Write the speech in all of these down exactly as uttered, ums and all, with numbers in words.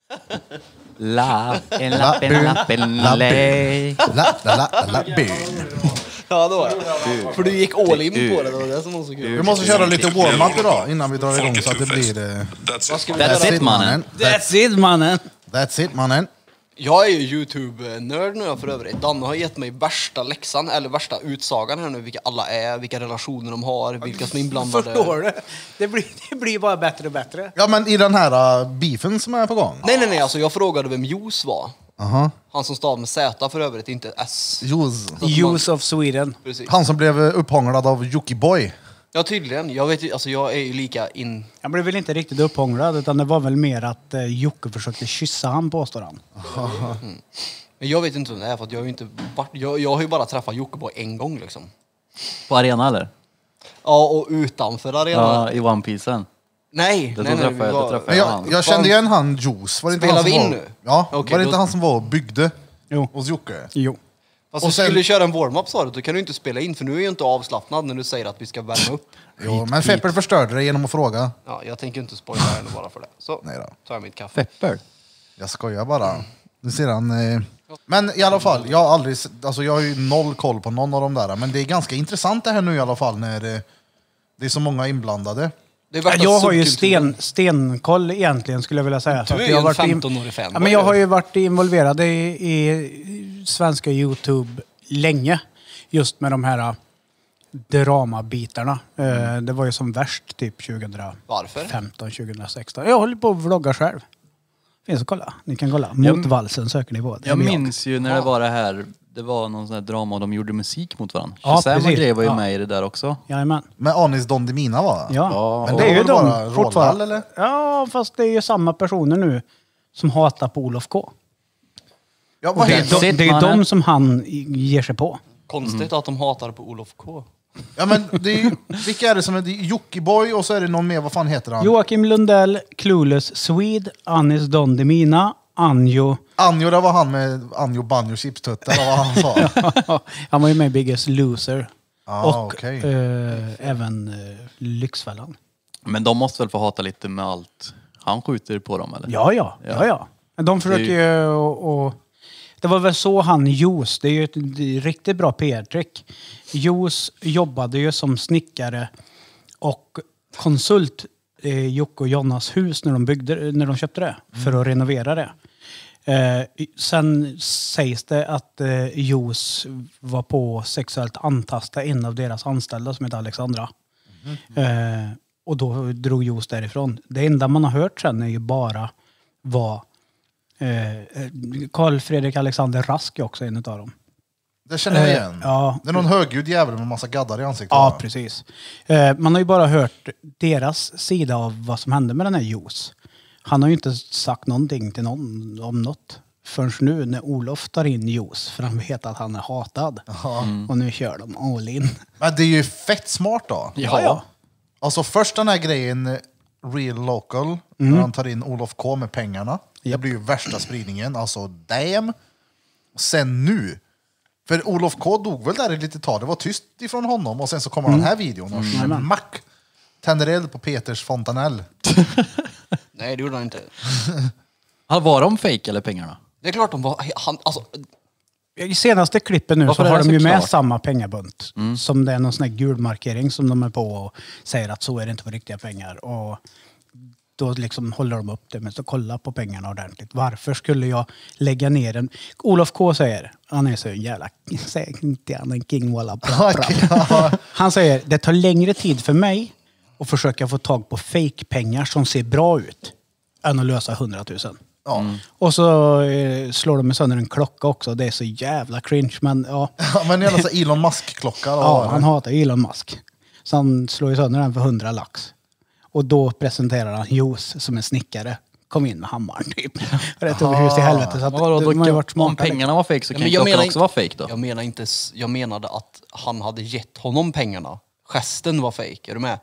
La, en lapp, en lapp, en lej. La, la, la, la, bu. Ja, då. För du gick all in på det, det var det som var så kul. Vi måste köra lite warm-up idag innan vi drar igång så att det blir... Uh, That's it, mannen. That's it, mannen. That's it, mannen. Jag är ju YouTube-nörd nu för övrigt. Danne har gett mig värsta läxan, eller värsta utsagan här nu, vilka alla är, vilka relationer de har, vilka som är inblandade. Förstår du? Det blir, det blir bara bättre och bättre. Ja, men i den här uh, beefen som är på gång. Nej, nej, nej, alltså jag frågade vem Jos var. Aha. Han som stav med Z för övrigt, inte S. Jos. Use of Sweden. Precis. Han som blev upphånglad av Jockiboi. Ja, tydligen. Jag vet ju, alltså jag är ju lika in... Han blev väl inte riktigt upphånglad, utan det var väl mer att eh, Jocke försökte kyssa han, påstår han. Mm. Men jag vet inte vem det är, för att jag har ju inte varit, jag, jag har ju bara träffat Jocke på en gång liksom. På arena eller? Ja, och utanför arenan. Ja, i One Piecen. Nej, Det nej, nej. träffade vi jag, var- det träffade Men jag jag, han. jag kände igen han Juice. Var det inte Spelar han som vi in var, nu? Ja, Okej, var det då- inte han som var och byggde Jo. hos Jocke? Jo. Fast Och du sen- skulle köra en warm-up sa du, då kan du inte spela in för nu är jag ju inte avslappnad när du säger att vi ska värma upp. Jo, men Fepper förstörde det genom att fråga. Ja, jag tänker inte spoila henne bara för det. Så Nej då. tar jag mitt kaffe. Pepper. Jag skojar bara. Nu ser han... Eh... Men i alla fall, jag har aldrig... se- Alltså jag har ju noll koll på någon av dem där. Men det är ganska intressant det här nu i alla fall när eh, det är så många inblandade. Det är värsta Jag har ju subkulturen. sten, stenkoll egentligen, skulle jag vilja säga. Du För att är jag ju har en varit in- femton-årig fanboy, Ja, men jag du. har ju varit involverad i, i svenska YouTube länge. Just med de här äh, dramabitarna. Eh, det var ju som värst typ Varför? tjugohundrafemton tjugohundrasexton. Jag håller på att vlogga själv. Finns att kolla. Ni kan kolla. Mot valsen söker ni på. Det är Jag med minns ju när det var det här, det var någon sån här drama och de gjorde musik mot varandra. Ja, Shazam och precis. grejer var ju Ja. med i det där också. Jajamän. Med Anis Don Demina va? Ja. Ja, Men det är ju var väl de bara fortfarande. Rollhall, eller? Ja, fast det är ju samma personer nu som hatar på Olof K. Ja, Och vad det är, heter de, Shit, det är mannen. de som han ger sig på. Konstigt att de hatar på Olof K. Ja, men det är ju... Vilka är det som är... Det är Jockiboi och så är det någon mer. Vad fan heter han? Joakim Lundell, Clueless Swede, Anis Don Demina, Anjo. Anjo, det var han med Anjo Banjo chipstuttar. Vad han sa. Han var ju med i Biggest Loser. Ah, och okej. eh, även eh, Lyxfällan. Men de måste väl få hata lite med allt. Han skjuter på dem eller? Ja, ja. ja. ja, ja. De försöker ju och, och det var väl så han Jos, det är ju ett, det är ett riktigt bra P R-trick. Jos jobbade ju som snickare och konsult eh, Jocke och Jonas hus när de, byggde, när de köpte det för att renovera det. Eh, sen sägs det att eh, Jos var på att sexuellt antasta en av deras anställda som heter Alexandra. Eh, och då drog Jos därifrån. Det enda man har hört sen är ju bara vad Karl Fredrik Alexander Rask är också en av dem. Det känner jag Eh, igen. ja. Det är någon högljudd jävel med massa gaddar i ansiktet. Ja, va? precis. Eh, man har ju bara hört deras sida av vad som hände med den här Jos. Han har ju inte sagt någonting till någon om något förrän nu när Olof tar in Jos för han vet att han är hatad. Och nu kör de all in. Men det är ju fett smart då. Ja, ja. Alltså först den här grejen Real Local, när han tar in Olof K med pengarna. Det blir ju värsta spridningen. Alltså damn. Och sen nu. För Olof K dog väl där i lite tag. Det var tyst ifrån honom. Och sen så kommer den här videon och smack. Tänder eld på Peters fontanell. Nej, det gjorde han inte. Ja, var de fake eller pengarna? Det är klart de var... Han, alltså, I senaste klippen nu Varför så är har det de så ju med klart? samma pengabunt. Som det är någon sån här gul markering som de är på och säger att så är det inte på riktiga pengar. Och då liksom håller de upp det med att kolla på pengarna ordentligt. Varför skulle jag lägga ner en... Olof K säger, han är så en jävla... Säg inte han en king walla. Han säger, det tar längre tid för mig att försöka få tag på fake-pengar som ser bra ut än att lösa hundratusen. Ja. Och så eh, slår de med sönder en klocka också. Det är så jävla cringe. Men ja, Ja, men det är alltså Elon Musk-klocka. då. ja han hatar Elon Musk. Så han slår ju sönder den för hundra lax. Och då presenterar han Jos som en snickare. Kom in med hammaren typ. Rätt över hus i helvete. Så att Men vadå, de har ju varit då, om smarta. pengarna var fake så Ja, kan men ju jag klockan menar också inte- vara fake då. jag, menar inte, s- jag menade att han hade gett honom pengarna. Gesten var fake, är du med?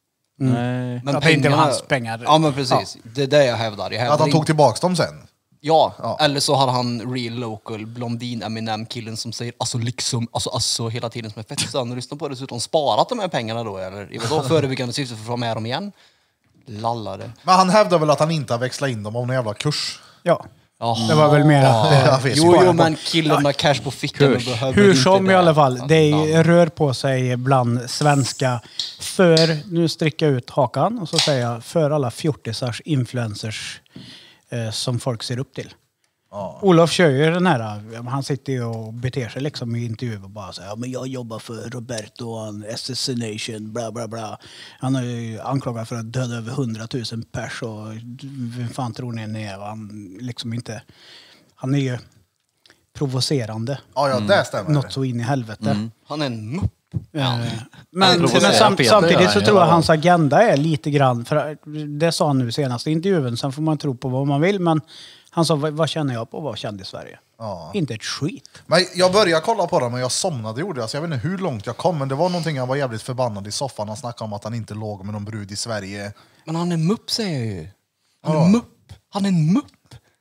Nej. Men Att det inte var hans pengar. Ja, men precis. Det är det jag hävdar. Jag hävdar Att han inte- tog tillbaka dem sen. Ja, Ja. eller så hade han real local blondin Eminem killen som säger alltså liksom, alltså, alltså hela tiden som är fett stön och lyssnar på det. Dessutom sparat de här pengarna då eller i vadå förebyggande syfte för att få med dem igen. Lallare. Men han hävdar väl att han inte har växlat in dem av någon jävla kurs. Ja. Oh. Det var väl mer att... Jag Eh, vet Jo, ju. jo, men killen med cash på fickan Kurs. behöver hur inte som det. i alla fall, det Ja. rör på sig bland svenska för, nu sträcker jag ut hakan och så säger jag, för alla fjortisars influencers eh, som folk ser upp till. Ja. Olof kör ju den här, han sitter ju och beter sig liksom i intervjuer och bara säger ja, men jag jobbar för Roberto, han assassination, bla bla bla. Han är ju anklagad för att döda över hundratusen pers och vem fan tror ni ni är? Han liksom inte, han är ju provocerande. Ja, ja, det stämmer. Något så in i helvete. Han är en mupp. Eh, Han Men, provocerar men sam, Peter, samtidigt ja, så ja, tror jag ja. hans agenda är lite grann, för det sa han nu senast i intervjun, sen får man tro på vad man vill, men han sa vad, vad känner jag på att vara känd i Sverige? Ja. Inte ett skit. Men jag började kolla på det, men jag somnade gjorde jag. Så jag vet inte hur långt jag kom, men det var någonting han var jävligt förbannad i soffan. Han snackade om att han inte låg med någon brud i Sverige. Men han är mupp, säger jag ju. Han Vadå? är mupp. Han är en mupp.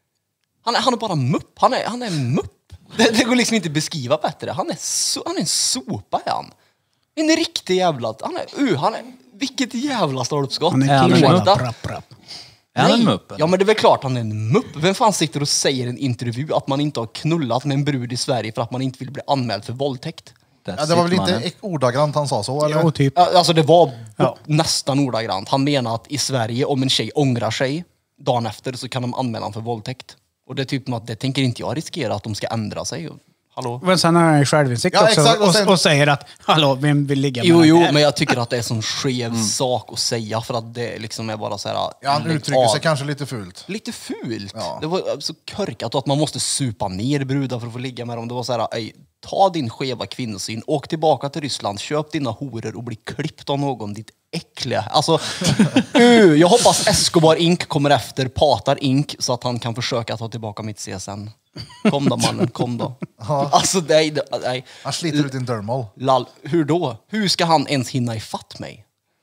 Han är, han är bara mupp. Han är, han är en mupp. Det, det går liksom inte att beskriva bättre. Han är, so, han är en sopa, är han. En riktig jävla... Han är, uh, han är, vilket jävla stolpskott. Han Är är han king en walla Ursäkta? prapp prapp. Är han en Nej. mupp? Ja, men det är väl klart han är en mupp. Vem fan sitter och säger i en intervju att man inte har knullat med en brud i Sverige för att man inte vill bli anmäld för våldtäkt? Ja, det var väl inte ex- ordagrant han sa så, eller? Jo, typ. Ja, Alltså det var Ja. nästan ordagrant. Han menar att i Sverige, om en tjej ångrar sig dagen efter så kan de anmäla honom för våldtäkt. Och det är typ att det tänker inte jag riskera att de ska ändra sig. Hallå? Men sen har han ju självinsikt Ja, också exakt, och och, sen- och säger att hallå, vem vill ligga med Jo, den jo, här? men jag tycker att det är sån skev sak att säga för att det liksom är bara så här... Ja, han lägg uttrycker av. sig kanske lite fult. Lite fult. Ja. Det var så körkat och att man måste supa ner brudar för att få ligga med dem. Det var så här, ej, ta din skeva kvinnosyn, åk tillbaka till Ryssland, köp dina horor och bli klippt av någon, ditt äckliga. Alltså, uh, jag hoppas Escobar Inc kommer efter Patar Inc så att han kan försöka ta tillbaka mitt C S N. Kom då mannen, kom då. Alltså nej, det- nej. Han sliter ut din dermal. Lall, hur då? Hur ska han ens hinna ifatt mig?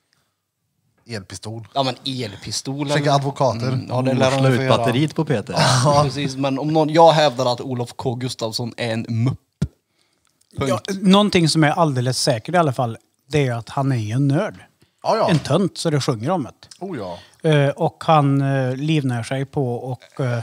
Elpistol. Ja men elpistol. Skicka eller- advokater. Mm, ja, det lär han Slå få ut göra. batteriet på Peter. Precis, men om någon, jag hävdar att Olof K Gustafsson är en mupp. Punkt. Ja, någonting som är alldeles säkert i alla fall, det är att han är ju en nörd. Ja, ja. En tönt så det sjunger om det. Oh, ja. Eh, och han uh, livnär sig på och uh,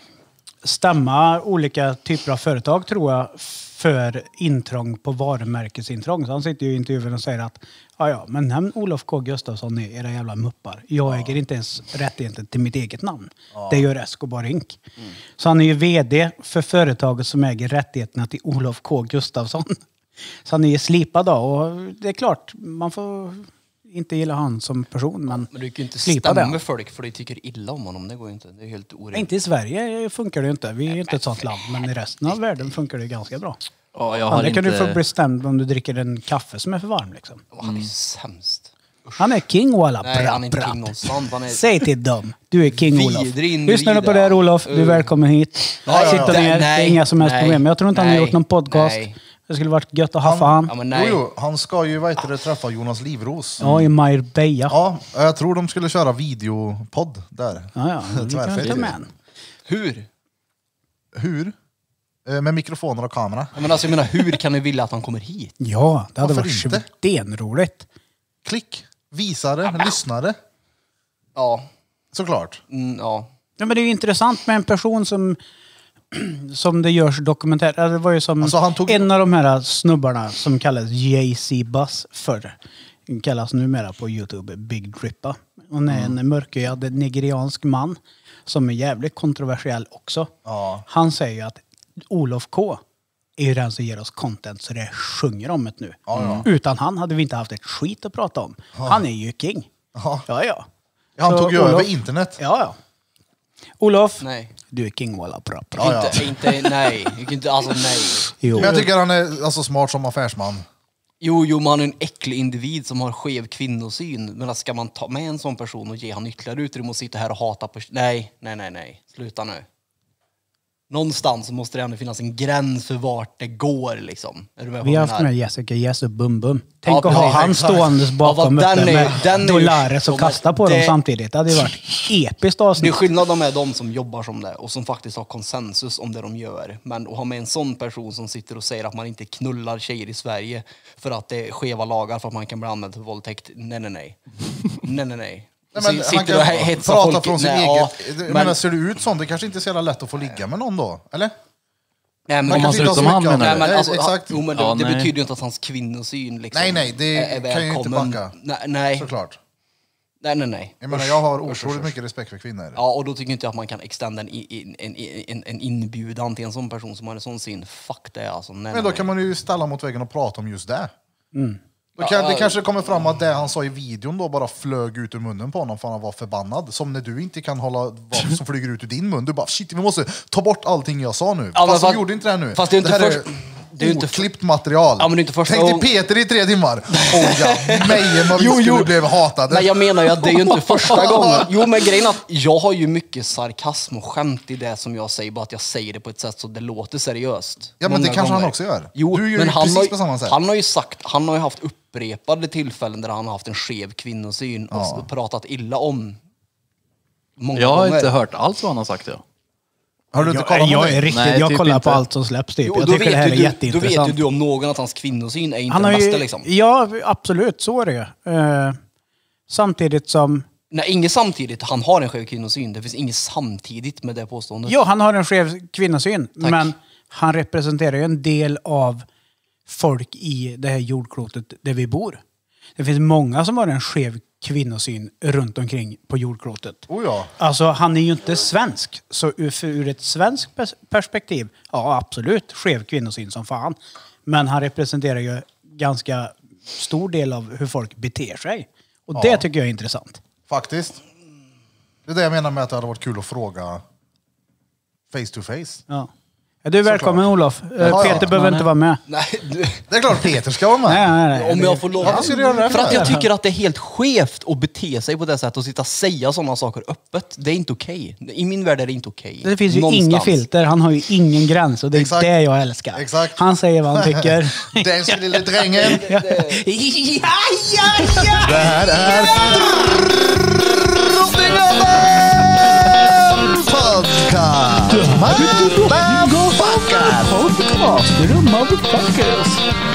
stämma olika typer av företag tror jag för intrång på varumärkesintrång. Så han sitter ju i intervjun och säger att ja, ja, men nämn Olof K Gustafsson i era jävla muppar. Jag äger inte ens rättigheten till mitt eget namn. Det gör Escobar Inc. Mm. Så han är ju vd för företaget som äger rättigheterna till Olof K Gustafsson. Så han är ju slipad då. Och det är klart, man får inte gilla han som person, men, Men du kan ju inte slipa stämma det. med folk för de tycker illa om honom. Det går ju inte. Det är helt orimligt. Inte i Sverige funkar det ju inte. Vi är ju inte ett sånt land. Men i resten av världen funkar det ganska bra. Ja, jag har Annars kan du få inte... bli stämd om du dricker en kaffe som är för varm. Liksom. Han är ju sämst. Han är king, walla. Nej, Brapp, han är inte brapp. king någonstans. Han är... Säg till dem. Du är king, Olof. Vidrig individ, Lyssnar du på det här, ja. Olof? Du är Uh. välkommen hit. Nej, Sitta nej, ner. Det är nej, inga som helst nej, problem. Jag tror inte han har nej, gjort någon podcast. nej. Det skulle varit gött att haffa han. Ja, men Jo, nej. jo, han ska ju vad heter det, träffa Jonas Livros. Ja, i Marbella. Ja, jag tror de skulle köra videopodd där. Ja, ja. Vi kan Tvärfett. ta med en. Hur? Hur? Eh, Med mikrofoner och kamera. Ja, men alltså, jag menar, hur kan du vilja att han kommer hit? Ja, det hade Varför varit inte? stenroligt. Klick. Visare, lyssnare. Ja. Såklart. Mm, ja. Ja, men det är ju intressant med en person som, som det görs dokumentär. Ja, det var ju som Alltså, han tog- en av de här snubbarna som kallas J C Buzz förr. Den kallas numera på YouTube Big Drippa. Hon är Mm. en mörkhyad nigeriansk man som är jävligt kontroversiell också. Ja. Han säger ju att Olof K är ju den som ger oss content så det sjunger om det nu. Ja, ja. Utan han hade vi inte haft ett skit att prata om. Han är ju king. Ja. Ja, ja. Han Så tog ju Olof- över internet. Ja, ja. Olof, Nej. du är king, walla. Bra, bra. Ja, ja. Inte, inte, nej. Du kan inte, alltså nej. Jo. Men jag tycker han är alltså smart som affärsman. Jo, jo, man är en äcklig individ som har skev kvinnosyn. Men ska man ta med en sån person och ge han ytterligare utrymme och sitta här och hata på... Nej, nej, nej, nej. Sluta nu. Någonstans måste det ändå finnas en gräns för vart det går liksom. Är du med på Vi har vad jag haft menar? med Jessica Jesse Bum Bum. Tänk Ja, att ha precis, han exakt. ståendes bakom Ja, vad uppe den är- med den är ju Dolares och som kasta ett- på dem det- samtidigt. Det hade ju varit episkt Det är avsnitt. skillnad med de som jobbar som det och som faktiskt har konsensus om det de gör. Men att ha med en sån person som sitter och säger att man inte knullar tjejer i Sverige för att det är skeva lagar för att man kan bli anmäld för våldtäkt. Nej, nej, nej. nej, nej, nej. Nej, Så men sitter han du och he- kan hetsar prata folk- från sin nej, eget... ja, Jag men- menar, ser du ut sånt, det kanske inte är så jävla lätt att få ligga med någon då, eller? Nej, men Man Om man kanske ser inte ut har som så han, mycket av menar det. du? Nej, men Nej, alltså, exakt. Jo, men det, Ja, det nej. betyder ju inte att hans kvinnosyn liksom Nej, nej, det är, är kan ju inte välkommen. backa. Nej, nej. Såklart. nej, nej, nej. Jag menar, Usch, jag har usch, otroligt usch. mycket respekt för kvinnor. Ja, och då tycker inte jag att man kan extenda en, en, en, en, en inbjudan till en sån person som har en sån syn. Fuck det alltså. Nej, Men då nej. kan man ju ställa mot väggen och prata om just det. Mm. Då kan, Ja, det ja. kanske kommer fram att det han sa i videon då bara flög ut ur munnen på honom för han var förbannad. Som när du inte kan hålla vad som flyger ut ur din mun. Du bara shit, vi måste ta bort allting jag sa nu. Ja, men fast de fast- gjorde inte det här nu. fast det är inte här först- det är inte för- oklippt material. Ja, men det är inte första Tänk dig gång- Peter i tre timmar. Oh ja, Mejen vad vi Jo, skulle jo. blev hatade. Nej, jag menar ju att det är ju inte första gången. Jo, men grejen är att jag har ju mycket sarkasm och skämt i det som jag säger, bara att jag säger det på ett sätt så det låter seriöst. Ja, men det Många kanske han gånger. också gör. Jo, Du gör men ju han precis har, på samma sätt. Han har ju sagt, han har ju haft upprepade tillfällen där han har haft en skev kvinnosyn och Ja. pratat illa om många Jag har gånger. inte hört allt vad han har sagt. Ja. Har du inte Jag, kollat jag på är mig? riktigt, Nej, jag typ kollar inte. på allt som släpps typ. Jo, Jag då tycker det här är vet ju du, då jätteintressant. vet ju du om någon att hans kvinnosyn är inte Han den har ju, bästa liksom. Ja, absolut. Så är det ju. Eh, samtidigt som... Nej, inget samtidigt. Han har en skev kvinnosyn. Det finns inget samtidigt med det påståendet. Ja, han har en skev kvinnosyn. Men han representerar ju en del av folk i det här jordklotet där vi bor. Det finns många som har en skev kvinnosyn runt omkring på jordklotet. Oh ja. Alltså, han är ju inte svensk. Så ur, för ur ett svenskt pers- perspektiv, ja absolut, skev kvinnosyn som fan. Men han representerar ju ganska stor del av hur folk beter sig. Och det Ja. tycker jag är intressant. Faktiskt. Det är det jag menar med att det hade varit kul att fråga face to face. Ja. Ja, du är välkommen Olof. Eh, Jaha, Peter ja. behöver inte vara med. Nej, du, Det är klart Peter ska vara med. Nej, nej, nej. om jag får lov. Varför ska du göra det För att för? jag tycker att det är helt skevt att bete sig på det sättet och sitta och säga sådana saker öppet. Det är inte okej. I min värld är det inte okej. Det finns ju Någonstans. inget filter, han har ju ingen gräns och det är Exakt. det jag älskar. Exakt. Han säger vad han tycker. Den lille drängen. ja, ja, ja. Det här är Podcast. Podcast, motherfuckers.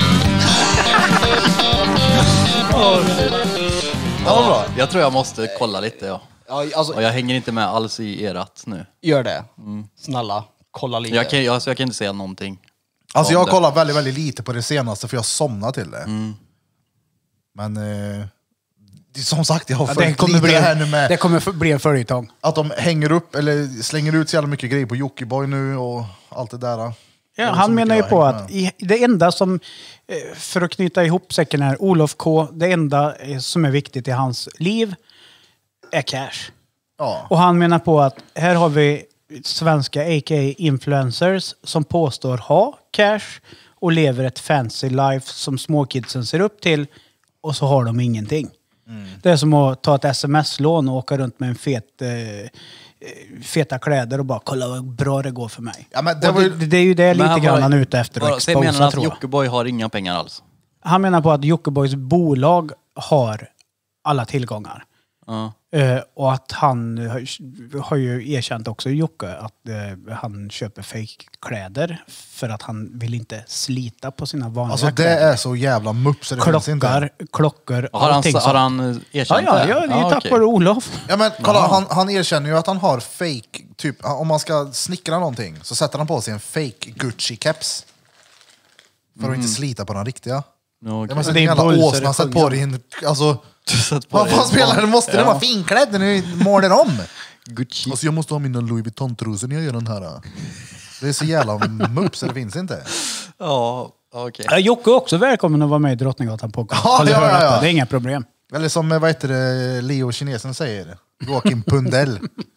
Ja, bra. Jag tror jag måste kolla lite. Ja. Ja, alltså, Och jag hänger inte med alls i erat nu. gör det. Snälla, kolla lite. Jag kan, jag, så jag kan inte säga någonting. Alltså om jag har det. kollat väldigt, väldigt lite på det senaste för jag somnade till det. Men eh, det, som sagt, jag har Ja, följt det, kommer lite bli, det här nu med det kommer f- bli en följetong. att de hänger upp eller slänger ut så jävla mycket grejer på Jockiboi nu och allt det där. Det är Ja, så han mycket menar ju jag på hänger att med. i, det enda som, eh, för att knyta ihop säcken här, Olof K, det enda eh, som är viktigt i hans liv är cash. Ja. Och han menar på att här har vi svenska a k a influencers som påstår ha cash och lever ett fancy life som småkidsen ser upp till och så har de ingenting. Det är som att ta ett sms-lån och åka runt med en fet, eh, feta kläder och bara kolla vad bra det går för mig. Ja, men det Och var ju- det, det är ju det lite han grann var- han är ute efter att var- så menar han exposa, att tror jag. Jockiboi har inga pengar alls? Han menar på att Jockibois bolag har alla tillgångar. Ja. Eh, och att han har, har ju erkänt också, Jocke, att eh, han köper fake-kläder för att han vill inte slita på sina vanliga Alltså det kläder. är så jävla mupp så det finns Klockar, inte. klockor, Har han, allting har sånt. han eh, Ja, erkänt ja, det? ja, det är Ja, tack okej. vare Olof. Ja, men kolla, han, han erkänner ju att han har fake, typ om man ska snickra någonting så sätter han på sig en fake Gucci-keps. För att inte slita på den riktiga. Ja, Det okej. måste Det en är jävla bull, så åsna det sätta sjunger. på dig en... Alltså, Satt på vad det. fan spelar den? Måste den vara finklädd när du målar om? Gucci. Alltså jag måste ha mina Louis Vuitton-trosor när jag gör den här. Det är så jävla mupp så det finns inte. Ja, okej. Ja, Jocke är också välkommen att vara med i Drottninggatan podcast. Ja, Har du ja, hört ja, detta? ja. Det är inga problem. Eller som vad heter det, Leo kinesen säger. Joakim Pundell.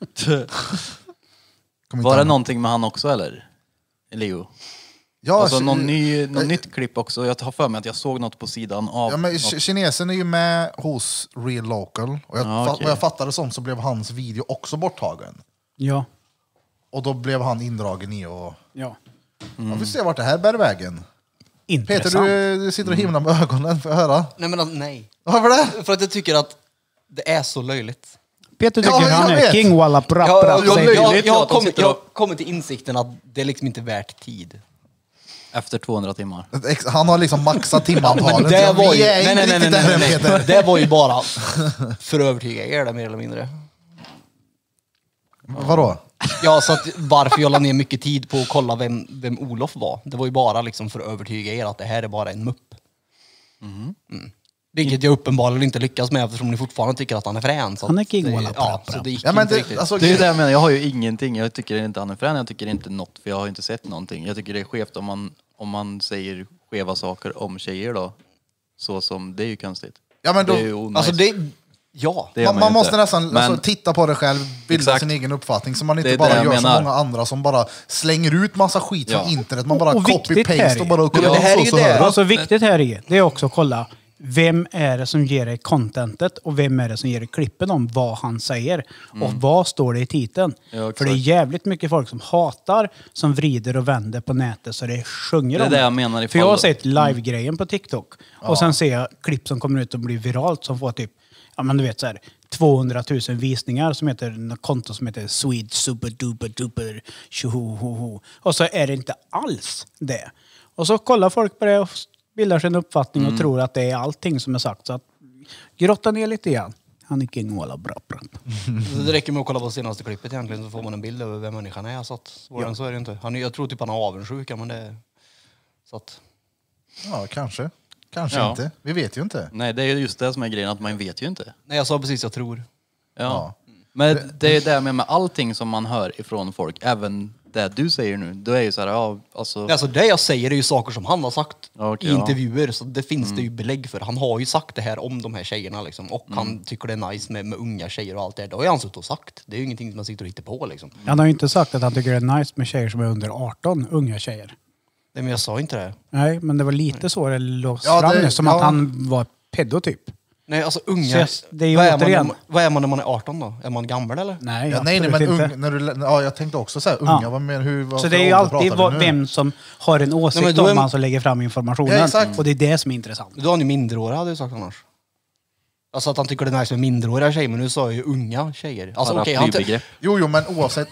Kommer Var inte det an- någonting med han också eller? Leo? Ja, Alltså ki- någon ny, något nytt klipp också. Jag har för mig att jag såg något på sidan av. Ja, men något. ki- kinesen är ju med hos Real Local. Och jag, Ja, fa- okej. vad jag fattade som så blev hans video också borttagen. Ja. Och då blev han indragen i och... ja. Jag vill se vart det här bär vägen. Peter, Intressant. du, du sitter och himlar med ögonen, får jag höra? Nej, men alltså, nej. Varför det? För att jag tycker att det är så löjligt. Peter tycker Ja, men jag han är vet. king walla prapp Jag, prapp. jag, det är jag, jag, löjligt jag, har att de kommit, sitter jag har och- kommit till insikten att det är liksom inte värt tid. Efter tvåhundra timmar. Han har liksom maxat timantalet. Men det var ju, Vi är nej, inte nej, nej, riktigt nej, där, nej, Peter. nej. Det var ju bara för att övertyga er det, mer eller mindre. Vadå? Ja, så att varför jag la ner mycket tid på att kolla vem, vem Olof var. Det var ju bara liksom för att övertyga er att det här är bara en mupp. Mm. Vilket jag uppenbarligen inte lyckas med eftersom ni fortfarande tycker att han är frän. Så Han är att king det- walla Ja, prapp, så prapp. det gick Ja, men inte det, riktigt. alltså, Det är det jag menar, jag har ju ingenting. Jag tycker inte han är frän, jag tycker inte något, för jag har inte sett någonting. Jag tycker det är skevt om man, om man säger skeva saker om tjejer då. Så som, det är ju konstigt. Ja, men då- det är ju onajs. Alltså det... Ja. Det gör man, man ju måste inte. nästan Men- alltså, titta på det själv, bilda Exakt. sin egen uppfattning. Så man Det inte är det bara jag gör menar. som många andra som bara slänger ut massa skit Ja. från internet. Man bara Och viktigt här copy-paste är- och bara Ja, men det här är ju så, det. hör du. Alltså viktigt här är, det är också att kolla vem är det som ger dig contentet och vem är det som ger dig klippen om vad han säger. Och vad står det i titeln. Ja, exakt. För det är jävligt mycket folk som hatar, som vrider och vänder på nätet så det sjunger Det är om det jag menar ifall- För jag har sett live-grejen på TikTok. Och sen ser jag klipp som kommer ut och blir viralt som får typ, ja men du vet så här, tvåhundratusen visningar som heter en konto som heter Swede Super Duper Duper Tjohohoho. Och så är det inte alls det. Och så kollar folk på det och bildar sin uppfattning och tror att det är allting som är sagt. Så att grotta ner lite grann. Han är king walla bra bra. Det räcker med att kolla på senaste klippet egentligen så får man en bild över vem människan är. Så att, svårare än så är det inte. Han, är- jag tror typ han är avundsjuk, men det... Så att... Ja, kanske. Kanske Ja. inte. Vi vet ju inte. Nej, det är just det som är grejen, att man vet ju inte. Nej, jag sa precis jag tror. Ja. Ja. Men det är det med, med allting som man hör ifrån folk, även det du säger nu, då är ju så här, ja, alltså... Alltså det jag säger är ju saker som han har sagt Okej, i ja. intervjuer. Så det finns det ju belägg för. Han har ju sagt det här om de här tjejerna liksom. Och han tycker det är nice med, med unga tjejer och allt det där. Det har ju han suttit och sagt. Det är ju ingenting som man sitter och hittar på liksom. Han har ju inte sagt att han tycker det är nice med tjejer som är under arton, unga tjejer. Nej, men jag sa inte det. Nej, men det var lite så det lås Ja, fram det- nu, som ja. att han var pedo typ. Nej, alltså Så unga... jag- det är ju vad, är man, återigen- när man- vad är man när man är arton då? Är man gammal eller? Nej, Ja, nej, nej, men absolut inte. ung, när du, ja, jag tänkte också säga unga. Ja. Vad men, hur, vad Så för det är ju ålder alltid pratar vi vad, nu? vem som har en åsikt Nej, men då är- om man som lägger fram informationen. Ja, exakt. Och det är det som är intressant. Då har ni minderåriga hade jag sagt annars. Alltså att han tycker det är nice med minderåriga tjejer, men nu sa jag ju unga tjejer. Alltså okej, han... Paraplybegrepp. Jo, jo, men oavsett.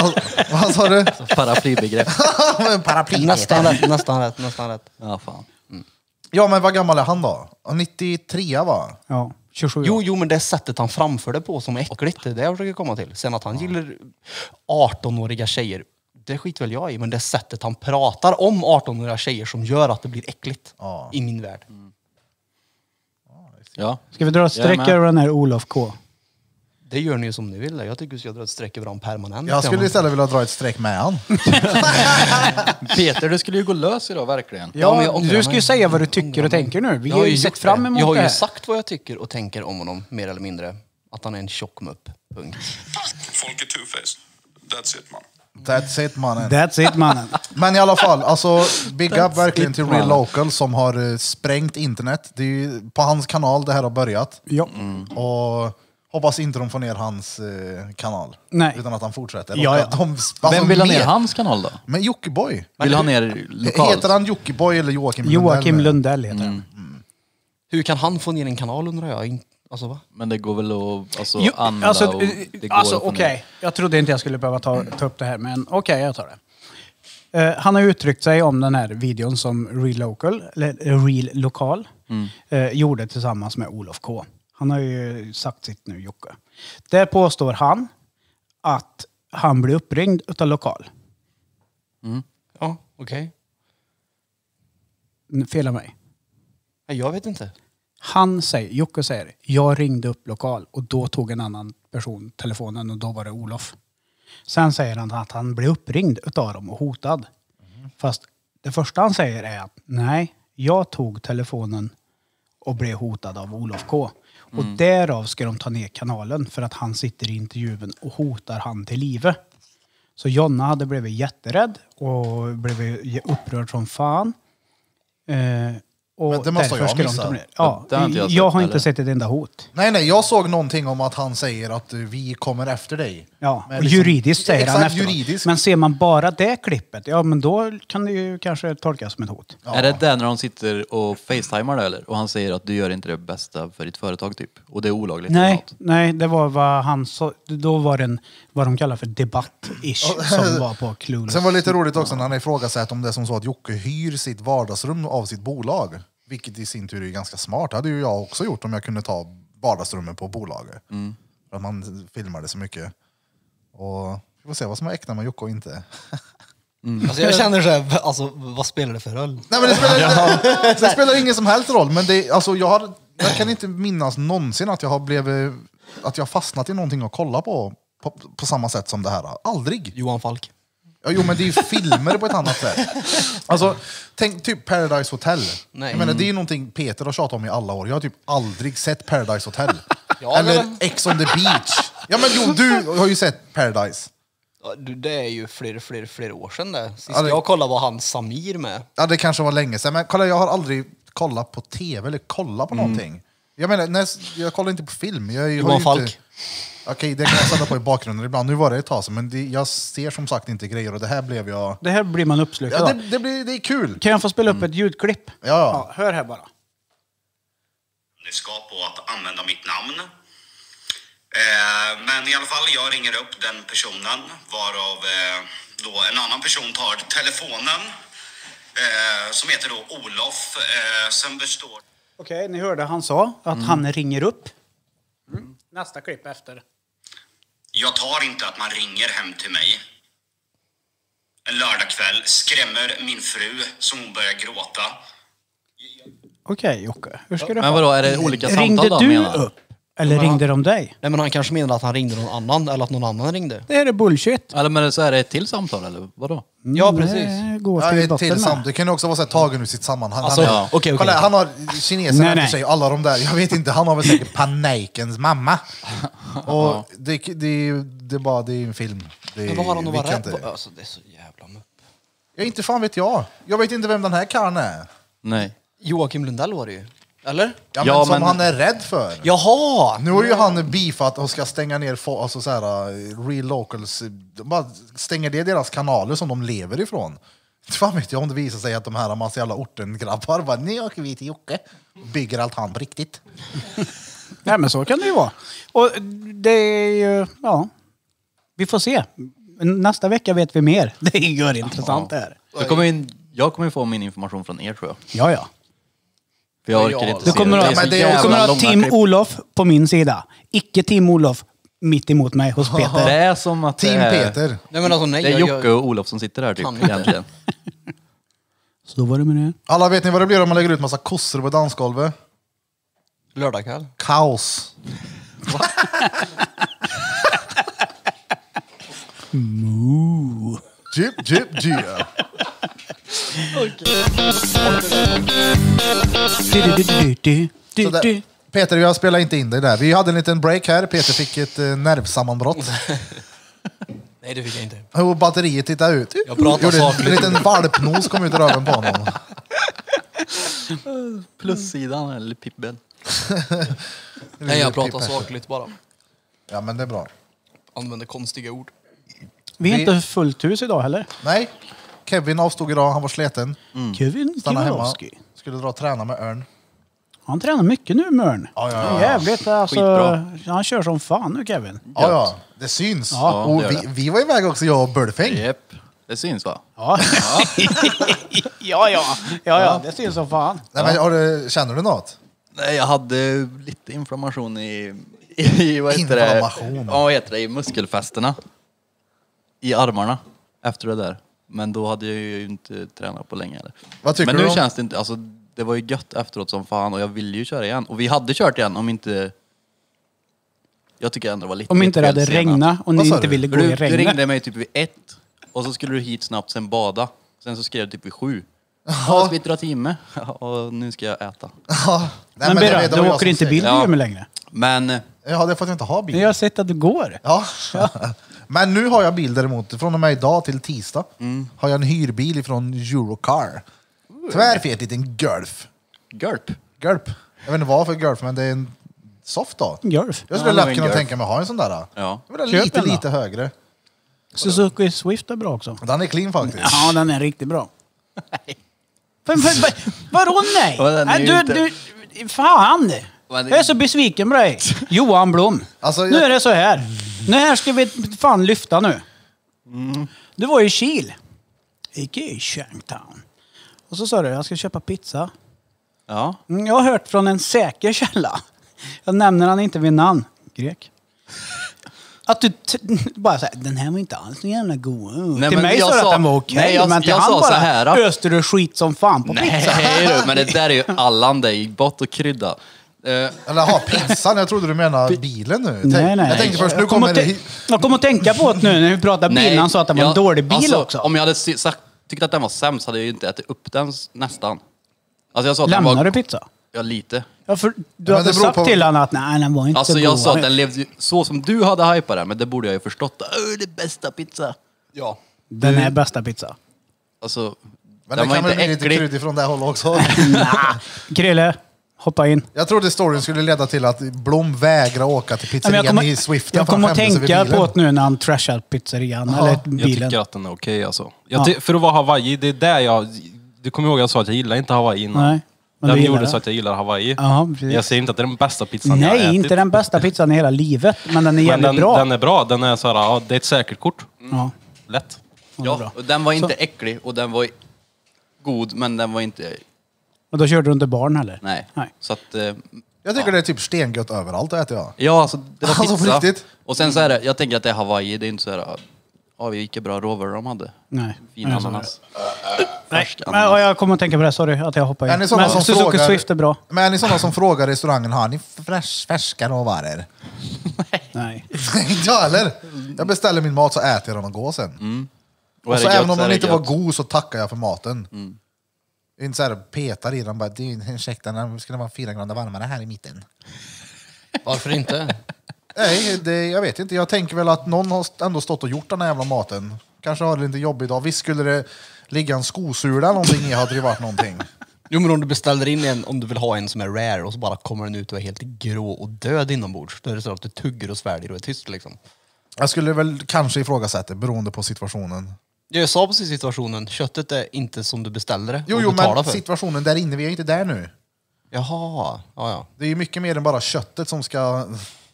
Vad sa du? Paraplybegrepp. Paraply. Nästan rätt, nästan rätt, nästan rätt. Ja, fan. Ja, men vad gammal är han då? nittiotre va? Ja, tjugosju. Jo, jo, men det sättet han framför det på som är äckligt, det är det jag försöker komma till. Sen att han gillar arton-åriga tjejer, det skiter väl jag i, men det sättet han pratar om arton-åriga tjejer som gör att det blir äckligt Ja. i min värld. Ja. Ska vi dra ett streck Jag med. över den här Olof K? Det gör ni ju som ni vill. Jag tycker vi ska dra ett streck över honom permanent. Jag skulle istället vilja dra ett streck med han. Peter, du skulle ju gå lös idag, verkligen. Ja, men jag ångrar du ska ju mig. säga vad du tycker och tänker nu. Vi Jag har ju gjort sett det. fram emot Jag har det ju här. sagt vad jag tycker och tänker om honom, mer eller mindre. Att han är en tjock mupp. Punkt. Folk är two-faced. That's it man. That's it mannen. That's it mannen. Men i alla fall, alltså big up That's verkligen it, till man. Real Local som har eh, sprängt internet. Det är ju på hans kanal det här har börjat. Ja. Och hoppas inte de får ner hans eh, kanal. Nej. Utan att han fortsätter. Ja, Och ja. att De, alltså, Vem vill ha ner mer- hans kanal då? Men Jockiboi. Vill ha ner lokalt? Heter han Jockiboi eller Joakim Joakim Lundell? Lundell heter han. Hur kan han få ner en kanal undrar jag? In- Alltså va? Men det går väl att alltså, Jo, använda alltså, och eh, det går alltså att få okej. ner. Jag trodde inte jag skulle behöva ta, ta upp det här, men okej, jag tar det. Eh, han har uttryckt sig om den här videon som Real Local, eller eh, Real Lokal, eh, gjorde tillsammans med Olof K. Han har ju sagt sitt nu, Jocke. Där påstår han att han blir uppringd utav Lokal. Ja, okej. Fel av mig. Nej, jag vet inte. Han säger, Jocke säger, jag ringde upp Lokal och då tog en annan person telefonen och då var det Olof. Sen säger han att han blev uppringd utav dem och hotad. Fast det första han säger är att nej, jag tog telefonen och blev hotad av Olof K. Och därav ska de ta ner kanalen för att han sitter i intervjun och hotar han till livet. Så Jonna hade blivit jätterädd och blivit upprörd som fan. Eh, Och Men det måste därför jag ska de missa. ta ner. Ja, Det har inte jag, jag sett, har inte eller? sett ett enda hot. Nej, nej, jag såg någonting om att han säger att eh, vi kommer efter dig. Ja, Men och liksom- juridiskt säger exakt, han efteråt. juridiskt. Men ser man bara det klippet, ja men då kan det ju kanske tolkas som ett hot. Ja. Är det där när de sitter och facetimar det eller? Och han säger att du gör inte det bästa för ditt företag typ. Och det är olagligt. eller Nej, något. nej, det var vad han sa. Då var det en, vad de kallar för debatt-ish som var på Clueless. Sen var det lite roligt också när han ifrågasatte om det är som så att Jocke hyr sitt vardagsrum av sitt bolag. Vilket i sin tur är ganska smart. Det hade ju jag också gjort om jag kunde ta vardagsrummet på bolaget. Mm. För att man filmade så mycket. Och vi får se vad som är äkta med Jocke och inte. Alltså jag känner så här, alltså vad spelar det för roll? Nej, men det spelar, det spelar ingen som helst roll. Men det, alltså, jag, har, jag kan inte minnas någonsin att jag har blivit, att jag fastnat i någonting att kolla på, på på samma sätt som det här. Aldrig. Johan Falk. Ja, jo, men det är ju filmer på ett annat sätt. Alltså, tänk typ Paradise Hotel. Nej. Jag menar, det är ju någonting Peter har tjatat om i alla år. Jag har typ aldrig sett Paradise Hotel. Ja, Eller men- Ex on the beach. Ja, men jo, du har ju sett Paradise. Ja, du, det är ju fler, fler, fler år sedan det. Sist Ja, det- jag kollade var han Samir med. Ja, det kanske var länge sedan. Men kolla, jag har aldrig kollat på tv eller kollat på någonting. Jag menar, när, jag kollar inte på film. Jag, har ju Johan Falk. Inte, okej, det kan jag sätta på i bakgrunden ibland. Nu var det ett tag sedan, men det, jag ser som sagt inte grejer och det här blev jag... Det här blir man uppslukad Ja, av. det, det, blir, det är kul. Kan jag få spela upp ett ljudklipp? Ja. Hör här bara. Skap på att använda mitt namn. Eh, men i alla fall, jag ringer upp den personen varav eh, då en annan person tar telefonen eh, som heter då Olof. Eh, sen består... Okej, ni hörde han sa att han ringer upp. Mm. Nästa klipp efter. Jag tar inte att man ringer hem till mig. En lördagkväll skrämmer min fru som hon börjar gråta. Okej Jocke, hur ska du Men ha? vadå, är det olika Ringde samtal då du menar? upp? Eller ringde de dig? Nej men han kanske menar att han ringde någon annan eller att någon annan ringde. Det här är bullshit. Eller men så är det ett till samtal eller vadå? Ja precis. Det går Ja, till ett botten till med. samt. Det kan ju också vara så här, tagen ur sitt sammanhang. Alltså, han, ja. okej, okej. kolla, han har kinesen Nej, efter nej. sig och alla de där. Jag vet inte, han har väl säkert panikens mamma. Och det, det, det, är- det är bara, det är en film. Det, Men vad har han att vi vara kan rädd inte- för? Alltså det är så jävla mupp. Ja, inte fan vet jag. Jag vet inte vem den här karln är. Nej. Joakim Lundell var det ju. Eller? Ja, men Ja, som men- han är rädd för. Jaha! Nu har ju han beefat och ska stänga ner fo- alltså så här, uh, real locals. De bara stänger det deras kanaler som de lever ifrån. Inte fan vet jag om det visar sig att de här massa jävla orten-grabbar bara, nu åker vi till Jocke. Bygger allt han på riktigt. Nej men så kan det ju vara. Och det är ju, ja. Vi får se. Nästa vecka vet vi mer. Det är ju intressant det här. Jag kommer, in, jag kommer få min information från er tror jag. Ja, ja. För jag orkar inte Du se kommer det. att Det är så men det är- du jävla kommer att ha långa Team klipp. Olof på min sida. Icke Team Olof mitt emot mig hos Det Peter. är som att Team det är, Peter. Nej men alltså nej. det är jag- Jocke jag- och Olof som sitter där typ Kan inte. egentligen. Så var det med det. Alla vet ni vad det blir om man lägger ut massa kossor på dansgolvet? Lördagkväll. Kaos. Moo. Jip, jip, jip. Du, du, du, du, du, Så där- du. Peter, jag spelar inte in dig där. Vi hade en liten break här. Peter fick ett eh, nervsammanbrott. Nej det fick jag inte. Och batteriet tittade ut. Jag pratar Gjorde en, sakligt. en liten valpnos kom ut ur röven på honom. Plussidan eller pippen. Nej jag pratar sakligt bara. Ja, men det är bra. Använder konstiga ord. Vi är Vi- inte fullt hus idag heller. Nej, Kevin avstod idag. Han var sleten. Kevin Stanna hemma. Kiwowski. Skulle dra och träna med Örn. Han tränar mycket nu med Örn. Ja, ja, ja. Jävligt alltså. Skitbra. Han kör som fan nu Kevin. Ja, ja. Det syns. Ja, och det gör vi, det. vi var iväg också, jag och Bölfäng. Japp. Det syns va? Ja. ja, ja. Ja, ja. Det syns som fan. Nej, men, har du, känner du något? Nej, jag hade lite inflammation i, i vad heter det? Inflammation. Ja, vad heter det? I muskelfästena. I armarna. Efter det där. Men då hade jag ju inte tränat på länge. Eller? Vad tycker Men du nu om- känns det inte, alltså det var ju gött efteråt som fan och jag ville ju köra igen. Och vi hade kört igen om inte... Jag tycker ändå det var lite... Om inte det lite hade väl sena. regnat och ni Vad sa inte du? ville gå För i Du, du regnet. ringde mig typ vid ett. Och så skulle du hit snabbt, sen bada. Sen så skrev du typ vid sju. Ja, ska vi dra timme? Och nu ska jag äta. Ja. Nej, Men det- Birra, det var du jag åker som inte bil segrade. Ja. med längre. Men... Ja, det är för att jag inte har bil. Jag har sett att du går. Ja. Men nu har jag bil däremot. Från och med idag till tisdag Mm. har jag en hyrbil från Eurocar. Tvärfet liten Golf. Gulp. Gulp. Jag vet inte vad för gulp, men det är en soft då. Golf. Jag skulle Ja, det var lätt en kunna Gulp. tänka mig att ha en sån där. Ja. Jag vill ha Köp lite, den då. lite högre. Suzuki Swift är bra också. Den är clean faktiskt. Ja, den är riktigt bra. Men, men, men, vadå nej? Ja, den är Nej, ju du, inte- du, fan! Men det- Jag är så besviken på dig. Johan Blom. Alltså, Nu jag- är det så här. Nu här ska vi fan lyfta nu. Du var i Kil. Gick i Shanghtown. Och så sa du, jag ska köpa pizza. Ja. Mm, Jag har hört från en säker källa. Jag nämner han inte vid namn. Grek. Att du t- bara säger, den här var inte alls så jävla god. Nej, till men mig jag sa du sa- att den var okej. Nej, jag- men till jag han sa bara så här, då. öste du skit som fan på pizza. Nej du, men det där är ju Allan det i bott och krydda. Eh, Eller ha pizzan, jag trodde du menade bilen nu. Tänk- Nej, nej. Jag tänkte först, nu jag kommer kommer det... att tän- Jag kommer att tänka på det nu när vi pratar bil. Han sa att det var en jag- dålig bil alltså, också. Om jag hade sy- sagt, tyckt att den var sämst hade jag ju inte ätit upp den s- nästan. Alltså jag sa att den Lämnar var... du pizza? Ja, lite. Ja, för du Ja, men hade det beror sagt på- till honom att nej, den var inte Alltså så jag god. sa att den levde ju så som du hade hypat den, men det borde jag ju förstått. Öh, det är bästa pizza. Ja. Den är bästa pizza. Alltså, Men den det var kan väl inte bli lite äcklig. krydd ifrån det hållet också. Nah. Krille, hoppa in. Jag trodde storyn skulle leda till att Blom vägrar åka till Ja, men pizzerian jag kommer, i Swiften. jag för han kommer att skämdes över tänka bilen. på det nu när han trashar pizzerian Jaha. eller Jag Jag bilen. tycker att den är okej alltså. Jag Ja. ty- för att vara Hawaii, det är där jag... Du kommer ihåg jag sa att jag gillar inte Hawaii innan. Nej, men Den du gillar gjorde det. så att jag gillar Hawaii. Ja, precis. Jag säger inte att det är den bästa pizzan jag har Nej, ätit. inte den bästa pizzan i hela livet. Men den är Men jävligt den, bra. den är bra. Den är så här, ja, det är ett säkert kort. Ja, Lätt. den är Ja, bra. och den var inte Så- äcklig och den var god, men den var inte... Och då körde du inte barn heller? Nej. Nej. Så att... Eh, Jag tycker det är typ stengött överallt att äta jag. ja, alltså det var Alltså, på pizza. riktigt? Och sen så är det, jag tänker att det är Hawaii, det är inte så här... Ja, vilka bra råvaror de hade. Nej. Fin Nej, så ananas. Nej, Färsk men, ananas. och jag kommer att tänka på det. Sorry att jag hoppar Är in. ni sådana Men som Suzuki frågar, Swift är bra. Men är ni sådana som frågar restaurangen, har ni fräsch, färska råvaror? Nej. Inte jag heller. Jag beställer min mat så äter jag den och går sen. Mm. Och Och är så det även gött om så är den det inte var gött. god så tackar jag för maten. Mm. Inte så här petar i den bara, "Du, ursäkta, den skulle vara fyra grader varmare här i mitten." Varför inte? Nej, det, jag vet inte. Jag tänker väl att någon har ändå stått och gjort den här jävla maten. Kanske har det lite jobbigt idag. Visst skulle det ligga en skosula eller någonting i hade det varit någonting. Jo, men om du beställer in en, om du vill ha en som är rare och så bara kommer den ut och är helt grå och död inombords. Då är det så att du tuggar och sväljer och är tyst liksom. Jag skulle väl kanske ifrågasätta beroende på situationen. Jag sa precis situationen, köttet är inte som du beställer det Jo, och jo, betalar men för. situationen där inne, vi är inte där nu. Jaha, ja ja. Det är ju mycket mer än bara köttet som ska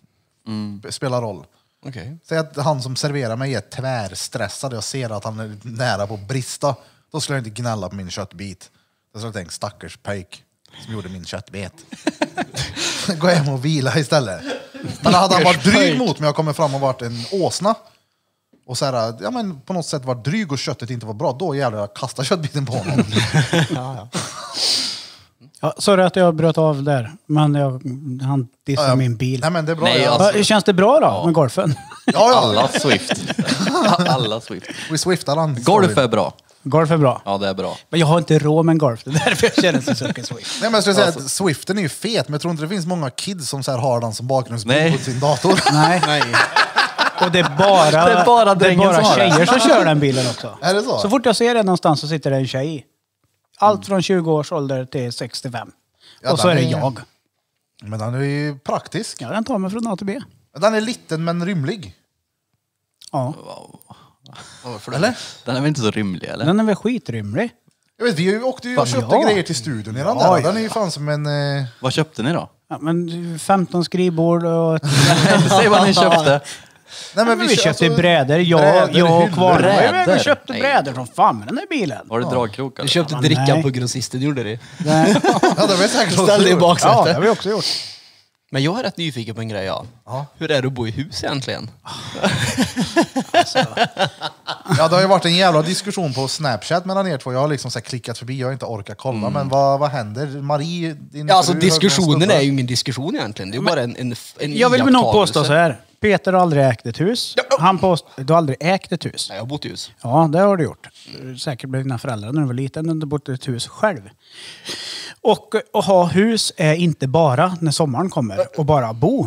spela roll. Okej. Säg att han som serverar mig är tvärstressad och jag ser att han är nära på att brista. Då skulle jag inte gnälla på min köttbit. Då skulle jag tänka, stackars pöjk som gjorde min köttbit. Gå hem och vila istället. Men hade han varit dryg mot mig och kommit fram och varit en åsna och så här, ja, men på något sätt var dryg och köttet inte var bra, då jävlar jag kastar köttbiten på honom. Ja, sorry att jag bröt av där. Men jag, han dissade Ja, ja. min bil. Nej, men det är bra. Nej, jag, alltså- Ja, känns det bra då med golfen? ja, ja. Alla Swift. Alla Swift. Vi swiftar han. Golf är bra. Golf är bra. Ja, det är bra. Men jag har inte råd med en golf. Det är därför jag känner Suzuki Swift. Nej, men jag skulle säga Alltså- att Swiften är ju fet, men jag tror inte det finns många kids som så här har den som bakgrundsbild Nej. på sin dator. Nej. Nej. Och det är bara, Det är bara det är drängen bara som har det. tjejer som kör den bilen också. Är det så? Så fort jag ser det någonstans så sitter det en tjej i. Allt från tjugo års ålder till sextiofem. Ja, och så är den det är- jag. Men den är ju praktisk. Ja, den tar mig från A till B. Den är liten men rymlig. Ja. Eller? Den är väl inte så rymlig, eller? Den är väl skitrymlig. Jag vet, vi åkte ju och Fan, köpte ja. grejer till studion i den Ja, där. ja, Den är ju fan som en... Eh... Vad köpte ni då? Ja, men femton skrivbord och... ett... Säg vad ni köpte. Nej, Men vi kö- köpte alltså, brädor. Jag, brädor, jag och hyllor. Kvarnberg. Vi Brädor? köpte Nej. brädor från fan med den där bilen. Var det dragkrok Du eller? köpte men dricka nej. på grossisten, gjorde det? Nej. Ja, det var säkert så. Ställde i Ja, det baksätet. har vi också gjort. Men jag är rätt nyfiken på en grej, ja. Ja. Hur är det att bo i hus egentligen? Ja, det har ju varit en jävla diskussion på Snapchat mellan er två. Jag har liksom så här klickat förbi, jag har inte orkat kolla. Men vad, vad händer? Marie, din Ja, alltså fru, diskussionen hörde är jag ju ingen diskussion egentligen. Det är bara en, en, en Jag vill väl nog iakttagelse. påstå så här. Peter har aldrig ägt ett hus. Han påstår... Du har aldrig ägt ett hus? Nej, jag har bott i hus. Ja, det har du gjort. Säkert med dina föräldrar när du var liten, när du bott i ett hus själv. Och att ha hus är inte bara när sommaren kommer och bara bo.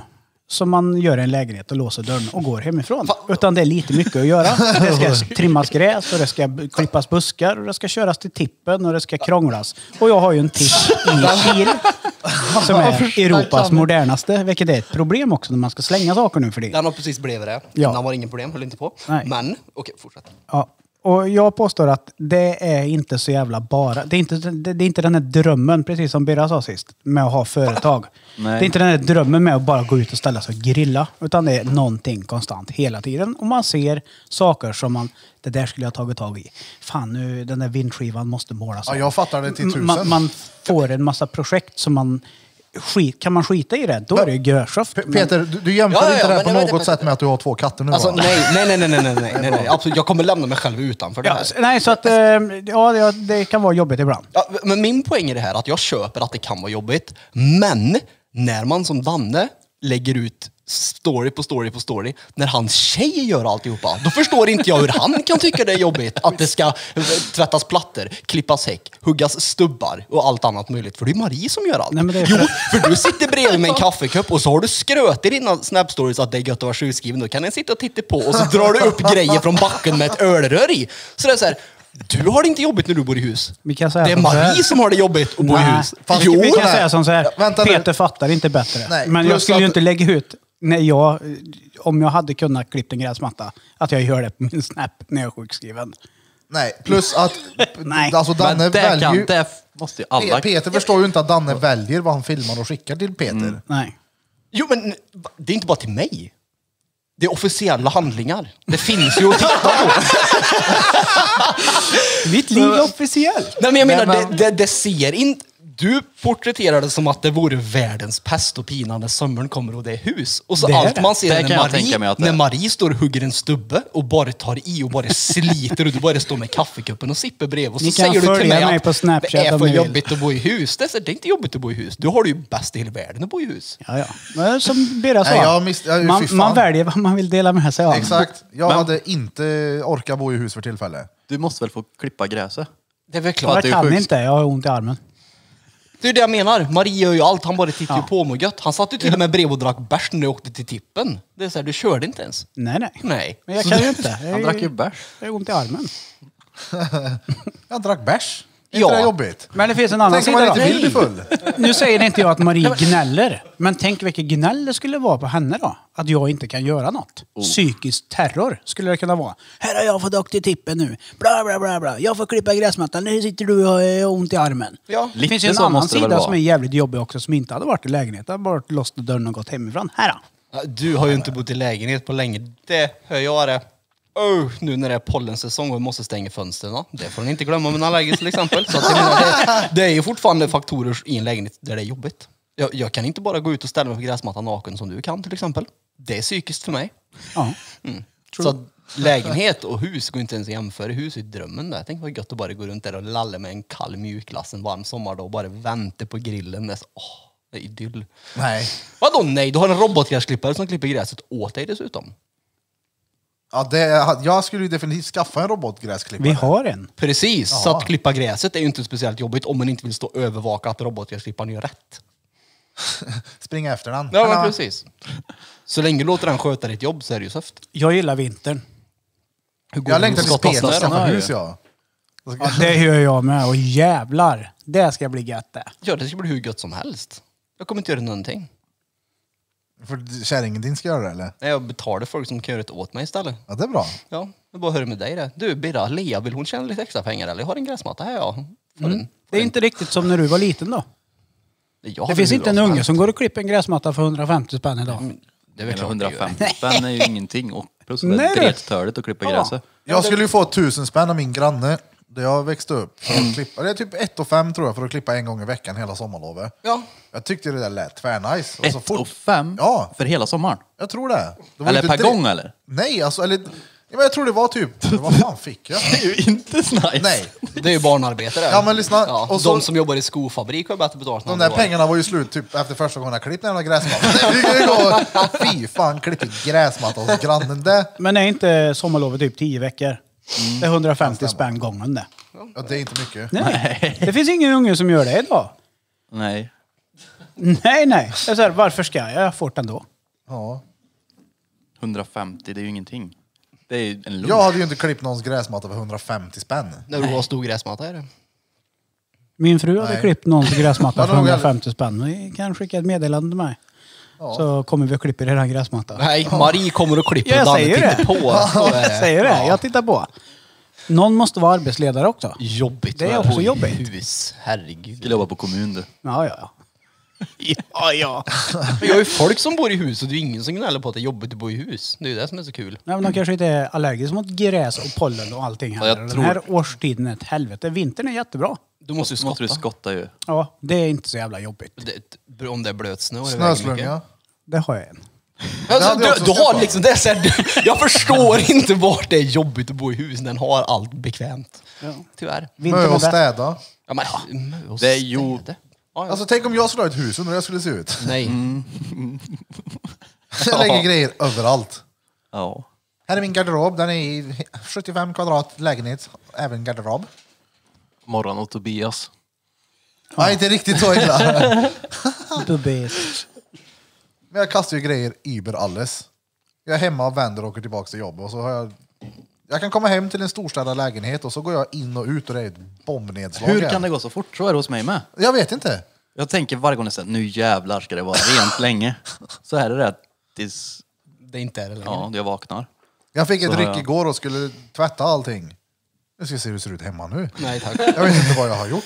som man gör i en lägenhet och låser dörren och går hemifrån. Utan det är lite mycket att göra. Det ska trimmas gräs och det ska klippas buskar och det ska köras till tippen och det ska krånglas. Och jag har ju en tipp i Kil som är Europas modernaste, vilket är ett problem också när man ska slänga saker nu för det. Den har precis blivit det. Ja. Den var ingen problem, höll inte på. Nej. Men, okej, fortsätt. Ja. Och jag påstår att det är inte så jävla bara. Det är inte, det, det är inte den här drömmen, precis som Birra sa sist, med att ha företag. Nej. Det är inte den här drömmen med att bara gå ut och ställa sig och grilla. Utan det är någonting konstant hela tiden. Och man ser saker som man, det där skulle jag ha tagit tag i. Fan, nu, den där vindskivan måste målas. Ja, jag fattar det till tusen. Man, man får en massa projekt som man... Skit, kan man skita i det, då är det ju görsoft. P- Peter, du, du jämför Ja, ja, inte det ja, här på men- något men- sätt med att du har två katter nu, Alltså va? nej, nej, nej, nej, nej, nej, nej, nej, nej. Absolut, jag kommer lämna mig själv utanför det Ja, här. s- nej, så att eh, ja, det, det kan vara jobbigt ibland. Ja, men min poäng är det här att jag köper att det kan vara jobbigt. Men när man som Danne lägger ut story på story på story, när hans tjej gör alltihopa, då förstår inte jag hur han kan tycka det är jobbigt att det ska tvättas plattor, klippas häck, huggas stubbar och allt annat möjligt. För det är Marie som gör allt. Nej, men det är Jo, för- för du sitter bredvid med en kaffekopp och så har du skröt i dina snap-stories att det är gött att vara sjukskriven. Då kan den sitta och titta på och så drar du upp grejer från backen med ett ölrör i. Så det är så här, du har det inte jobbigt när du bor i hus. Vi kan säga Det är som så här. Marie som har det jobbigt att bo i Nej. hus. Fast Jo, Vi kan nej. säga som så här, Vänta nu. Peter fattar inte bättre. Nej, men jag plus skulle ju att- inte lägga ut, när jag, om jag hade kunnat klippa en gräsmatta, att jag gör det på min Snap när jag är sjukskriven. Nej, plus att Nej. alltså Danne Men det, väljer kan, ju... det måste ju alla... Pe- Peter förstår ju inte att Danne väljer vad han filmar och skickar till Peter. Nej. Jo, men det är inte bara till mig. Det är officiella handlingar. Det finns ju att titta på. Mitt liv är officiellt. Nej, men jag menar, Nej, men- Det, det, det ser inte... Du porträtterar det som att det vore världens pest och pina när sommaren kommer och det är hus. Och så Det är allt det. man ser Det är kan när jag tänka mig Marie, att det när är. Marie står och hugger en stubbe och bara tar i och bara sliter och du bara står med kaffekuppen och sippar brev. Och så Ni kan säger du till följa mig mig att på Snapchat det är om för ni vill. jobbigt att bo i hus. Det är, så- det är inte jobbigt att bo i hus. Du har det ju bäst i hela världen att bo i hus. Ja, ja. Men som Birra sa, Nej, jag miss- ja, fy man, fan. man väljer vad man vill dela med sig av. Exakt. Jag Men- hade inte orkat bo i hus för tillfället. Du måste väl få klippa gräset? Det är väl För klart. att Jag det är kan sjukt. inte, jag har ont i armen. Det är det jag menar. Marie gör ju allt. Han bara tittar ju Ja. på och mår gött. Han satt ju till och med bredvid och drack bärs när jag åkte till tippen. Det är så här, du körde inte ens. Nej, nej. Nej. Men jag kan ju inte. Jag, Han drack ju bärs. jag har ont i armen. Jag drack bärs. Är Ja. inte det jobbigt? Men det finns en annan Tänk om man sida inte då. vill bli full. Nu säger inte jag att Marie gnäller. Men tänk vilket gnäll det skulle vara på henne då. Att jag inte kan göra något. Oh. Psykisk terror skulle det kunna vara. Här har jag fått åka till tippen nu. Bla bla bla bla. Jag får klippa gräsmattan. Nu sitter du och har ont i armen. Ja. Det finns ju en Lite så annan måste det väl sida vara. som är jävligt jobbig också. Som inte hade varit i lägenheten. Bara låst dörren och gått hemifrån. Här då. Ja, du har ju inte bott i lägenhet på länge. Det hör jag det. Oh, nu när det är pollensäsong och vi måste stänga fönstren. Det får ni inte glömma med en allergisk till exempel. Så att jag menar, det, det är ju fortfarande faktorer i en lägenhet där det är jobbigt. Jag, jag kan inte bara gå ut och ställa mig på gräsmattan naken som du kan till exempel. Det är psykiskt för mig. Ja. Mm. Så att lägenhet och hus går inte ens att jämföra. Hus är drömmen där. Tänk vad gött att bara gå runt där och lalla med en kall mjukglass en varm sommardag och bara vänta på grillen. Det är så, åh, det är idyll. Nej. Vadå nej? Du har en robotgräsklippare som klipper gräset åt dig dessutom. Ja, det, jag skulle ju definitivt skaffa en robotgräsklippare. Vi har en. Precis, så Ja. att klippa gräset är ju inte speciellt jobbigt om man inte vill stå och övervaka att robotgräsklipparen gör rätt. Springa efter den. Ja, men Tjena. precis. Så länge du låter den sköta ditt jobb så är det ju söft. Jag gillar vintern. Hur går Jag det längtar med till Peter och skottasnören? skaffa Ja, hus, ja. ja. Ja, det gör jag med. Och jävlar. Det ska bli gött det. Ja, det ska bli hur gött som helst. Jag kommer inte göra någonting. För kärringen din ska göra det, eller? Nej, jag betalar folk som kan göra det åt mig istället. Ja, det är bra. Ja, jag bara hör med dig det. Du, Birra, Lea, vill hon tjäna lite extra pengar eller? Jag har en gräsmatta här, ja. Får den. Det är inte riktigt som när du var liten då. Jag har Det finns hur inte en bra unge helst. som går och klipper en gräsmatta för hundrafemtio spänn idag. Det är väl Men klart det gör. hundrafemtio spänn är ju ingenting. Och plus Nej, det du. är drettörligt att klippa Ja. gräset. Jag skulle ju få tusen spänn av min granne där jag växte upp. För att klippa. Det är typ ett och fem tror jag för att klippa en gång i veckan hela sommarlovet. Ja. Jag tyckte det där lät tvärnice. Och så Ett fort- och fem Ja. för hela sommaren? Jag tror det. det var Eller inte per dre- gång eller? Nej, alltså eller... Ja, men jag tror det var typ... Vad fan fick jag? Det är ju inte nice. Nej. Det är ju barnarbetare. Ja, men lyssna. Ja, Och så- de som jobbar i skofabrik har bättre betalt. än De vad där vi har. pengarna var ju slut typ efter första gången jag klippte den här gräsmattan. Vi kan ju gå... Fy fan, klippa gräsmatta hos grannen. Det, Men är inte sommarlovet typ tio veckor? Det är hundrafemtio spänn gången det. ja, det är inte mycket. Nej. Det finns ingen unge som gör det idag. Nej. Nej, nej. Det är så här, varför ska jag? Jag får det ändå. Ja. hundrafemtio, det är ju ingenting. Det är ju en lunch. Jag hade ju inte klippt någons gräsmatta för hundrafemtio spänn. När du har stor gräsmatta är det. Min fru hade Nej. klippt någons gräsmatta Ja, för nog hundrafemtio spänn. Ni kan skicka ett meddelande till mig. Så kommer vi och klipper er gräsmatta. Nej, Marie kommer och klipper Ja, jag och Danne säger det. tittar på. Så är Jag det. säger det, jag tittar på. Någon måste vara arbetsledare också. Jobbigt. Det är att också bo i jobbigt. Hus. Herregud. Skulle jobba på kommun du. Ja, ja, ja. Ja, ja. Men jag har ju folk som bor i hus och det är ju ingen som gnäller på att det är jobbigt att bo i hus. Det är ju det som är så kul. Nej, men de kanske inte är allergiska mot gräs och pollen och allting här. Ja, jag Den tror- här årstiden är ett helvete. Vintern är jättebra. Du måste ju skotta. Måste du skotta ju. Ja, det är inte så jävla jobbigt. Det, om det är blöt snö. och det väger mycket. Snöslunga. Det har jag en. Alltså, hade jag du, också du har skaffat. liksom, det är så här, du, jag förstår inte vart det är jobbigt att bo i hus. Den har allt bekvämt. Ja. Tyvärr. Vintern Mö är och bäst. städa. Ja, men, mö och Det är ju- städa. Ja, ja. Alltså tänk om jag skulle ha ett hus, undrar hur jag skulle se ut. Nej. Jag lägger grejer överallt. Ja. Här är min garderob, den är i sjuttiofem kvadrat lägenhet, även garderob. Morgon och Tobias. Nej, inte riktigt så illa. Bubbigt. Men jag kastar ju grejer über alles. Jag är hemma och vänder och åker tillbaka till jobbet och så har jag... Jag kan komma hem till en storstädad lägenhet och så går jag in och ut och det är ett bombnedslag. Hur igen. kan det gå så fort? Så är det hos mig med. Jag vet inte. Jag tänker varje gång jag säger nu jävlar ska det vara rent länge. Så här är det tills Det är inte är det längre. ja, jag vaknar. Jag fick ett Så har ryck jag- igår och skulle tvätta allting. Jag ska se hur det ser ut hemma nu. Nej tack. Jag vet inte vad jag har gjort.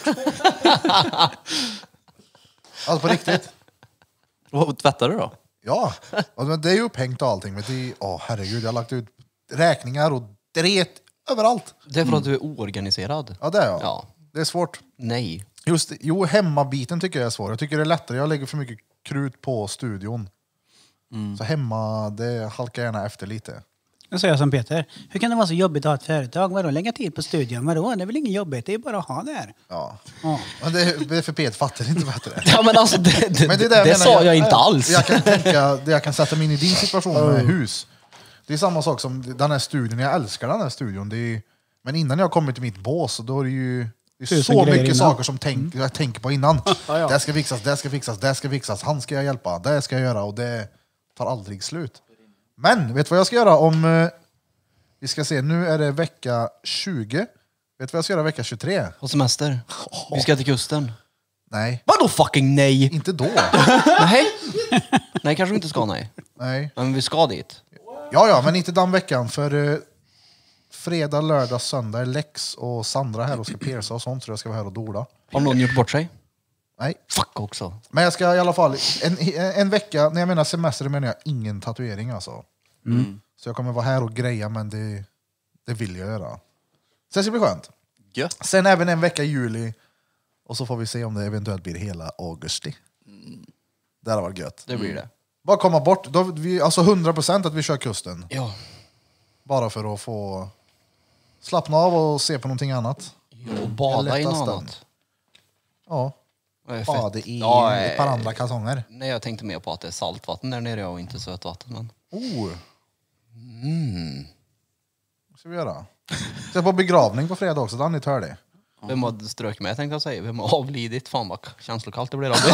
Alltså på riktigt. Vad tvättar du då? Ja, och det är ju upphängt och allting. Men det är, åh herregud, jag har lagt ut räkningar och dret överallt. Det är för att du är oorganiserad. Ja, det är jag. Ja. Det är svårt. Nej. Just det, jo, hemmabiten tycker jag är svår. Jag tycker det är lättare. Jag lägger för mycket krut på studion. Så hemma, det halkar gärna efter lite. Nu säger jag som Peter. Hur kan det vara så jobbigt att ha ett företag? Vadå, lägga tid på studion? Vadå, det är väl inget jobbigt? Det är bara att ha det här. Ja. Ja. Men det, det är för Pet fattar inte bättre. Ja men alltså det, det, Men det, det, där det menar sa jag inte alls. Jag kan tänka, det jag kan sätta mig in i din situation med hus. Det är samma sak som den här studion. Jag älskar den här studion. Det är, men innan jag kommer till mitt bås, då är det ju det är Tusen så grejer mycket innan. saker som tänk, jag tänker på innan. Ja, ja. Det ska fixas, det ska fixas, det ska fixas. Han ska jag hjälpa, det ska jag göra och det tar aldrig slut. Men vet du vad jag ska göra om... eh, Vi ska se, nu är det vecka tjugo. Vet du vad jag ska göra vecka tjugotre? På semester. Vi ska till kusten. Nej, Vadå fucking nej? inte då. Nej. Nej kanske vi inte ska nej. Nej. Men vi ska dit. Ja, ja, men inte den veckan. För eh, fredag, lördag, söndag är Lex och Sandra här och ska pierca och sånt. Så jag ska vara här och dola. Har någon gjort bort sig? Nej, Fuck också. men jag ska i alla fall... En, en vecka, när jag menar semester menar jag ingen tatuering alltså. Så jag kommer vara här och greja, men det, det vill jag göra. Så det ska bli skönt. Gött. Sen även en vecka i juli. Och så får vi se om det eventuellt blir hela augusti. Det hade varit gött. Det blir det. Bara komma bort. Då, vi, alltså hundra procent att vi kör kusten. Ja. Bara för att få slappna av och se på någonting annat. Och bada i något lättaste. annat. Ja, Det är fett. bada i Ja, ett par eh, andra kalsonger. Nej jag tänkte mer på att det är saltvatten där nere och inte sötvatten. Men... Oh. Vad ska vi göra? Ska på begravning på fredag också, Danny hör det. Vem har strök med tänkte jag säga. Vem har avlidit? Fan vad känslokallt det blir av det.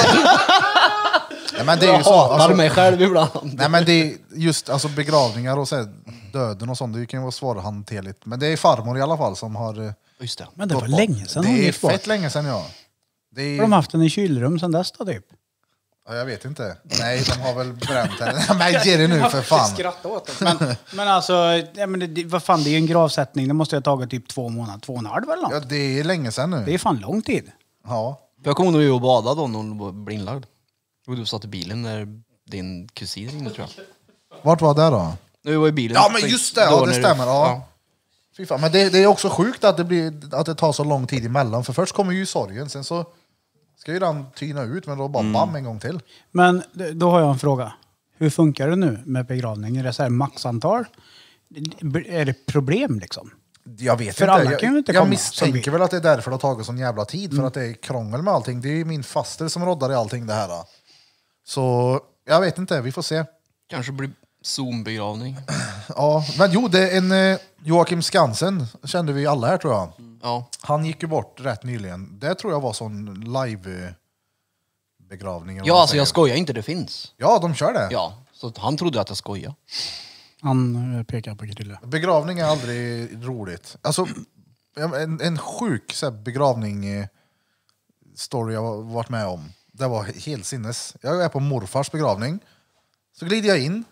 Nej, men det är ju Jag så. hatar Alltså, mig själv ibland. nej, men det är just alltså, begravningar och så här, döden och sånt, det kan ju vara svårhanterligt. Men det är farmor i alla fall som har... eh, Just det. Men det var gått bort. länge sedan hon Det är gick bort. fett länge sedan, ja. Det är, Har de haft den i kylrum sedan dess då typ? ja, jag vet inte. Nej, de har väl bränt henne. Men ge det nu för fan. Skratta åt det. Men, men alltså, ja, men det- det, vad fan, det är ju en gravsättning. Det måste ha tagit typ två månader, två och en halv eller något. Ja, det är länge sedan Det nu. är fan lång tid. Ja. Jag kommer nog ju att bada då när hon var blinlagd. Och du satt i bilen när din kusin ringde tror jag. Vart var det då? Nu var i bilen. Ja, men just det. Ja, Då det när du- stämmer. Ja. Fy fan. Men det, det är också sjukt att det, blir, att det tar så lång tid emellan. För först kommer ju sorgen, sen så ska ju den tyna ut, men då bara bam en gång till. Men d- då har jag en fråga. Hur funkar det nu med begravning? Är det så här maxantal? Är det problem liksom? Jag vet För inte. alla Jag, kan ju inte jag komma, misstänker som vi. väl att det är därför det har tagit sån jävla tid. För att det är krångel med allting. Det är ju min faster som roddar i allting det här. Så jag vet inte, vi får se. Kanske blir Zoom-begravning. Ja, men jo, det är en eh, Joakim Skansen kände vi alla här tror jag. Ja. Han gick ju bort rätt nyligen. Det tror jag var sån live eh, begravning. eller vad Ja, man alltså säger. jag skojar inte, det finns. Ja, de kör det. Ja, Så han trodde att jag skojade. Han eh, pekar på Krille. Begravning är aldrig roligt. Alltså, en, en sjuk så här, begravning eh, story jag har varit med om. Det var helt sinnes. Jag är på morfars begravning. Så glider jag in.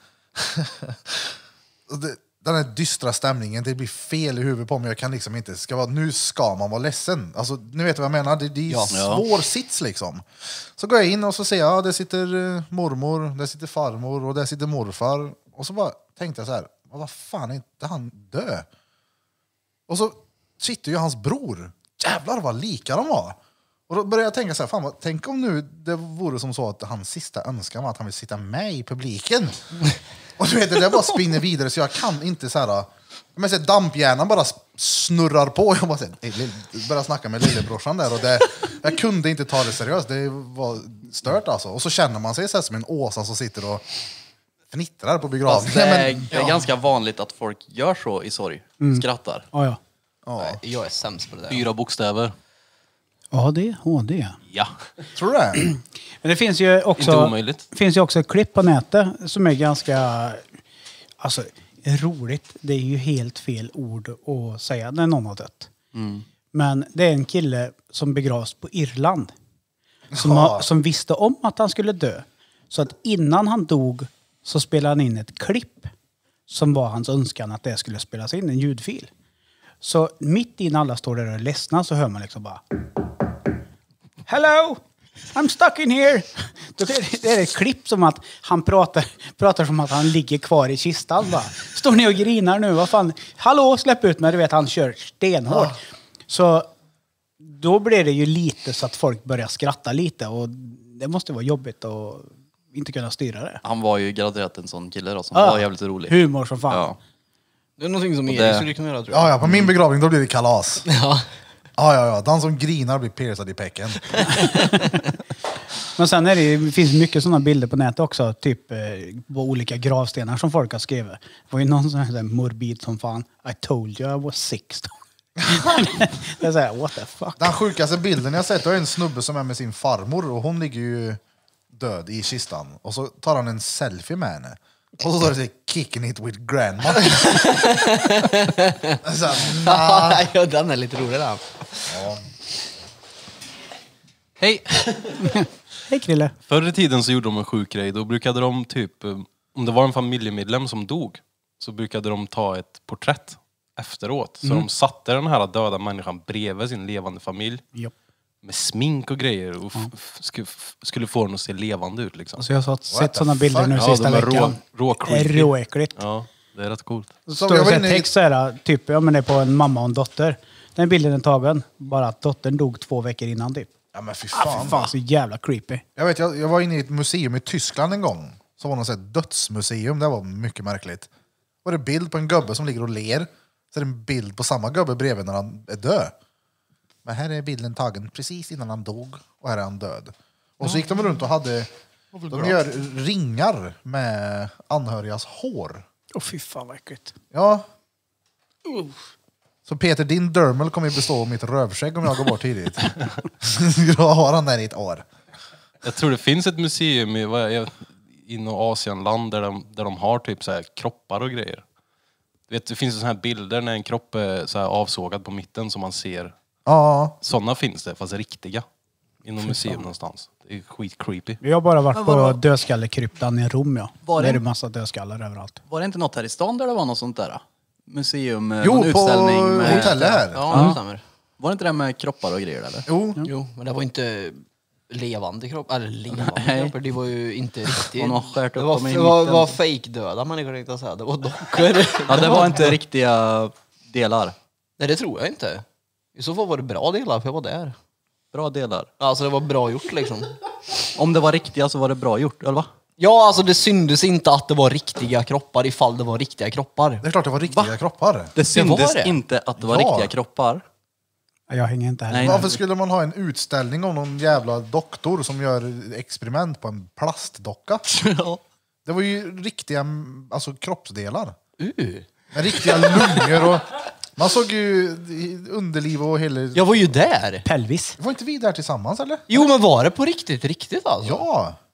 det, den här dystra stämningen, det blir fel i huvudet på mig. Jag kan liksom inte, ska vara, nu ska man vara ledsen. Alltså, nu vet du vad jag menar? Det, det är Ja. svår sits liksom. Så går jag in och så ser jag, ja, där sitter uh, mormor, där sitter farmor och där sitter morfar. Och så bara tänkte jag så här, vad fan är inte han dö? Och så sitter ju hans bror. Jävlar vad lika de var. Och då började jag tänka så här, fan, vad, tänk om nu det vore som så att hans sista önskan var att han vill sitta med i publiken. Och du vet, det där bara spinner vidare så jag kan inte så här, men så damphjärnan bara snurrar på. Jag bara så här, började snacka med lillebrorsan där och det, jag kunde inte ta det seriöst. Det var stört alltså. Och så känner man sig så här som en åsa som sitter och fnittrar på begravningen. Det är, Men, det är ganska vanligt att folk gör så i sorg. Skrattar. Ja, ja. ja. Jag är sämst på det där. Fyra bokstäver. A D H D. Ja. Tror du det? Men det finns ju också, Inte omöjligt. finns ju också ett klipp på nätet som är ganska alltså, roligt. Det är ju helt fel ord att säga när någon har dött. Mm. Men det är en kille som begravs på Irland. Som, Ja. har, som visste om att han skulle dö. Så att innan han dog så spelade han in ett klipp som var hans önskan att det skulle spelas in, en ljudfil. Så mitt i när alla står där och är ledsna så hör man liksom bara Hello! I'm stuck in here! Det är ett klipp som att han pratar, pratar som att han ligger kvar i kistan. Bara. Står ni och grinar nu? Vad fan? Hallå, släpp ut mig! Du vet, han kör stenhårt. Så då blir det ju lite så att folk börjar skratta lite. Och det måste vara jobbigt att inte kunna styra det. Han var ju graderat en sån kille då som Ja. var jävligt rolig. Humor som fan. Ja. Det är någonting som Och Erik det- skulle kunna göra, tror jag. Ja, ja, på min begravning då blir det kalas. Ja. Ja, ja, ja. Den som grinar blir piercad i pecken. Men sen är det, ju- det finns mycket sådana bilder på nätet också. Typ eh, på olika gravstenar som folk har skrivit. Det var ju någon sån här morbid som fan. I told you I was sixton. Det är såhär, what the fuck? Den sjukaste bilden jag sett är en snubbe som är med sin farmor och hon ligger ju död i kistan. Och så tar han en selfie med henne. Och så står det så här, kicking it with grandma. så här, nah. Ja, den är lite rolig den. Hej! Hej Krille. Förr i tiden så gjorde de en sjuk grej. Då brukade de typ, eh, om det var en familjemedlem som dog, så brukade de ta ett porträtt efteråt. Så de satte den här döda människan bredvid sin levande familj. Japp. Med smink och grejer. Och f- f- skulle, f- skulle få den att se levande ut liksom. Alltså jag har sett the sådana bilder fuck? nu Ja, sista de är rå, veckan. rå Det är creepy. råäckligt. Ja, det är rätt coolt. Så Står jag det var så inne här i- text så här, typ, ja men det är på en mamma och en dotter. Den bilden är tagen. Bara att dottern dog två veckor innan typ. Ja, men fy Ah, fan. för fan så jävla creepy. Jag vet, jag, jag var inne i ett museum i Tyskland en gång. Så var det något sånt här dödsmuseum. Det var mycket märkligt. Var det bild på en gubbe som ligger och ler. Så är det en bild på samma gubbe bredvid när han är död. Men här är bilden tagen precis innan han dog. Och här är han död. Och så gick de runt och hade... De gör ringar med anhörigas hår. Åh fy fan vad äckligt. Ja. Så Peter, din dermal kommer ju bestå av mitt rövskägg om jag går bort tidigt. Då har han där i ett år. Jag tror det finns ett museum i, vad är, i något Asienland där de, där de har typ så här kroppar och grejer. Du vet, det finns ju såna här bilder när en kropp är så här avsågad på mitten som man ser. Ja. Sådana finns det, fast riktiga. I något museum någonstans. Det är skit creepy. Vi har bara varit Men på vadå? dödskallekryptan i Rom ja. Var det- Där är det massa dödskallar överallt. Var det inte något här i stan där det var något sånt där? Museum, eh, Jo, någon på utställning med... hotellet här. Ja, det stämmer. Var det inte det med kroppar och grejer eller? Jo. Jo, men det var inte levande kroppar. Eller levande Nej. kroppar, det var ju inte riktigt. Och någon skärt Det upp var, dem i det var, mitten. var fake-döda människor, tänkte jag säga. Det var dockor. Ja, det var inte riktiga delar. Nej, det tror jag inte. I så fall var det bra delar, för jag var där. Bra delar. Alltså det var bra gjort liksom. Om det var riktiga så var det bra gjort, eller va? Ja, alltså det syndes inte att det var riktiga kroppar ifall det var riktiga kroppar. Det är klart det var riktiga kroppar. Det syndes det. inte att det var Ja. riktiga kroppar. Jag hänger inte här. Nej. Varför skulle man ha en utställning om någon jävla doktor som gör experiment på en plastdocka? Ja. Det var ju riktiga alltså, kroppsdelar. Uh. Riktiga lungor och... Man såg ju underliv och hela... Jag var ju där. Pelvis. Var inte vi där tillsammans eller? Jo, men var det på riktigt, riktigt alltså? Ja!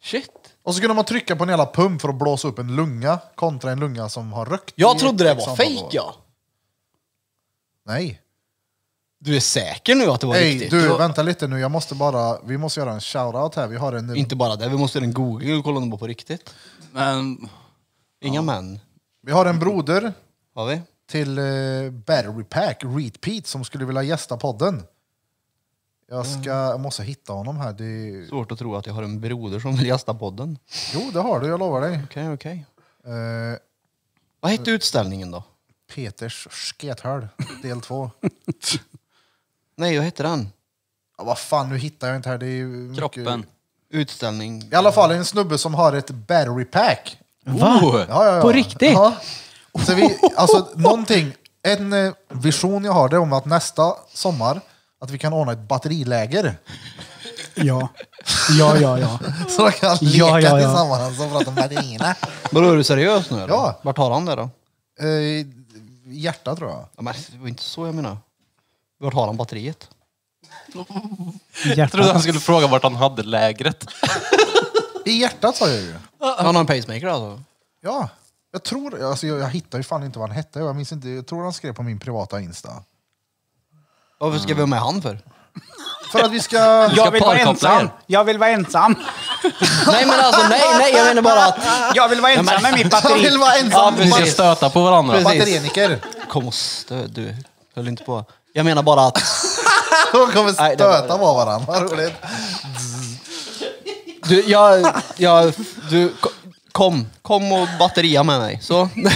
Shit. Och så kunde man trycka på en jävla pump för att blåsa upp en lunga kontra en lunga som har rökt. Jag i trodde det ett var antal fake, år. ja. Nej. Du är säker nu att det var Hej, riktigt? du, Då- vänta lite nu. Jag måste bara, vi måste göra en shoutout här. Vi har en... Inte bara det, vi måste göra en Google och kolla om det var på riktigt. Men Inga män. Vi har en broder Har vi? till uh, Battery Pack, Repeat, som skulle vilja gästa podden. Jag, ska, jag måste hitta honom här. Det... Svårt att tro att jag har en broder som vill gästa podden. Jo, det har du, jag lovar dig. Okej, okej. Uh, Vad hette utställningen då? Peters skethöl, del två. Nej, vad hette den? Ja, vad fan, nu hittar jag inte här. Det är ju mycket... kroppen. Utställning. I alla fall en snubbe som har ett battery pack. Va? Oh. Ja, ja, ja. På riktigt? Ja. Så vi, alltså någonting, en eh, vision jag har det om att nästa sommar att vi kan ordna ett batteriläger. Ja. Ja, ja, ja. Så de kan leka Ja, ja, ja. tillsammans och prata om batterierna. Vadå, är du seriös nu eller? Ja. Vart har han det då? Eh, hjärta tror jag. Ja, men det var inte så jag menar. Vart har han batteriet? Jag trodde han skulle fråga vart han hade lägret. I hjärtat sa jag ju. Han har en pacemaker alltså? Ja. Jag tror, alltså jag, jag hittar ju fan inte vad han hette. Jag minns inte, jag tror han skrev på min privata Insta. Varför ska vi ha med han för? För att vi ska... Jag vill vara parkoppla ensam. er. Jag vill vara ensam. Nej men alltså, nej, nej, jag menar bara att... Jag vill vara ensam med mitt Han batteri. vill vara Ja, ensam. Vi ska precis. stöta på varandra. Precis. Batterieniker. Kom och stöd, du. Höll inte på. Jag menar bara att... De kommer Nej, det var- stöta på varandra. Vad roligt. Du, jag... jag du, kom. Kom och batteria med mig. Så. Det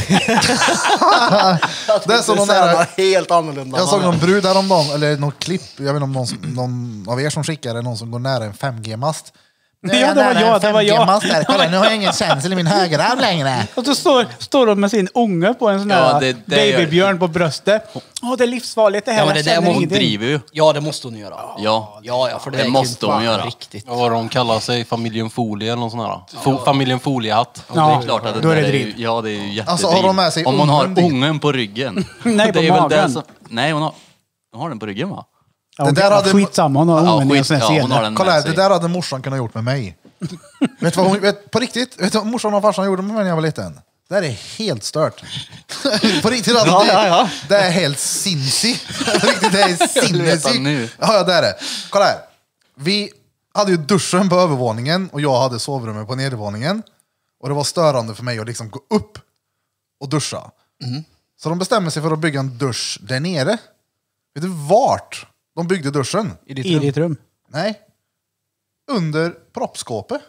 är så någon där, helt annorlunda. jag såg någon brud häromdagen, eller något klipp, jag vet inte om någon, som- någon av er som skickar det, någon som går nära en fem G-mast. Nu är Ja, det var nära jag, en det var jag. fem G-mast där. Kolla, nu har jag ingen känsel i min högerarm längre. Och så står, står de med sin unge på en sån Ja, här det- det gör- babybjörn på bröstet. Åh, det är livsfarligt det här. Ja, men jag det där känner må- Hon ingenting. driver ju. Ja, det måste hon göra. Ja. Ja, ja, för det, Det där måste kan ju hon vara göra. Riktigt. Ja, vad de kallar sig, familjen Folie eller något sånt där. Fo- familjen Foliehatt. Det är klart att det då är där det är ju, driv. ja, det är ju jättedriv. Alltså, har de med sig Om hon har ungen dit? ungen på ryggen. Nej, på det är väl magen. det som, nej, hon har, hon har den på ryggen va? Ja, Det det där där hade- skitsamma, hon har Ja, ungen i en skit, sån här ja, hon har sele. den Kolla här, med det sig. där hade morsan kunnat gjort med mig. vet du vad hon, vet, på riktigt, vet du vad morsan och farsan gjorde med mig när jag var liten? Det här är helt stört. På riktigt, alltså, Ja, det, ja, ja. det är helt sinsi. På riktigt, det är veta sinnesigt. nu. Ja, ja, det är det. Kolla här. Vi hade ju duschen på övervåningen och jag hade sovrummet på nedervåningen. Och det var störande för mig att liksom gå upp och duscha. Så de bestämmer sig för att bygga en dusch där nere. Vet du vart de byggde duschen? I ditt I rum. ditt rum. Nej. Under proppskåpet.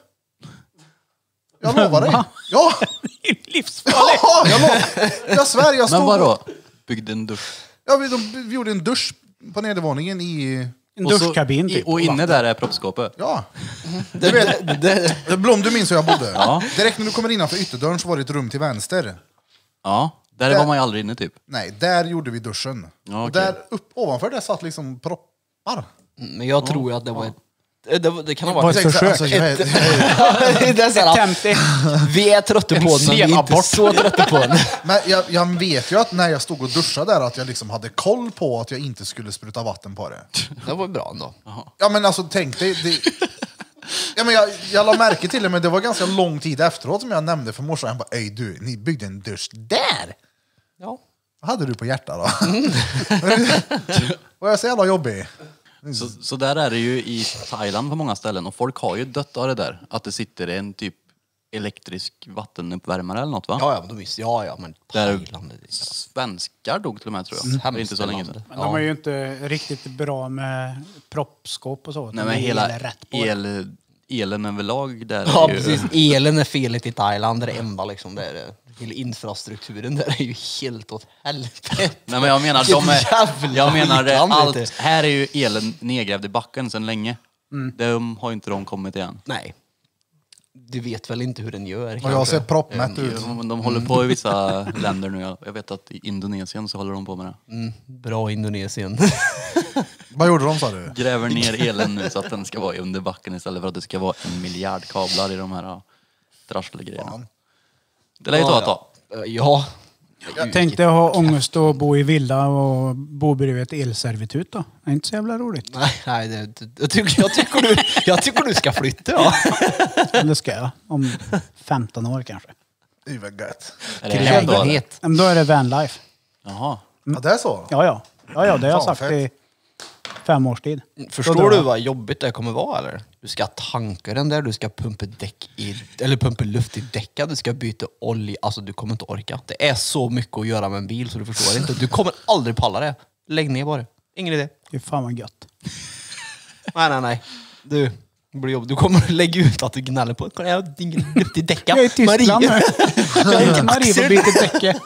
Jag lovar dig. Ja, Livsfarligt. ja jag, lovar. Jag svär, jag stod... Men vadå? Byggde en dusch? Ja, vi, de, vi gjorde en dusch på nedervåningen i... En Och så- duschkabin i- typ. Och inne där är proppskåpet. Ja. Det, det, det, Blom, du minns hur jag bodde? Ja. Direkt när du kommer innanför ytterdörren så var det ett rum till vänster. Ja, där Där- var man ju aldrig inne typ. Nej, där gjorde vi duschen. Ja, Och okej. där upp, ovanför det satt liksom proppar. men jag tror ju att det var ett... Det, det, det kan ha Var varit... ett Tänk så- försök. alltså, jag är- det är så här, femtio. vi är trötta på den, men vi är inte så trötta på den. Men jag, jag vet ju att när jag stod och duschade där att jag liksom hade koll på att jag inte skulle spruta vatten på det. Det var ju bra ändå. Ja men alltså tänk dig, det... ja, men jag, jag la märke till det, men det var ganska lång tid efteråt som jag nämnde för morsan. Han bara, ej du, ni byggde en dusch där! Ja. Vad hade du på hjärtat då? Var jag så jävla jobbig? Så, så där är det ju i Thailand på många ställen och folk har ju dött av det där. Att det sitter en typ elektrisk vattenuppvärmare eller något va? Ja, ja, men visst. Ja, ja, men Där Thailand, det är svenskar dog till och med tror jag. Det är inte så länge sedan. Men de är ju inte riktigt bra med proppskåp och så. Nej De men är hela rätt på. el, elen överlag där Ja, är ju... precis. Elen är felet i Thailand, det är det enda liksom. Det är det. Hela infrastrukturen där är ju helt åt helvete. Nej men jag menar, Vilket de är, jävla jag menar det, skitland, vet allt, du. här är ju elen nedgrävd i backen sedan länge. De har inte de kommit igen. Nej. Du vet väl inte hur den gör? Och jag ser proppmätt ut. De, de håller på i vissa länder nu. Jag- Jag vet att i Indonesien så håller de på med det. Mm, bra Indonesien. Vad gjorde de sa du? Gräver ner elen nu så att den ska vara under backen istället för att det ska vara en miljard kablar i de här trasslegrejerna. Det lär ju ta ett tag. Ja. Tänk dig ha ångest och bo i villa och bo bredvid ett elservitut då. Det är inte så jävla roligt. Nej, nej det, det, jag, tycker, jag, tycker du, jag tycker du ska flytta. Ja. Det ska jag. Om femton år kanske. Det är väl gött. Är det hem då, eller? Lägenhet. Men då är det vanlife. Jaha. Ja, det är så. Ja, ja. Ja, ja, det har jag Fan, sagt fett. i fem års tid. Förstår Då drar du jag. vad jobbigt det kommer vara eller? Du ska tanka den där, du ska pumpa däck i, eller pumpa luft i däcka, du ska byta olja. Alltså du kommer inte orka. Det är så mycket att göra med en bil så du förstår inte. Du kommer aldrig palla det. Lägg ner bara. Ingen idé. Det är fan vad gött. Nej, nej, nej. Du, det blir jobb. Du kommer lägga ut att du gnäller på. Kan jag ha ingen luft i däcka? Jag är i Tyskland nu. Jag är inte Marie på bytet däcke.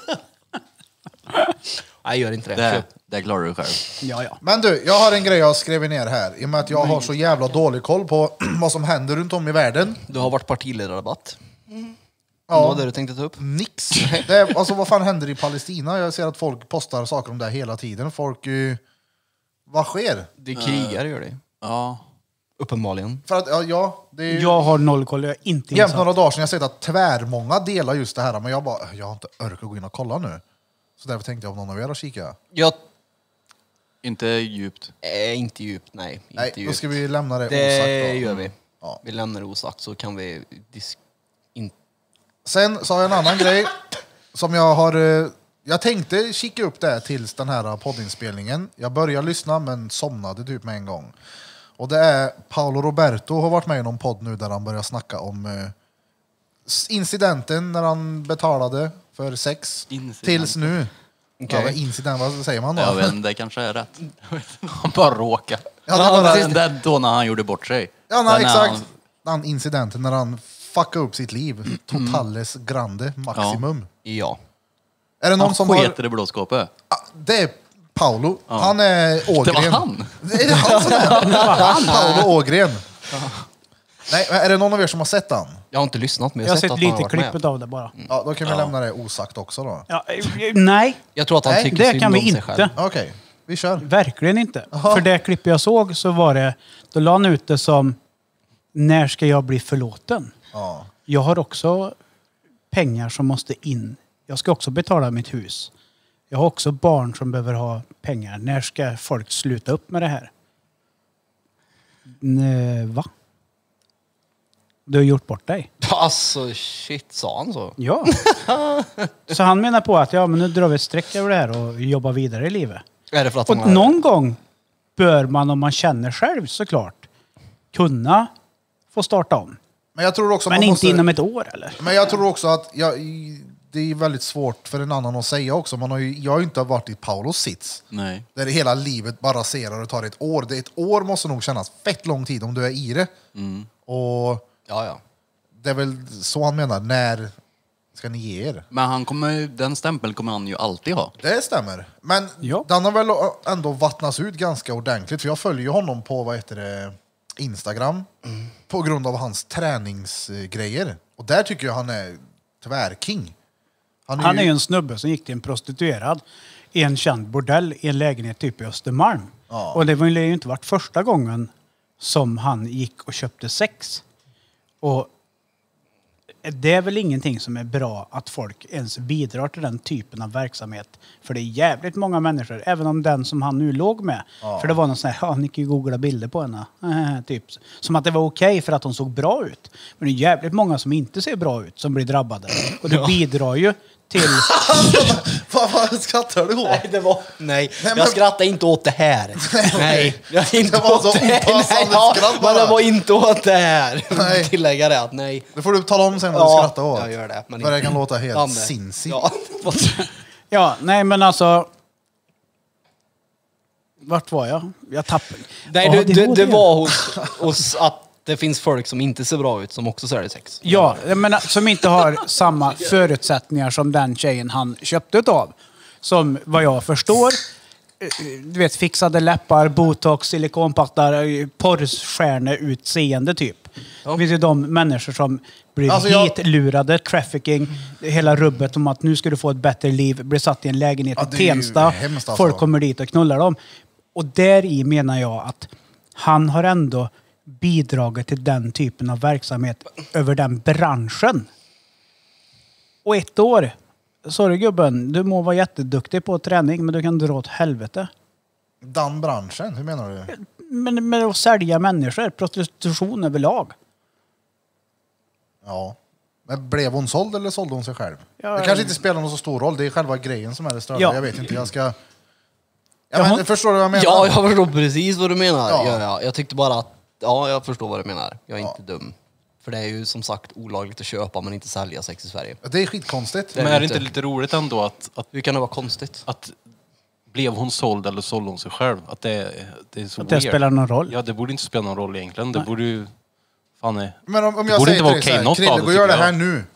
Nej, gör inte det. Det, Köp. det klarar du själv. Ja, ja. Men du, jag har en grej jag skrev ner här. I och med att jag har så jävla dålig koll på vad som händer runt om i världen. Du har varit partiledarrabatt. Ja. Det var det du tänkte ta upp. Nix. Det är, alltså, vad fan händer i Palestina? Jag ser att folk postar saker om det hela tiden. Folk... Uh, vad sker? Det krigar gör det. Ja. Uppenbarligen. För att, ja, ja, det är Jag har noll koll. Jag är inte jämt insatt. några dagar sedan jag sett att tvärmånga delar just det här. Men jag bara, jag har inte orkat gå in och kolla nu. Så därför tänkte jag om någon av er har kika. Jag Inte djupt. är inte djupt, nej. Inte Nej, då djupt. ska vi lämna det, Det osagt då. gör vi. Ja. Vi lämnar det osagt så kan vi... Dis- in- Sen så har jag en annan grej som jag har... eh, Jag tänkte kika upp det tills den här poddinspelningen. Jag började lyssna men somnade typ med en gång. Och det är Paolo Roberto har varit med i någon podd nu där han börjar snacka om eh, incidenten när han betalade för sex. Incidenten. Tills nu. Okej. Ja, vad incident, vad säger man då? Jag vet inte, det kanske är rätt. Han bara råkar. Ja, det är bara, Den där då när han gjorde bort sig. ja, nej, Den när exakt. han- Den incidenten när han fuckade upp sitt liv. Totales grande maximum. Ja. Är det någon Han som sket har... i det blå skåpet. Ah, det är Paolo. Han är Ågren. Det var han. Det är han som är Paolo Ågren. Nej, men är det någon av er som har sett han? Jag har inte lyssnat men Jag jag har har sett sett att han har lite varit med. klippet av det bara. Ja, då kan vi lämna det osagt också då. Ja, eh, nej, Jag tror att han Nej, tycker det synd kan vi om sig inte. själv. Okej, vi kör. Verkligen inte. För det klipp jag såg så var det, då la han ut det som, när ska jag bli förlåten? Ja. Jag har också pengar som måste in. Jag ska också betala mitt hus. Jag har också barn som behöver ha pengar. När ska folk sluta upp med det här? Nej, va? Du har gjort bort dig. Alltså shit, sa han så? Ja. Så han menar på att ja, men nu drar vi ett streck över det här och jobbar vidare i livet. Är det för att han Och har... någon gång bör man, om man känner själv såklart, kunna få starta om. Men jag tror också Men man inte måste... inom ett år eller? Men jag tror också att jag, det är väldigt svårt för en annan att säga också. Man har ju, jag har ju inte varit i Paulos sits. Nej. Där hela livet bara raserar och tar ett år. Det, ett år måste nog kännas fett lång tid om du är i det. Och Ja, ja. det är väl så han menar. När ska ni ge er? Men han kommer, den stämpeln kommer han ju alltid ha. Det stämmer. Men Ja. den har väl ändå vattnats ut ganska ordentligt. För jag följer ju honom på vad heter det, Instagram. På grund av hans träningsgrejer. Och där tycker jag han är tvärking. Han är, Han är ju, ju en snubbe som gick till en prostituerad i en känd bordell i en lägenhet typ i Östermalm. Ja. Och det var ju inte varit första gången som han gick och köpte sex. Och det är väl ingenting som är bra att folk ens bidrar till den typen av verksamhet. För det är jävligt många människor, även om den som han nu låg med. Ja. För det var någon sån här, ja ni kan ju googla bilder på henne. typ. Som att det var okej för att hon såg bra ut. Men det är jävligt många som inte ser bra ut som blir drabbade. Och det bidrar ju till... vad, vad skrattar du åt? Nej, det var... Nej, men- jag skrattar inte åt det här. Nej, jag är inte Det var åt så det här. opassande Nej, ja, skratt men bara. det var inte åt det här. Nej. Tillägga det att nej. Det får du tala om sen vad du Ja, skrattar åt. jag gör det. Men För det kan låta helt Danne. sinnessigt. Ja. Ja, nej men alltså... Vart var jag? Jag tappade. Nej, Ja, det, det, var det var hos, hos att det finns folk som inte ser bra ut som också säljer sex. Ja, jag menar, som inte har samma förutsättningar som den tjejen han köpte utav. Som vad jag förstår, eh, du vet fixade läppar, botox, silikonpattar, eh, porrstjärneutseende typ. Det finns ju de människor som blir Alltså, jag- hitlurade, trafficking, hela rubbet om att nu ska du få ett bättre liv, blir satt i en lägenhet Ja, i det är ju Tensta, hemskt alltså. folk kommer dit och knullar dem. Och där i menar jag att han har ändå bidragit till den typen av verksamhet över den branschen. Och ett år, sorry gubben, du må vara jätteduktig på träning men du kan dra åt helvete. Den branschen, hur menar du? Men med att sälja människor, prostitution överlag. Ja. Men blev hon såld eller sålde hon sig själv? Ja, det kanske inte spelar någon så stor roll. Det är själva grejen som är det större. Ja. Jag vet inte, jag ska... Ja, Jaha. men, förstår du vad jag menar? Ja, jag förstår precis vad du menar. Ja. Ja. Ja, jag tyckte bara att, ja, jag förstår vad du menar. Jag är inte dum. För det är ju som sagt olagligt att köpa men inte sälja sex i Sverige. Det är skitkonstigt. Men är är det inte. inte lite roligt ändå att, att, Hur kan det vara konstigt? att blev hon såld eller sålde hon sig själv? Att det, det är så Att det weird. spelar någon roll. Ja, det borde inte spela någon roll egentligen. Det borde ju... Fan är... Men om, om Det jag borde säger inte till vara dig okej, så här, något av Krille, det gå och gör det tycker här jag. nu.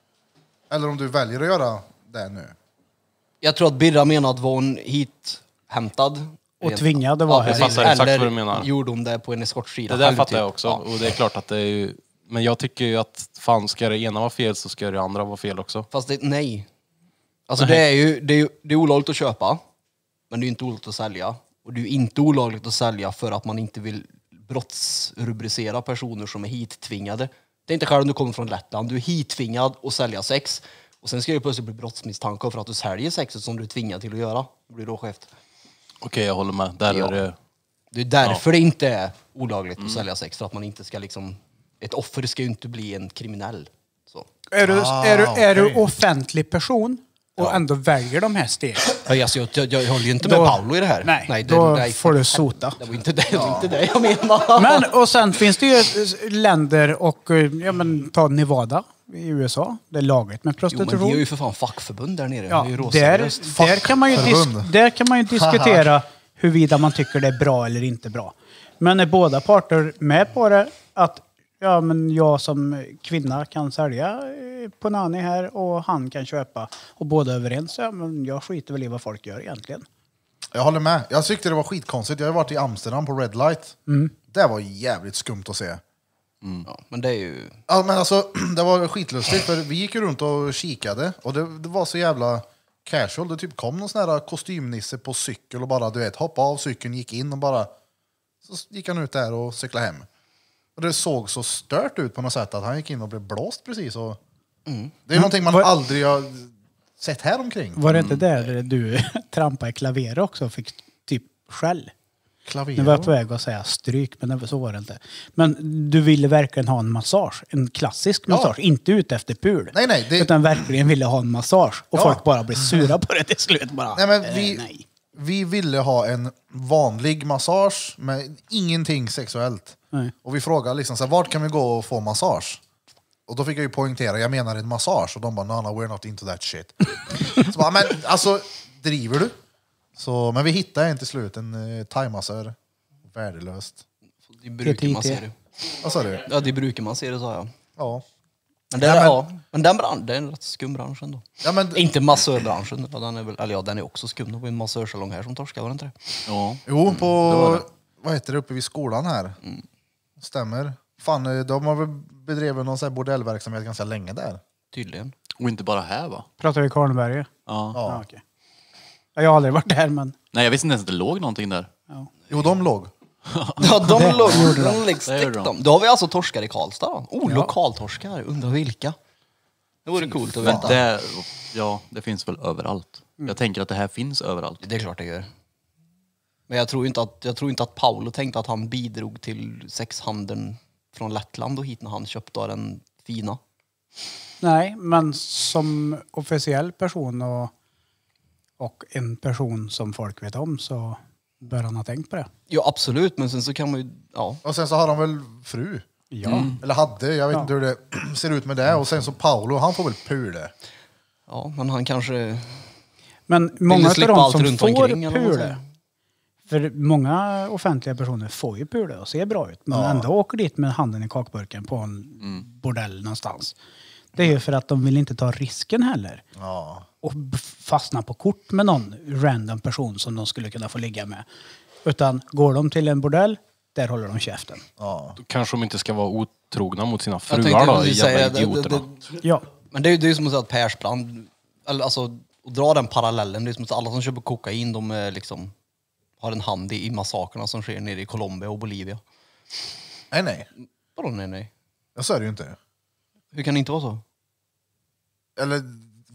Eller om du väljer att göra det nu. Jag tror att Birra menar att var hon hit hämtad Och tvingad att vara här. precis. Jag fattar exakt Eller vad du menar. gjorde hon det på en eskortsida Det där själv, fattar typ. jag också. Ja. Och det är klart att det är ju... Men jag tycker ju att fan, ska det ena vara fel så ska det andra vara fel också. Fast det, nej. Alltså det är ju det är, det är olagligt att köpa. Men det är inte olagligt att sälja. Och det är inte olagligt att sälja för att man inte vill brottsrubricera personer som är hittvingade. Det är inte själv om du kommer från Lettland. Du är hittvingad att sälja sex. Och sen ska det plötsligt bli brottsmisstanke för att du säljer sexet som du är tvingad till att göra. Det blir då skevt. Okej, jag håller med. Där Ja. är det... Det är därför det inte är olagligt att sälja sex. För att man inte ska liksom... Ett offer ska ju inte bli en kriminell. Så. Är du, Ah, är, du, är du okej. offentlig person och ändå väljer de här stegen? Ja, alltså, jag, jag, jag håller ju inte med Då- Paolo i det här. nej, det, då nej, får du för- sota. Det var inte det, det, var inte det jag menade. Men och sen finns det ju eh, länder och eh, ja men ta Nevada i U S A. Det är lagligt med Jo, men prostitution. vi har ju för fan fackförbund där nere. Ja, det är ju där, råseriöst. där, kan man ju Fackförbund. dis- där kan man ju diskutera huruvida man tycker det är bra eller inte bra. Men är båda parter med på det att ja, men jag som kvinna kan sälja eh, på Nani här och han kan köpa och båda är överens, ja, men jag skiter väl i vad folk gör egentligen. Jag håller med. Jag tyckte det var skitkonstigt. Jag har varit i Amsterdam på Red Light. Det var jävligt skumt att se. Ja, men det är ju... Ja, men alltså, det var skitlustigt för vi gick ju runt och kikade och det, det var så jävla casual. Det typ kom någon sån här kostymnisse på cykel och bara du vet hoppade av cykeln, gick in och bara så gick han ut där och cyklade hem. Och det såg så stört ut på något sätt att han gick in och blev blåst precis. Och det är någonting man Var- aldrig har sett här omkring. Var det inte där du trampade i klaver också och fick typ skäll? Klaver. Nu var jag på väg att säga stryk, men det- så var det inte. Men du ville verkligen ha en massage. En klassisk massage. Inte ute efter pul. Nej, nej, det- Utan verkligen ville ha en massage. Och Ja. folk bara blev sura på det till slut. Bara, Nej, men eh, vi, nej. vi ville ha en vanlig massage med ingenting sexuellt. Nej. Och vi frågade liksom så här, vart kan vi gå och få massage? Och då fick jag ju poängtera, jag menar en massage. Och de bara, no, no, we're not into that shit. Så bara, men alltså, driver du? Så, men vi hittade en till slut, en uh, thaimassör. Värdelöst. Det brukar man T T. se det. Vad sa du? Ja, det brukar man se det, sa jag. Ja. Men, det, Ja, ja, men- men... Ja, men den branschen, det är en rätt skum bransch ändå. Ja, men, Inte massörbranschen. Ja, den är väl, eller ja, den är också skum. Det var en massörsalong här som torskade, var det inte det? Ja. jo, på, var det. vad heter det, uppe vid skolan här. Stämmer. Fan, eh, de har väl bedrivit någon sån här bordellverksamhet ganska länge där. Tydligen. Och inte bara här va? Pratar vi Karlberg? Ja. Ja. Ja. okej. Ja, jag har aldrig varit där, men... Nej, jag visste inte ens att det låg någonting där. Jo, de låg. Ja, de låg, de läggs Det gjorde stick de. de. Då har vi alltså torskar i Karlstad då. Oh, lokaltorskar. Undrar vilka. Det vore coolt att Men veta. det, ja, det finns väl överallt. Jag tänker att det här finns överallt. Det är klart det gör. Men jag tror inte att, jag tror inte att Paolo tänkte att han bidrog till sexhandeln från Lettland och hit när han köpte den fina. Nej, men som officiell person och, och en person som folk vet om så bör han ha tänkt på det. Ja, absolut. Men sen så kan man ju... Ja. Och sen så har de väl fru. Ja. Eller hade, jag vet Ja. inte hur det ser ut med det. Och sen så Paolo, han får väl pula. Ja, men han kanske... Men många av slippa de allt som runt får omkring, eller vad man pule, säger. för många offentliga personer får ju pule och ser bra ut, men ändå åker dit med handen i kakburken på en bordell någonstans. Det är ju för att de vill inte ta risken heller. Ja. Och b- fastna på kort med någon random person som de skulle kunna få ligga med. Utan går de till en bordell, där håller de käften. Ja. Då kanske de inte ska vara otrogna mot sina Jag fruar tänkte då, precis jävla säga det- idioterna. det- det- Ja. Men det är ju det är som att säga att Persbrandt, eller alltså att dra den parallellen, det är som att alla som köper kokain, de är liksom har en hand i, i massakerna som sker nere i Colombia och Bolivia. Nej, nej. Vadå nej, nej? Ja, så är det ju inte. Hur kan det inte vara så? Eller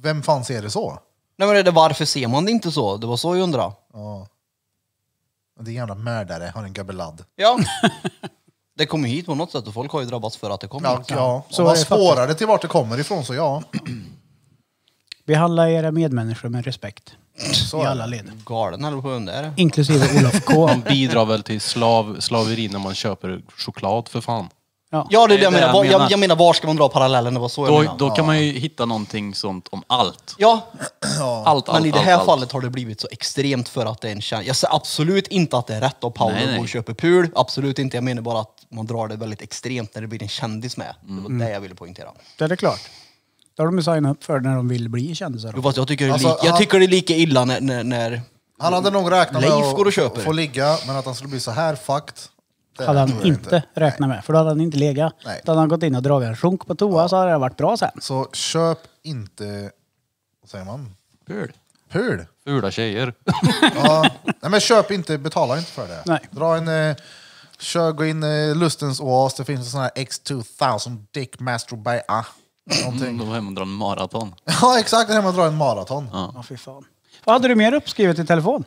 vem fan ser det så? Nej men det, varför ser man det inte så? Det var så jag undrade. Ja. Det är jävla mördare, har en gabbelad. Ja. Det kommer hit på något sätt och folk har ju drabbats för att det kommer Ja, hit. ja. Så Om man är det spårar det till vart det kommer ifrån så ja. Behandla era medmänniskor med respekt. Så I är alla det. led. Galen eller på under. Inklusive Olof K. Man bidrar väl till slav, slaveri när man köper choklad för fan. Ja. Ja, det är det jag Det är menar. det jag Jag, menar. jag menar, var ska man dra parallellen? Det var så jag Då, menade. då kan man ju hitta någonting sånt om allt. Ja, Allt, allt, men i det allt, här allt. fallet har det blivit så extremt för att det är en känsla. Jag säger absolut inte att det är rätt av Paolo Nej, nej. att köpa pul. Absolut inte. Jag menar bara att man drar det väldigt extremt när det blir en kändis med. Det var det jag ville poängtera. Det är det klart. Det har de ju signat upp för när de vill bli kändisar. Jo, fast jag tycker, det är Alltså, lika, jag han- tycker det är lika illa när... när, när Han hade nog räknat med Leif går och att köper. få ligga, men att han skulle bli så här fucked. det hade tror han jag inte räknat med. För då hade han inte legat. Nej. Då hade han gått in och dragit en sjunk på toa så hade det varit bra sen. Så köp inte, vad säger man? Pul. Pul. Fula tjejer. Ja. Nej men köp inte, betala inte för det. Nej. Dra en, eh, kör, gå in i lustens oas, det finns en sån här X tvåtusen Dick Masturbate. Ah, någonting. Då var hem och dra en maraton. Ja exakt, det här med att dra en maraton. Ja, fy fan. Vad hade du mer uppskrivet i telefon?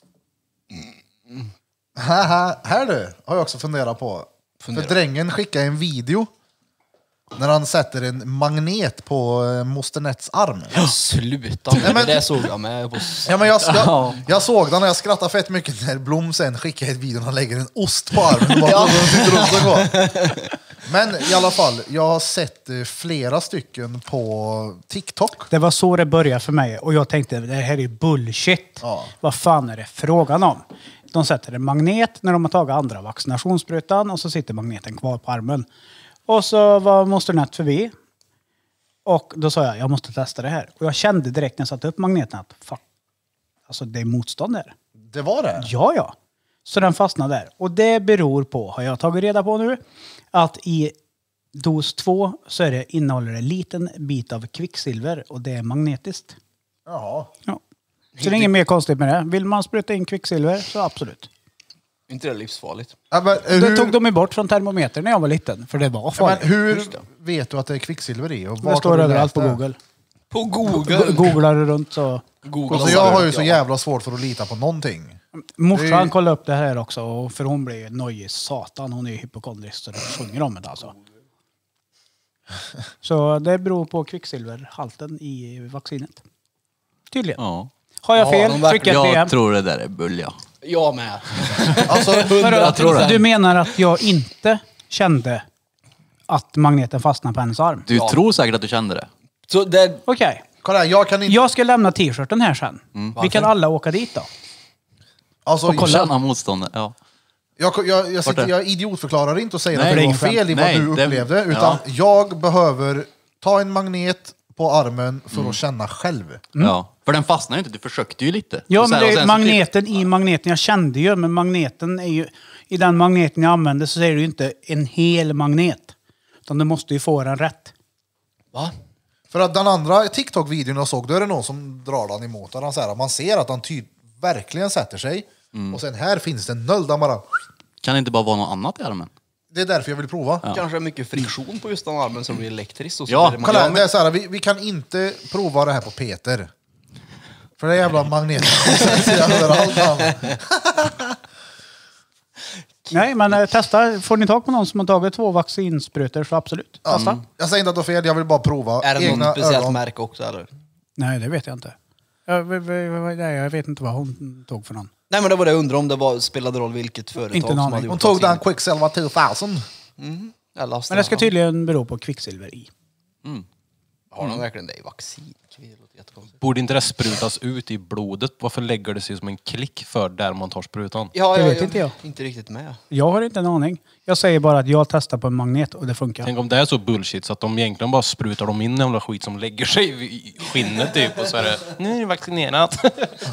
Haha, här du, har jag också funderat på. Fundera. För drängen skickade en video när han sätter en magnet på eh, moster Nets arm. Sluta. Nej, men- Det där såg jag med på... Ja, men jag, jag, jag såg den och jag skrattade fett mycket när Blom sen skickade ett video och han lägger en ost på armen. Bara, ja. runt och går. Men i alla fall, jag har sett eh, flera stycken på TikTok. Det var så det började för mig. Och jag tänkte, det här är bullshit. Ja. Vad fan är det frågan om? De sätter en magnet när de har tagit andra vaccinationssprutan och så sitter magneten kvar på armen. Och så var moster Nett förbi. Och då sa jag, jag måste testa det här. Och jag kände direkt när jag satte upp magneten att fuck, alltså det är motstånd där. Det var det? Ja, ja. Så den fastnade där. Och det beror på, har jag tagit reda på nu, att i dos två så är det, innehåller det en liten bit av kvicksilver och det är magnetiskt. Jaha. Ja. Så det är inget mer konstigt med det. Vill man spruta in kvicksilver så absolut. Inte det livsfarligt. Ja, men, eh, Det hur, tog de ju bort från termometern när jag var liten. För det var ja, men, farligt. hur vet du att det är kvicksilver i? Och Det vart står har du överallt läst på det? Google. På Go- Google. Googlar du runt så... Google. Alltså, jag har ju så jävla svårt för att lita på någonting. Morsan Det- kollade upp det här också. och- För hon blev nojig satan. Hon är ju hypokondrisk så det sjunger om det alltså. Så det beror på kvicksilverhalten i vaccinet. Tydligen. Ja. Har jag Ja, fel? de verkligen- Skicka ett D M. Jag tror det där är bull, Jag med. Alltså, Jag tror det. Du menar att jag inte kände att magneten fastnade på hennes arm? Du Ja. tror säkert att du kände det. Så det... Okej. kolla här, jag kan inte... Jag ska lämna t-shirten här sen. Vi kan alla åka dit då. Alltså, och kolla. Känna motståndet, ja. Jag, jag, jag, sitter, är det? jag idiotförklarar inte och säger Nej, att det det är var ingen skämt. fel i vad Nej, du det- upplevde. Utan ja. jag behöver ta en magnet på armen för Mm. att känna själv. ja. För den fastnar ju inte, du försökte ju lite. Ja, Och så men här- det och är sen så- magneten i magneten. Jag kände ju, men magneten är ju... I den magneten jag använder så är det ju inte en hel magnet. Utan du måste ju få den rätt. Va? För att den andra TikTok-videon jag såg, då är det någon som drar den emot den. Han säger att man ser att han ty- verkligen sätter sig. Mm. Och sen här finns det en noll där bara... Kan det inte bara vara något annat i armen? Det är därför jag vill prova. Kanske är mycket friktion på just den armen som blir elektriskt. Och så Ja, blir det Kolla, magnet. det är så här, vi, vi kan inte prova det här på Peter. För det är jävla magneten som sätts i överallt. han. Nej, men eh, testa. Får ni tag på någon som har tagit två vaccinsprutor så absolut. Testa. Jag säger inte att det är fel, jag vill bara prova. Är det Egna något speciellt ögon. märke också eller? Nej, det vet jag inte. Jag, v- v- v- nej, jag vet inte vad hon tog för någon. Nej men det var det jag undrade om det var, spelade roll vilket företag Inte en som aning. hade gjort Hon tog den vaccinet. Quicksilver tusen. Eller Men det ska tydligen bero på kvicksilver i. Har de verkligen det i vaccin? Det låter jättekonstigt. Borde inte det sprutas ut i blodet? Varför lägger det sig som en klick för där man tar sprutan? Ja, Det jag, vet jag, inte jag. Inte riktigt med. Jag har inte en aning. Jag säger bara att jag testar på en magnet och det funkar. Tänk om det är så bullshit så att de egentligen bara sprutar dem in jävla skit som lägger sig i skinnet typ och så är det, nu är det vaccinerat.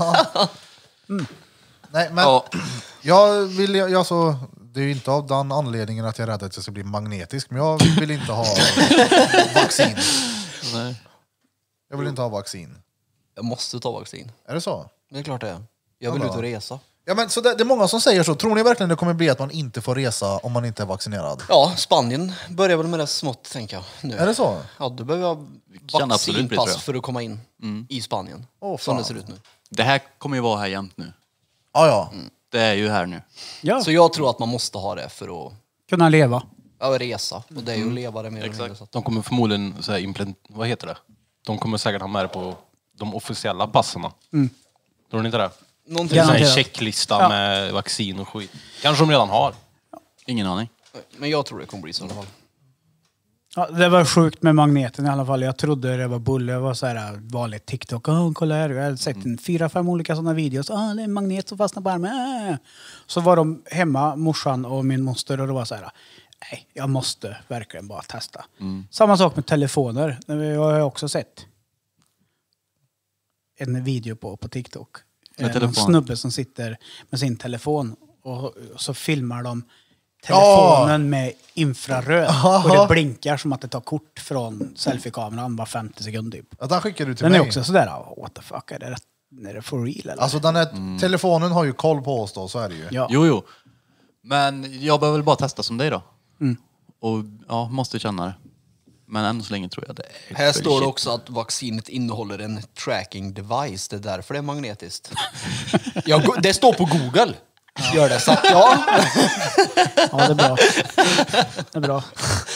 Nej, men Ja. jag vill, jag, jag så, det är ju inte av den anledningen att jag är rädd att jag ska bli magnetisk, men jag vill inte ha vaccin. Nej. Jag vill inte ha vaccin. Jag måste ta vaccin. Är det så? Det är klart det är. Jag vill Ja, ut och resa. Ja, men så det, det är många som säger så. Tror ni verkligen det kommer bli att man inte får resa om man inte är vaccinerad? Ja, Spanien börjar väl med det smått, tänker jag. Nu. Är det så? Ja, du behöver ha Kan absolut bli, tror vaccinpass jag. för att komma in i Spanien. Åh, som fan. det ser ut nu. Det här kommer ju vara här jämt nu. Ja, ja. Det är ju här nu. Ja, Så jag tror att man måste ha det för att kunna leva. ja, resa. Och det är ju att leva det mer eller mindre. Så att- De kommer förmodligen, så här, implement, vad heter det? De kommer säkert ha med det på de officiella passerna. Tror ni inte det? Någonting En sån här Garanterat. checklista Ja. med vaccin och skit. Kanske de redan har. Ingen aning. Men jag tror det kommer bli så i alla fall. Ja, det var sjukt med magneten i alla fall. Jag trodde det var bulle. Det var så här vanligt TikTok. Oh, kolla här. Jag hade sett en fyra, fem olika sådana videos. Ah, det är en magnet som fastnar på armen. Ah. Så var de hemma, morsan och min moster. Och det var så här. Nej, jag måste verkligen bara testa. Samma sak med telefoner. Jag har också sett en video på, på TikTok. Med En telefon. snubbe som sitter med sin telefon. Och så filmar de telefonen med infraröd. Och det blinkar som att det tar kort från selfie-kameran var femtio sekunder. Typ. Ja, den skickar du till Den mig. är också sådär, what the fuck, är det, är det for real eller? Alltså den här telefonen har ju koll på oss då, så är det ju. ja. Jo, jo. Men jag behöver väl bara testa som dig då. Och ja, måste känna det. Men än så länge tror jag det är Här för står det shit. också att vaccinet innehåller en tracking device. Det är därför det är magnetiskt. Ja, go- det står på Google. Gör det. Så att, ja. Ja, det är bra. Det är bra.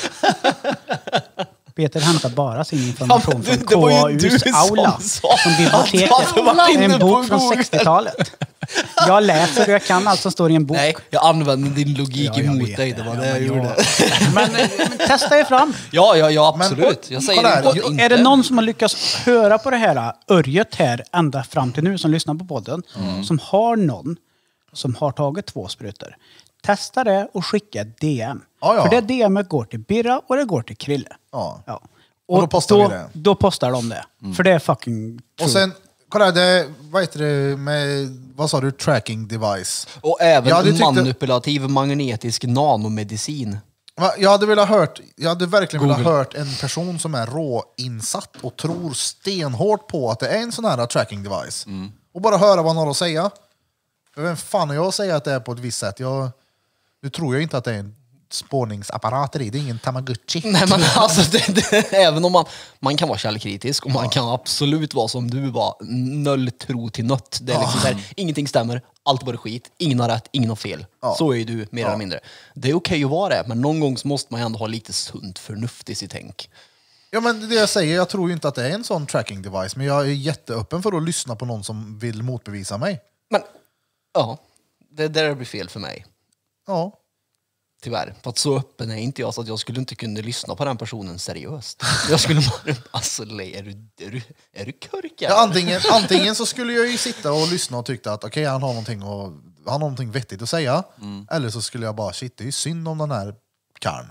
Peter hämtar bara sin information Ja, men från det var ju K A U's du som aula. sa Från att biblioteket. du hade varit inne En på bok från Google. sextiotalet. Jag läser och jag kan allt som står i en bok. Nej, jag använder din logik Ja, jag emot vet dig. Det var Ja, det jag men gjorde. Men, men testa er fram. Ja, ja, ja, Men, absolut. Jag säger kolla här, inte att jag- inte. Är det någon som har lyckats höra på det här örjet här ända fram till nu som lyssnar på podden, som har någon som har tagit två sprutor, testa det och skicka D M. Ja, ja. För det D M:et går till Birra och det går till Krille. Ja. Ja. Och då postar då, vi det. Då postar de det. För det är fucking true. Och sen, kolla här, det, vad heter det med, vad sa du, tracking device? Och även Jag hade tyckt att- manipulativ magnetisk nanomedicin. Va, Jag hade velat hört, jag hade verkligen velat Google. hört en person som är råinsatt och tror stenhårt på att det är en sån här tracking device. Och bara höra vad han har att säga. För vem fan är jag att säga att det är på ett visst sätt? Jag, nu tror jag inte att det är en spårningsapparat i, det är ingen Tamagotchi. Nej, men alltså, det, det, även om man, man kan vara källkritisk och man kan absolut vara som du var, noll tro till nött. Det är liksom så här, ingenting stämmer, allt är bara skit, ingen har rätt, ingen har fel. Ja. Så är ju du, mer eller mindre. Det är okej att vara det, men någon gång så måste man ändå ha lite sunt förnuft i sitt tänk. Ja, men det jag säger, jag tror ju inte att det är en sån tracking device, men jag är jätteöppen för att lyssna på någon som vill motbevisa mig. Men, ja, det där blir fel för mig. Ja. Tyvärr. För att så öppen är inte jag så att jag skulle inte kunna lyssna på den personen seriöst. Jag skulle bara, alltså Le, är du, är du, är du körkad? Ja, antingen, antingen så skulle jag ju sitta och lyssna och tycka att okej, han har någonting, och, han har någonting vettigt att säga. Eller så skulle jag bara, shit, det är ju synd om den här karln.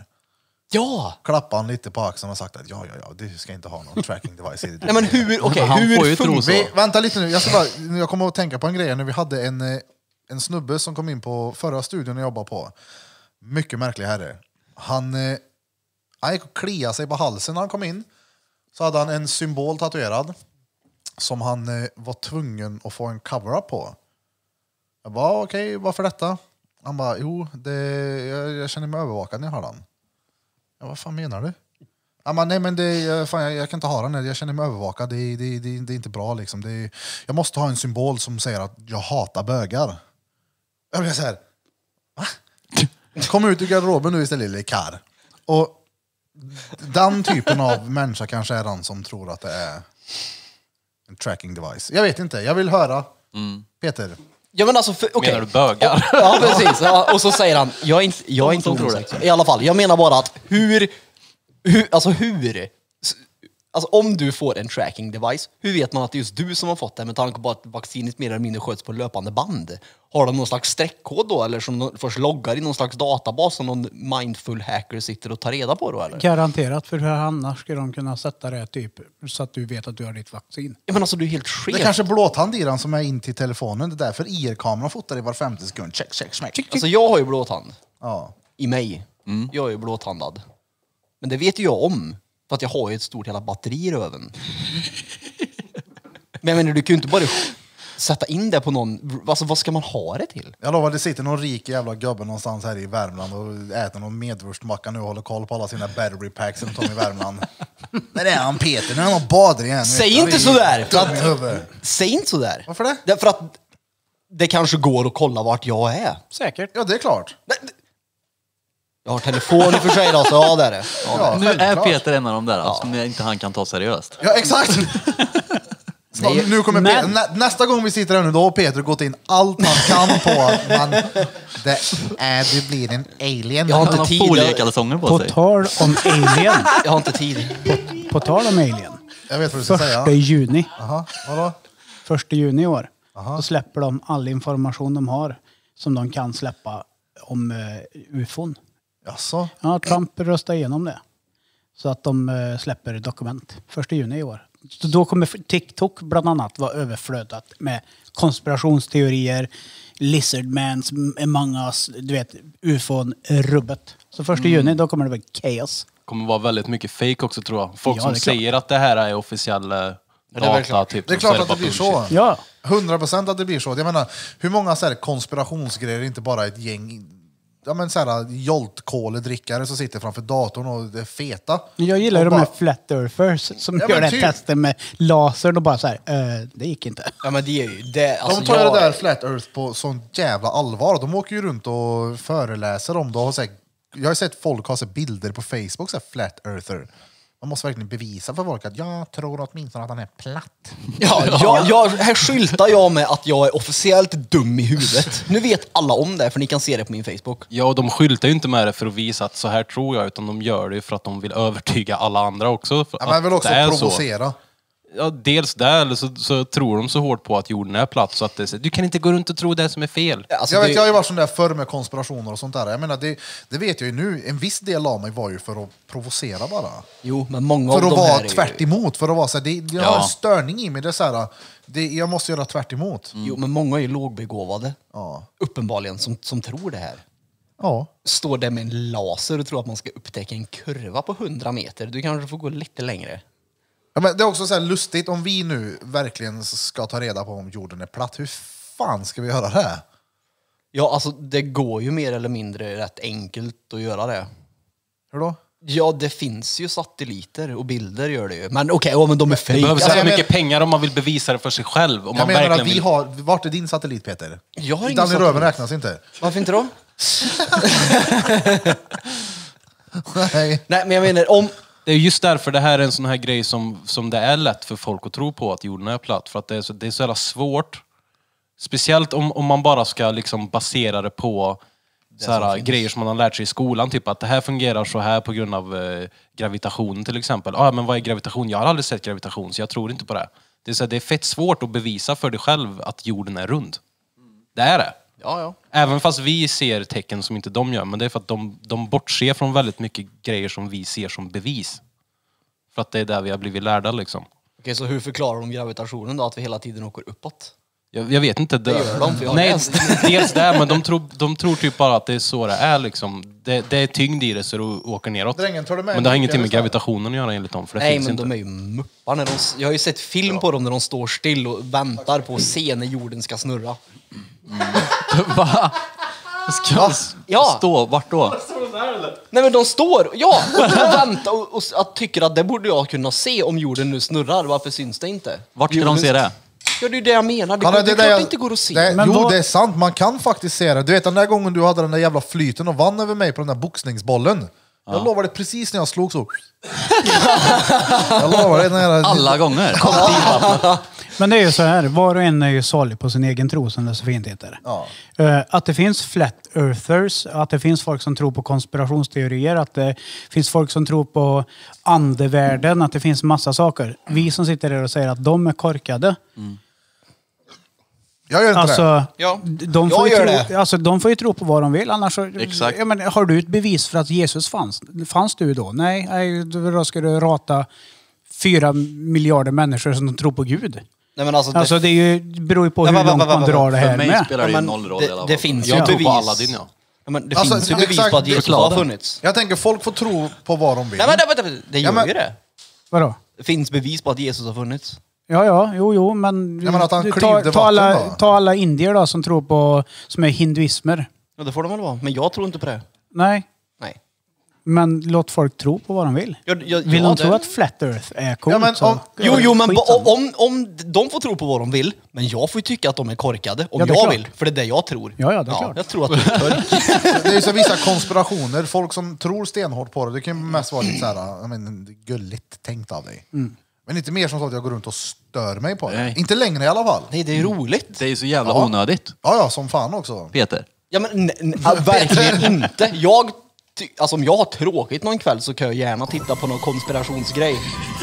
Ja! Klappa han lite på axeln och sagt att ja, ja, ja, du ska inte ha någon tracking device i det. Nej men hur, okej, Han får ju hur tro funkar... så. Vi, vänta lite nu, jag, ska bara, jag kommer att tänka på en grej när vi hade en, eh, en snubbe som kom in på förra studion jag jobbade på. Mycket märklig herre. Han, eh, han gick och kliade sig på halsen när han kom in. Så hade han en symbol tatuerad som han eh, var tvungen att få en cover-up på. Jag bara, okej, okay, varför detta? Han bara, jo, det, jag, jag känner mig övervakad när jag har den. Ja, vad fan menar du? Ja, men, nej, men det, fan, jag, jag kan inte ha den här. Jag känner mig övervakad. Det, det, det, det är inte bra. Liksom. Det, jag måste ha en symbol som säger att jag hatar bögar. Jag blir så här, va? Kom ut ur garderoben nu istället, lille kar. Och den typen av människa kanske är den som tror att det är en tracking device. Jag vet inte. Jag vill höra. Peter. Ja men alltså, för, okej. Menar du bögar? Ja precis, ja, och så säger han, jag är inte, jag är inte som tror det. homosexuell. I alla fall, jag menar bara att hur, hur, alltså hur, alltså om du får en tracking device, hur vet man att det är just du som har fått det med tanke på att vaccinet mer eller mindre sköts på löpande band? Har de någon slags streckkod då, eller som de först loggar i någon slags databas som någon mindful hacker sitter och tar reda på då eller? Garanterat, för hur annars ska de kunna sätta det typ så att du vet att du har ditt vaccin? Ja, men alltså du är helt Det skev. är kanske blåtand i den som är in till telefonen. Det är därför I R-kameran fotar i var femte sekund. Check, check, check. Alltså jag har ju blåtand Ja. i mig. Jag är ju blåtandad. Men det vet ju jag om. För att jag har ju ett stort jävla batteri i röven. Men jag menar, du kan ju inte bara sätta in det på någon, alltså vad ska man ha det till? Jag lovar, det sitter någon rik jävla gubbe någonstans här i Värmland och äter någon medvurstmacka nu och håller koll på alla sina battery packs runt om i Värmland. Där är han Peter, nu är han och badar igen. Säg inte sådär! För... Säg inte sådär! Varför det? Därför att det kanske går att kolla vart jag är. Säkert. Ja, det är klart. Jag har telefon i och för sig då, så ja det är det. Ja, Ja, Nu är självklart. Peter en av dem där alltså, som inte han kan ta seriöst. Ja, exakt. Snart, Nej, nu kommer men- Peter, nä, nästa gång vi sitter här nu, då har Peter gått in allt han kan på att man, det är, du blir en alien. Jag har Han inte har tid. foliekalsonger på På sig. tal om Alien. Jag har inte tid. På tal om Alien. Jag vet vad du ska säga. Första juni. Jaha, vadå? Första juni i år. Då släpper de all information de har som de kan släppa om uh, U F O n. Jaså? Ja, Trump röstar igenom det. Så att de uh, släpper dokument. Första juni i år. Så då kommer TikTok bland annat vara överflödat med konspirationsteorier, lizardmans, among us, du vet, U F O n-rubbet. Så första juni då kommer det vara chaos. kommer vara väldigt mycket fake också tror jag. Folk Ja, som det är klart. säger att det här är officiell eh, det är väl data. klart. Typ, Det är och klart så att det bara blir så. bullshit. Ja. hundra procent att det blir så. Jag menar, hur många så här konspirationsgrejer, inte bara ett gäng ja, men så här joltkoledrickare som sitter framför datorn och är feta. Jag gillar Och de bara- här flat earthers som Ja, gör men det typ. här testen med laser och bara så här, eh, det gick inte. Ja men det är ju det. Alltså, De tar ju jag, det där Flat Earth på sån jävla allvar. De åker ju runt och föreläser om det. Och så här, jag har sett folk ha så här bilder på Facebook, så här Flat Earther. Man måste verkligen bevisa för folk att jag tror åtminstone att han är platt. Ja, jag, jag, här skyltar jag med att jag är officiellt dum i huvudet. Nu vet alla om det, för ni kan se det på min Facebook. Ja, och de skyltar ju inte med det för att visa att så här tror jag, utan de gör det ju för att de vill övertyga alla andra också. För Ja, men jag vill att också det är så. provocera. Ja, dels det, eller så, så tror de så hårt på att jorden är platt så att det, är så- du kan inte gå runt och tro det som är fel. Alltså, Jag vet, det, jag har ju varit sån där förr med konspirationer och sånt där. Jag menar, det, det vet jag ju nu. En viss del av mig var ju för att provocera bara. Jo, men många För av att de här vara är ju- tvärt emot, för att vara så här, det, jag har Ja. en störning i mig. Det är så här, det, jag måste göra tvärt emot. Jo, men många är ju lågbegåvade. Ja. Uppenbarligen, som, som tror det här. Ja. Står där med en laser och tror att man ska upptäcka en kurva på hundra meter. Du kanske får gå lite längre. Ja, men det är också så här lustigt om vi nu verkligen ska ta reda på om jorden är platt. Hur fan ska vi göra det? Ja, alltså det går ju mer eller mindre rätt enkelt att göra det. Hur då? Ja, det finns ju satelliter och bilder gör det ju. Men okej, ja, men de är Det fake. behövs Alltså, så jag mycket pengar om man vill bevisa det för sig själv. Om Jag man menar verkligen att vi vill... har... Vart är din satellit, Peter? Jag har ingen Danny satellit. Röven räknas inte. Varför inte då? Nej. Nej, men jag menar om... Det är just därför det här är en sån här grej som, som det är lätt för folk att tro på att jorden är platt. För att det är så, det är så jävla svårt. Speciellt om, om man bara ska liksom basera det på så här, grejer som man har lärt sig i skolan. Typ att det här fungerar så här på grund av eh, gravitation till exempel. Ah, men vad är gravitation? Jag har aldrig sett gravitation så jag tror inte på det. Det är, så här, det är fett svårt att bevisa för dig själv att jorden är rund. Det är det. Ja, ja. Även fast vi ser tecken som inte de gör. Men det är för att de, de bortser från väldigt mycket grejer som vi ser som bevis. För att det är där vi har blivit lärda liksom. Okej, så hur förklarar de gravitationen då? Att vi hela tiden åker uppåt? Jag, jag vet inte. Det, gör de, för jag har Nej, läst. dels det, men de tror, de tror typ bara att det är så det är liksom. Det, det är tyngd i det så du åker neråt. Drängen, tar du med Men det har en ingenting med nyckel, gravitationen att göra enligt dem. För det Nej, finns men inte. de är ju muppar. När de, jag har ju sett film på dem när de står still och väntar på att se när jorden ska snurra. Va? Ska s- Ja. stå? Vart då? Nej, men de står, ja, och de väntar och, och, och tycker att det borde jag kunna se om jorden nu snurrar. Varför syns det inte? Vart ska de Jorden- se det? Ja, det är det jag menar. Det, Han går, har- det är där klart jag- det inte går att se. Det, Men jo, vad- det är sant. Man kan faktiskt se det. Du vet den där gången du hade den där jävla flyten och vann över mig på den där boxningsbollen. Jag lovar det precis när jag slog så. jag lovar det. När jag... Alla gånger? Men det är ju så här, var och en är ju salig på sin egen tro som det så fint heter. Ja. Eh, Att det finns flat earthers, att det finns folk som tror på konspirationsteorier, att det finns folk som tror på andevärlden, att det finns massa saker. Vi som sitter där och säger att de är korkade. Jag gör inte det. Alltså, Ja, de, jag får ju gör tro, det. alltså, de får ju tro på vad de vill. Annars så, Exakt. jag menar, har du ett bevis för att Jesus fanns? Fanns du då? Nej, nej då ska du rata fyra miljarder människor som tror på Gud. Nej, men alltså, det, Alltså det är ju, beror ju på Nej, hur va, va, långt va, va, man va. drar det För här mig med. spelar det Ja, ju men noll roll i alla det, fall. det finns ju Jag tror bevis. på Aladdin, ja. Ja, men det Alltså, finns ju bevis exakt, på att Jesus förklara har det. funnits. Jag tänker folk får tro på vad de vill. Nej, men det, det, det gör Ja, men- ju det. Vadå? Det finns bevis på att Jesus har funnits. Ja, ja, jo, jo, men... Ja, men att han du, klyvde ta, ta, vatten alla, då? ta alla indier då som tror på... Som är hinduismer. Ja, det får de väl vara. Men jag tror inte på det. Nej, Nej. men låt folk tro på vad de vill. Jag, jag, Vill ja, de det- tro att flat earth är coolt Ja, men så... om- Jo, jo, men skit ba- samma. om, om de får tro på vad de vill, men jag får ju tycka att de är korkade. Om Ja, det är jag klart. vill. För det är det jag tror. Ja, ja, det är klart. Jag tror att de är kork. Det är ju så vissa konspirationer, folk som tror stenhårt på det, det kan ju mest vara lite så här, jag menar, gulligt tänkt av dig. Mm. Men inte mer som så att jag går runt och stör mig på det. Nej. Inte längre i alla fall. Nej, det är ju roligt. Det är ju så jävla Ja. onödigt, Ja, ja, som fan också. Peter. Ja, men n- n- ja, verkligen inte. Jag, ty- alltså, om jag har tråkigt någon kväll så kan jag gärna titta på någon konspirationsgrej.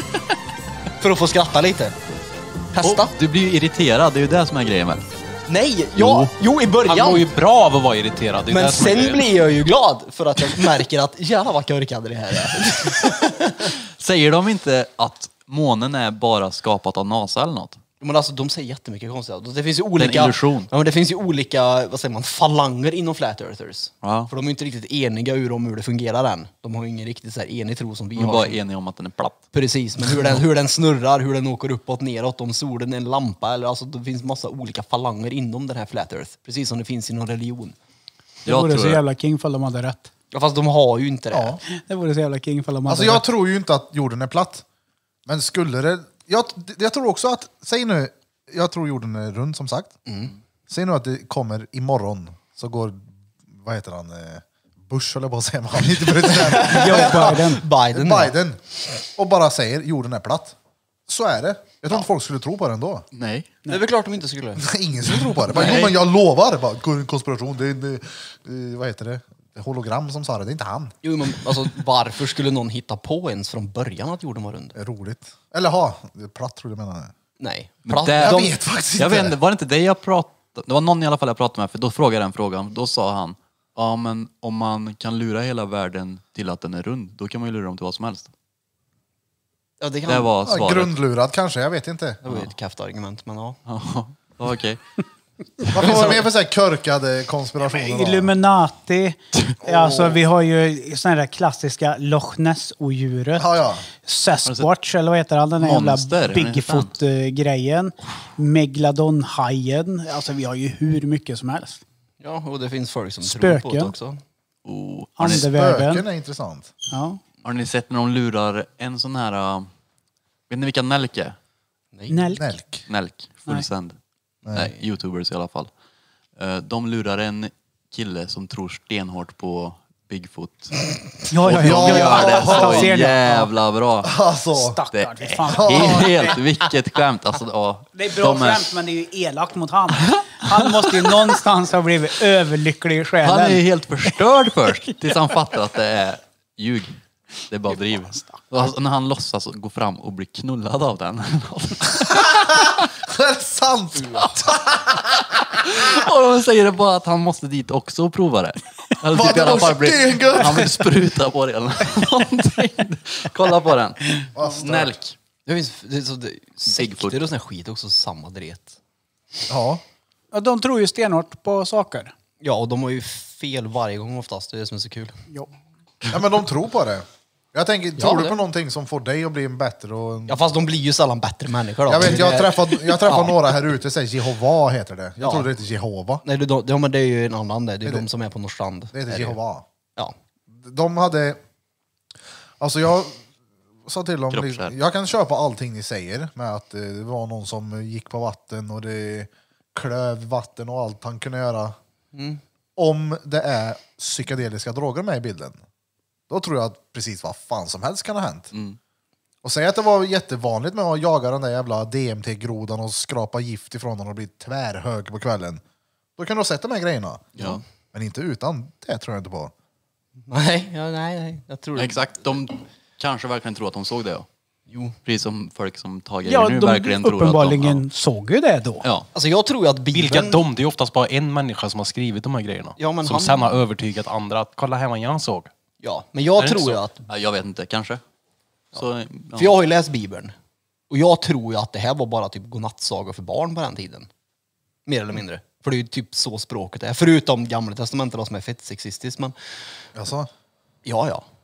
För att få skratta lite. Testa. Och du blir ju irriterad, det är ju det som är grejen väl? Nej, ja, jo. i Han början. mår ju bra av att vara irriterad. Det är Men det som är sen grejen. blir jag ju glad för att jag märker att jävlar vad korkade det här är. Säger de inte att månen är bara skapat av NASA eller något? Men alltså, de säger jättemycket konstigt. Det finns ju olika, illusion. ja, men det finns ju olika, vad säger man, falanger inom flat earthers. Ja. För de är ju inte riktigt eniga ur om hur det fungerar än. De har ju ingen riktigt så här enig tro som vi De är har. bara som- eniga om att den är platt. Precis, men hur den, hur den snurrar, hur den åker uppåt, neråt, om solen är en lampa eller alltså det finns massa olika falanger inom den här flat earth. Precis som det finns inom religion. Det Jag vore tror så det. jävla king ifall de hade rätt. Ja, fast de har ju inte det. Ja. Det vore så jävla king ifall de hade Alltså jag rätt. tror ju inte att jorden är platt. Men skulle det... Jag, jag tror också att... Säg nu, jag tror jorden är rund som sagt. Säg nu att det kommer imorgon, så går... Vad heter han? eh, Bush eller vad säger man? Han är inte president. Joe Biden. Biden. ja. Biden. Och bara säger jorden är platt. Så är det. Jag tror inte folk skulle tro på det ändå. Nej. Det är väl klart de inte skulle. Ingen skulle tro på det. Bara, jo, men jag lovar. Bara, konspiration, det är en, eh, vad heter det? Hologram som sa det, det är inte han. Jo, men alltså varför skulle någon hitta på ens från början att jorden var rund? Det är roligt. Eller ha, det är platt tror jag du menar. Nej. Men Prat- där- Jag de- vet faktiskt Jag inte. vet inte, var det inte det jag pratade... Det var någon i alla fall jag pratade med, för då frågade jag den frågan. Då sa han, ja men om man kan lura hela världen till att den är rund, då kan man ju lura dem till vad som helst. Ja, det kan Det var Ja, svaret. grundlurad kanske, jag vet inte. Det var ju ett kraftigt argument, men ja. Ja, okej. Vad finns det mer för så här körkade konspirationer? då? Illuminati. Alltså vi har ju såna där klassiska Loch Ness-odjuret. Ja, ja. Sasquatch, eller vad heter han? Den där jävla Monster, Bigfoot-grejen. Megalodon-hajen. Alltså vi har ju hur mycket som helst. Ja, och det finns folk som tror på Spöken. det också. Oh, har, ni, Andevärlden. Spöken är intressant. Ja. har ni sett när de lurar en sån här... Uh, vet ni vilka Nelk är? Nej. Nälk. Nelk. Nelk, fullsänd. Nej. Nej, youtubers i alla fall. Uh, de lurar en kille som tror stenhårt på Bigfoot. Ja, ja, Och de ja. gör det Jag så ser det. jävla bra. Alltså, Det Stackarn, fy fan. är helt vilket skämt. Alltså, ja, Det är bra de är- skämt, men det är ju elakt mot han. Han måste ju någonstans ha blivit överlycklig i själen. Han är ju helt förstörd först, tills han fattar att det är ljug. Det är bara driv. Och alltså, när han låtsas gå fram och bli knullad av den. det är sant! Och de säger det bara att han måste dit också och prova det. Eller Vad, typ i det alla var fall bli, stengött! han vill spruta på det eller någonting. Kolla på den. Snälk. Det finns det är så, det, sekter Bigfoot. och sån här skit är också samma dret. Ja. Ja, de tror ju stenhårt på saker. Ja, och de har ju fel varje gång oftast. Det är det som är så kul. Jo. ja, men de tror på det. Jag tänker, tror du det- på någonting som får dig att bli en bättre och en... Ja, fast de blir ju sällan bättre människor då. Jag vet, jag Det- träffar, jag träffar Ja. några här ute, säger Jehova heter det. Jag Ja. tror det heter Jehova. Nej, det, de, ja, men det är ju en annan det. Det är Är det- de som är på Norrstrand. Det heter Är ju. Jehova. Ja. De hade... Alltså jag sa till dem, Kroppskärl. jag kan köpa allting ni säger med att eh, det var någon som gick på vatten och det klöv vatten och allt han kunde göra. Om det är psykedeliska droger med i bilden, då tror jag att precis vad fan som helst kan ha hänt. Och säg att det var jättevanligt med att jaga den där jävla D M T-grodan och skrapa gift ifrån den och bli tvärhög på kvällen. Då kan du ha sett de här grejerna. Ja. Men inte utan det tror jag inte på. Nej, ja, nej, nej. Jag tror det. Exakt, de kanske verkligen tror att de såg det. Ja. Jo. Precis som folk som tar grejer Ja, nu de verkligen tror att de... uppenbarligen såg ju det då. Ja. Alltså jag tror ju att Bibeln... Vilka de? Det är oftast bara en människa som har skrivit de här grejerna. Ja, men som han- sen har övertygat andra att kolla här vad jag såg. Ja, men jag Är det tror inte ju så? att... Ja, jag vet inte, kanske. Så, ja. För jag har ju läst Bibeln. Och jag tror ju att det här var bara typ godnattsagor för barn på den tiden. Mer eller mindre. För det är ju typ så språket är. Förutom Gamla testamentet då, som är fett sexistiskt. Men Alltså, ja, ja.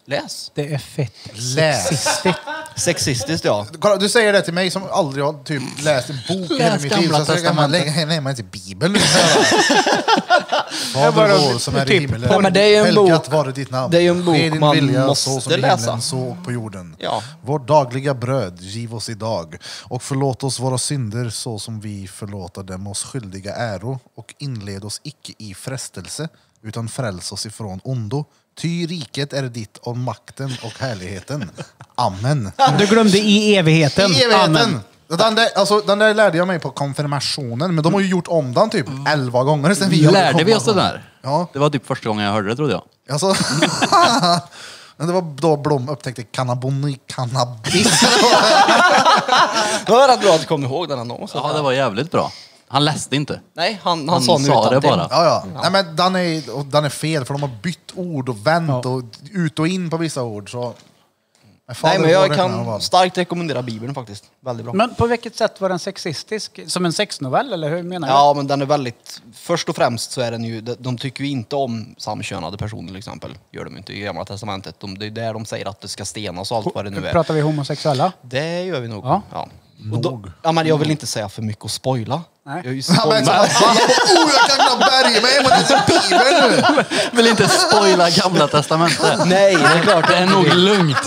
Läs. Det är fett Läs. sexistiskt. Sexistiskt, ja. Kolla, du säger det till mig som aldrig har typ läst en bok i hela mitt liv. Så jag ska man lägga ner mig till Bibeln nu. Fader vår som är i himlen. Ja, men det är ju en Helgat bok- vare ditt namn. det är ju en bok Ske din man vilja måste så som i läsa. himlen, så och på jorden. Ja. Vårt dagliga bröd giv oss idag. Och förlåt oss våra synder så som vi förlåter dem oss skyldiga äro. Och inled oss icke i frestelse utan fräls oss ifrån ondo. Ty riket är ditt och makten och härligheten. Amen. Du glömde i evigheten. I evigheten. Amen. Den där, alltså, den där lärde jag mig på konfirmationen, men de har ju gjort om den typ elva gånger sen vi hade Lärde vi oss det konfirmation. där? Ja. Det var typ första gången jag hörde det, trodde jag. Alltså, men det var då Blom upptäckte cannaboni, cannabis. Det var rätt bra att du kom ihåg den annonsen. Ja, det var jävligt bra. Han läste inte. Nej, han, han, Han sa, nu sa det utantill. bara. Ja, ja. Nej, men den är, och den är fel för de har bytt ord och vänt och ut och in på vissa ord. Så. Nej, men jag Fader vår, kan starkt rekommendera Bibeln faktiskt. Väldigt bra. Men på vilket sätt var den sexistisk? Som en sexnovell, eller hur menar du? Ja, men den är väldigt... Först och främst så är den ju... De, de tycker ju inte om samkönade personer till exempel. Gör de inte i Gamla Testamentet. De, det är där de säger att det ska stenas och allt vad det nu är. Pratar vi homosexuella? Det gör vi nog. Ja. Ja. Och då, ja, men jag vill inte säga för mycket och spoila. Nej. Jag är ju Ja, men, spoilat. så, alla bara, oh, jag kan knappt bärga mig, men det är Bibeln nu. Vill inte spoila Gamla Testamentet. Nej, det är klart. Det är nog lugnt.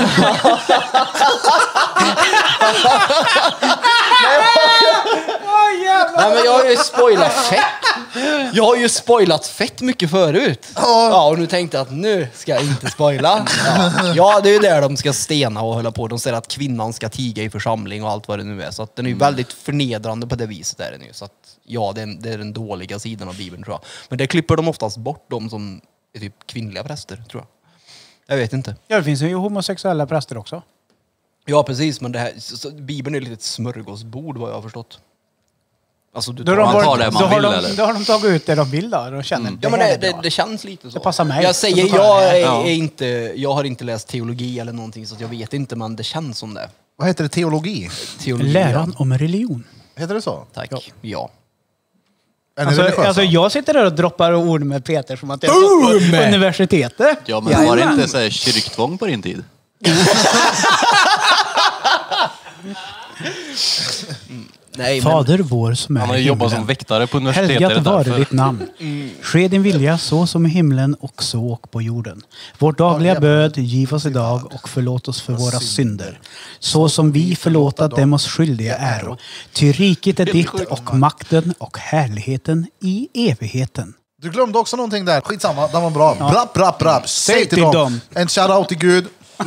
Nej, men jag har ju spoilat fett. Jag har ju spoilat fett mycket förut. Ja, och nu tänkte jag att nu ska jag inte spoila. Ja, ja, det är ju där de ska stena och hålla på. De säger att kvinnan ska tiga i församling och allt vad det nu är. Så att den är ju väldigt förnedrande på det viset. Är det nu. Så att, ja, det är, det är den dåliga sidan av Bibeln, tror jag. Men det klipper de oftast bort, de som är typ kvinnliga präster, tror jag. Jag vet inte. Ja, det finns ju homosexuella präster också. Ja, precis. Men det här, så, så, Bibeln är lite ett smörgåsbord, vad jag har förstått. Alltså, du Då, tar de man var, tar det man då, har vill, de, eller? då har de tagit ut det de vill då. De känner, Ja, men här det, är det, bra. det känns lite så. Det passar mig. Jag Så säger, då tar jag jag det. är, Ja. är inte, jag har inte läst teologi eller någonting så att jag vet inte, men det känns som det. Vad heter det? Teologi? Teologi, Läran om religion. Heter det så? Ja. Tack. Ja. Är ni Alltså, religiösa? alltså jag sitter där och droppar ord med Peter som att det är på universitetet. Ja, men var det Jajamän. inte så här kyrktvång på din tid? Nej, men, Fader vår som är Han har ju i jobbat himlen. som väktare på universitetet. Helgat vare därför. ditt namn. Ske din vilja så som i himlen och så och på jorden. Vårt dagliga böd giv oss idag och förlåt oss för våra synder. Så som vi förlåta dem oss skyldiga äro. Ty riket är ditt och makten och härligheten i evigheten. Du glömde också någonting där. Skitsamma, den var bra. Brapp, brapp, brapp. Säg till, till dem. dem. En shoutout till Gud.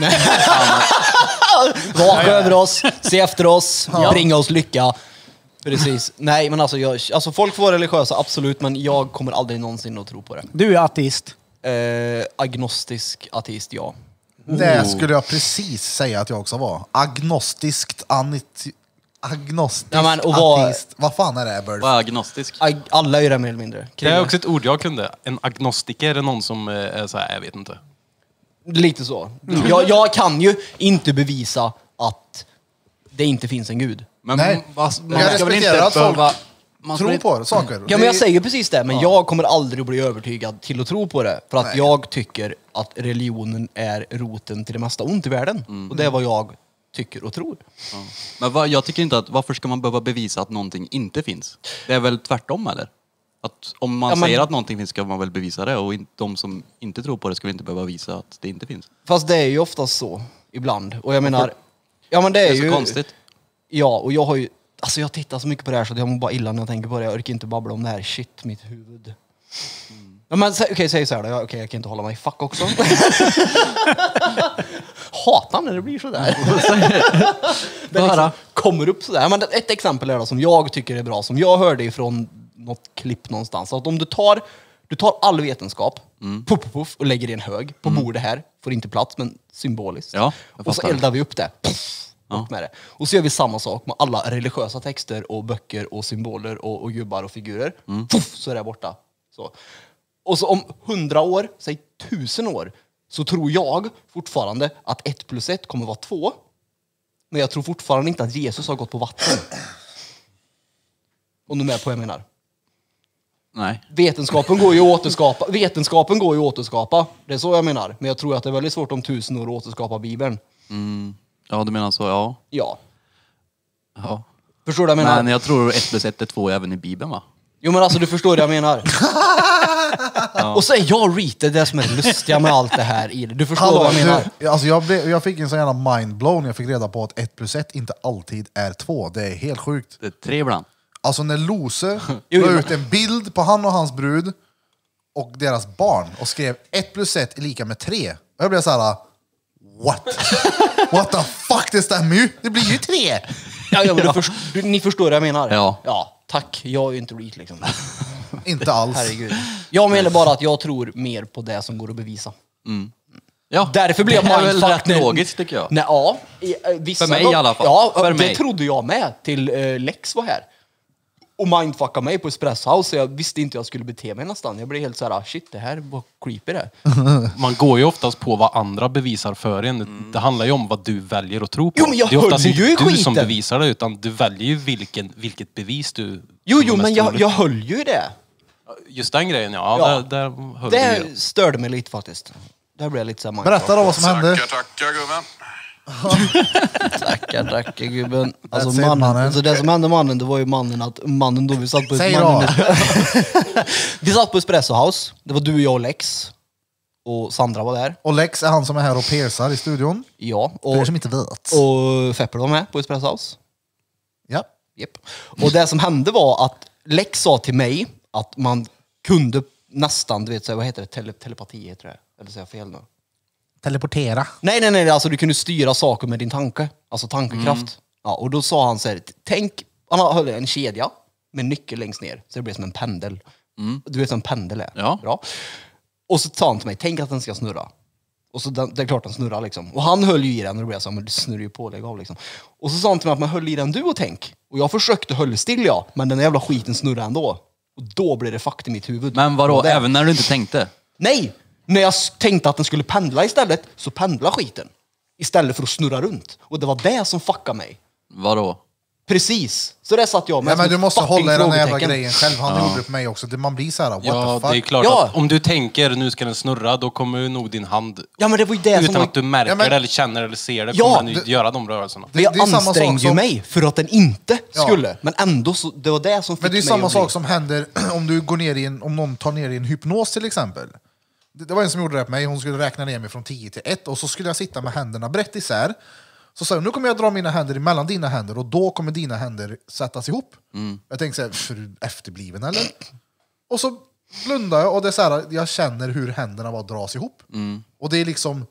vaka över oss, se efter oss, bringa oss lycka. Precis. Nej, men alltså, jag, alltså folk får vara religiösa, absolut, men jag kommer aldrig någonsin att tro på det. Du är ateist. Eh, agnostisk ateist, ja. Det skulle jag precis säga att jag också var. Agnostiskt anit... Agnostisk Ja, men, och vad- ateist. Vad fan är det, Bird? Var agnostisk. Ag- alla är det mer eller mindre. Det är också ett ord jag kunde. En agnostiker är någon som eh, är så här, jag vet inte. Lite så. Jag, jag kan ju inte bevisa att det inte finns en gud. Men Nej. vad- man Jag ska väl respekterar inte att folk behöva... Man ska Tro väl inte- på saker. Ja, men Det- jag säger precis det, men jag kommer aldrig att bli övertygad till att tro på det. För att Nej. jag tycker att religionen är roten till det mesta ont i världen. Och det är vad jag tycker och tror. Ja. Men vad, jag tycker inte att, varför ska man behöva bevisa att någonting inte finns? Det är väl tvärtom, eller? Att om man Ja, men- säger att någonting finns ska man väl bevisa det, och in, de som inte tror på det ska väl inte behöva visa att det inte finns. Fast det är ju oftast så, ibland. Och jag menar... Ja, men det är, Det är så ju... konstigt. Ja, och jag har ju... Alltså jag tittar så mycket på det här så att jag mår bara illa när jag tänker på det. Jag orkar inte babbla om det här. Shit, mitt huvud. Mm. Ja, men okej, okay, säg så här då. Ja, okej, jag kan inte hålla mig. Fuck också. Hatar när det blir sådär. Det liksom kommer upp sådär. Men ett exempel är då som jag tycker är bra. Som jag hörde ifrån något klipp någonstans. Att om du tar, du tar all vetenskap, Mm. puff, puff, puff, och lägger i en hög på bordet här. Får inte plats, men symboliskt. Ja, jag och så fattar. eldar vi upp det. Puff, Ja. upp med det. Och så gör vi samma sak med alla religiösa texter och böcker och symboler och, och gubbar och figurer. Mm. Puff, så är det borta. Så. Och så om hundra år, säg tusen år, så tror jag fortfarande att ett plus ett kommer vara två. Men jag tror fortfarande inte att Jesus har gått på vatten. Om du är med på vad jag menar. Nej. Vetenskapen går ju att återskapa. Vetenskapen går ju att återskapa. Det är så jag menar. Men jag tror att det är väldigt svårt om tusen år att återskapa Bibeln. Mm. Ja, du menar så, ja. Ja. ja. Förstår du vad jag menar? Men jag tror ett plus ett är två även i Bibeln, va? Jo, men alltså du förstår vad jag menar. Ja. Och så är jag Reader, det som är lustiga med allt det här i det. Du förstår Hallå, vad jag menar? Du, alltså jag, blev, jag fick en sån jävla mindblown när jag fick reda på att ett plus ett inte alltid är två. Det är helt sjukt. Det är tre ibland. Alltså när Lose Jo, la jo. ut en bild på han och hans brud och deras barn och skrev ett plus ett är lika med tre. Och jag blev så här: what? What the fuck, det stämmer ju. Det blir ju tre. Ja, ja, men du först, du, ni förstår vad jag menar? Ja. Ja, tack. Jag är ju inte Reader liksom. Inte alls. Herregud. Jag menar bara att jag tror mer på det som går att bevisa. Ja, Därför blev det jag är väl mindfuck rätt när- logiskt tycker jag. Nej, ja, i, eh, vissa För mig gång- i alla fall. Ja, För det mig. trodde jag med till eh, Lex var här. Och mindfuckade mig på Espresso House, så jag visste inte hur jag skulle bete mig nästan. Jag blev helt så här: shit, det här var creepy det. Man går ju oftast på vad andra bevisar för en. Det handlar ju om vad du väljer att tro på. Jo, men jag det är oftast höll inte ju i du skiten. som bevisar det, utan du väljer ju vilken, vilket bevis du... Jo, som jo, är men mest jag, troligt. jag höll ju i det. Just den grejen, ja. Ja. Där, där höll du ju. Det störde mig lite faktiskt. Där blev jag lite så här mindfuck. Berätta då vad som hände. Tackar, tackar gubben. Tackar, tackar gubben. Alltså, That's it, mannen, mannen. alltså det som hände mannen, det var ju mannen att mannen då vi satt på Säg mannen, då. vi satt på Espresso House. Det var du, jag och Lex. Och Sandra var där. Och Lex är han som är här och persar i studion. Ja. För er Och, som inte vet. och Fepper var med på Espresso House. Ja. Yep. Och det som hände var att Lex sa till mig att man kunde nästan, du vet, så här, vad heter det? Tele, telepati heter det. Eller säger jag fel nu? Teleportera. Nej, nej, nej, alltså du kunde styra saker med din tanke. Alltså tankekraft. Ja, och då sa han så här: tänk, han höll en kedja med nyckel längst ner, så det blev som en pendel. Du vet som en pendel är. Ja. Bra. Och så sa han till mig, tänk att den ska snurra. Och så den, det är klart den snurrar liksom. Och han höll ju i den och det blev så här, men det snurrar ju på, lägg av liksom. Och så sa han till mig att man höll i den du och tänk. Och jag försökte hålla still, ja, men den jävla skiten snurrade ändå. Och då blev det fakt i mitt huvud. Men vadå, Och det- även när du inte tänkte? Nej! När jag s- tänkte att den skulle pendla istället, så pendla skiten. Istället för att snurra runt. Och det var det som fuckade mig. Vadå? Precis. Så det satt jag med Ja, men som du ett måste fucking hålla i den här jävla frågetecken. grejen själv. Han gjorde det på mig också. Det- Man blir så här: what Ja, the det är fuck. klart Ja. att om du tänker nu ska den snurra, då kommer ju nog din hand, Ja, men det var ju det som utan var... att du märker Ja, men- det eller känner eller ser det, Ja, kommer den ju det- göra de rörelserna. Men jag det är samma ansträngde sak ju som- mig för att den inte Ja. skulle. Men ändå, så, det var det som fick Men det är mig samma att bli... sak som händer om du går ner i en, om någon tar ner i en hypnos till exempel. Det, det var en som gjorde det på mig. Hon skulle räkna ner mig från tio till ett och så skulle jag sitta med händerna brett isär. Så sa jag, nu kommer jag dra mina händer emellan dina händer och då kommer dina händer sättas ihop. Jag tänkte så här, för du efterbliven eller? Och så blundar jag och det är så här, jag känner hur händerna bara dras ihop. Och det är liksom,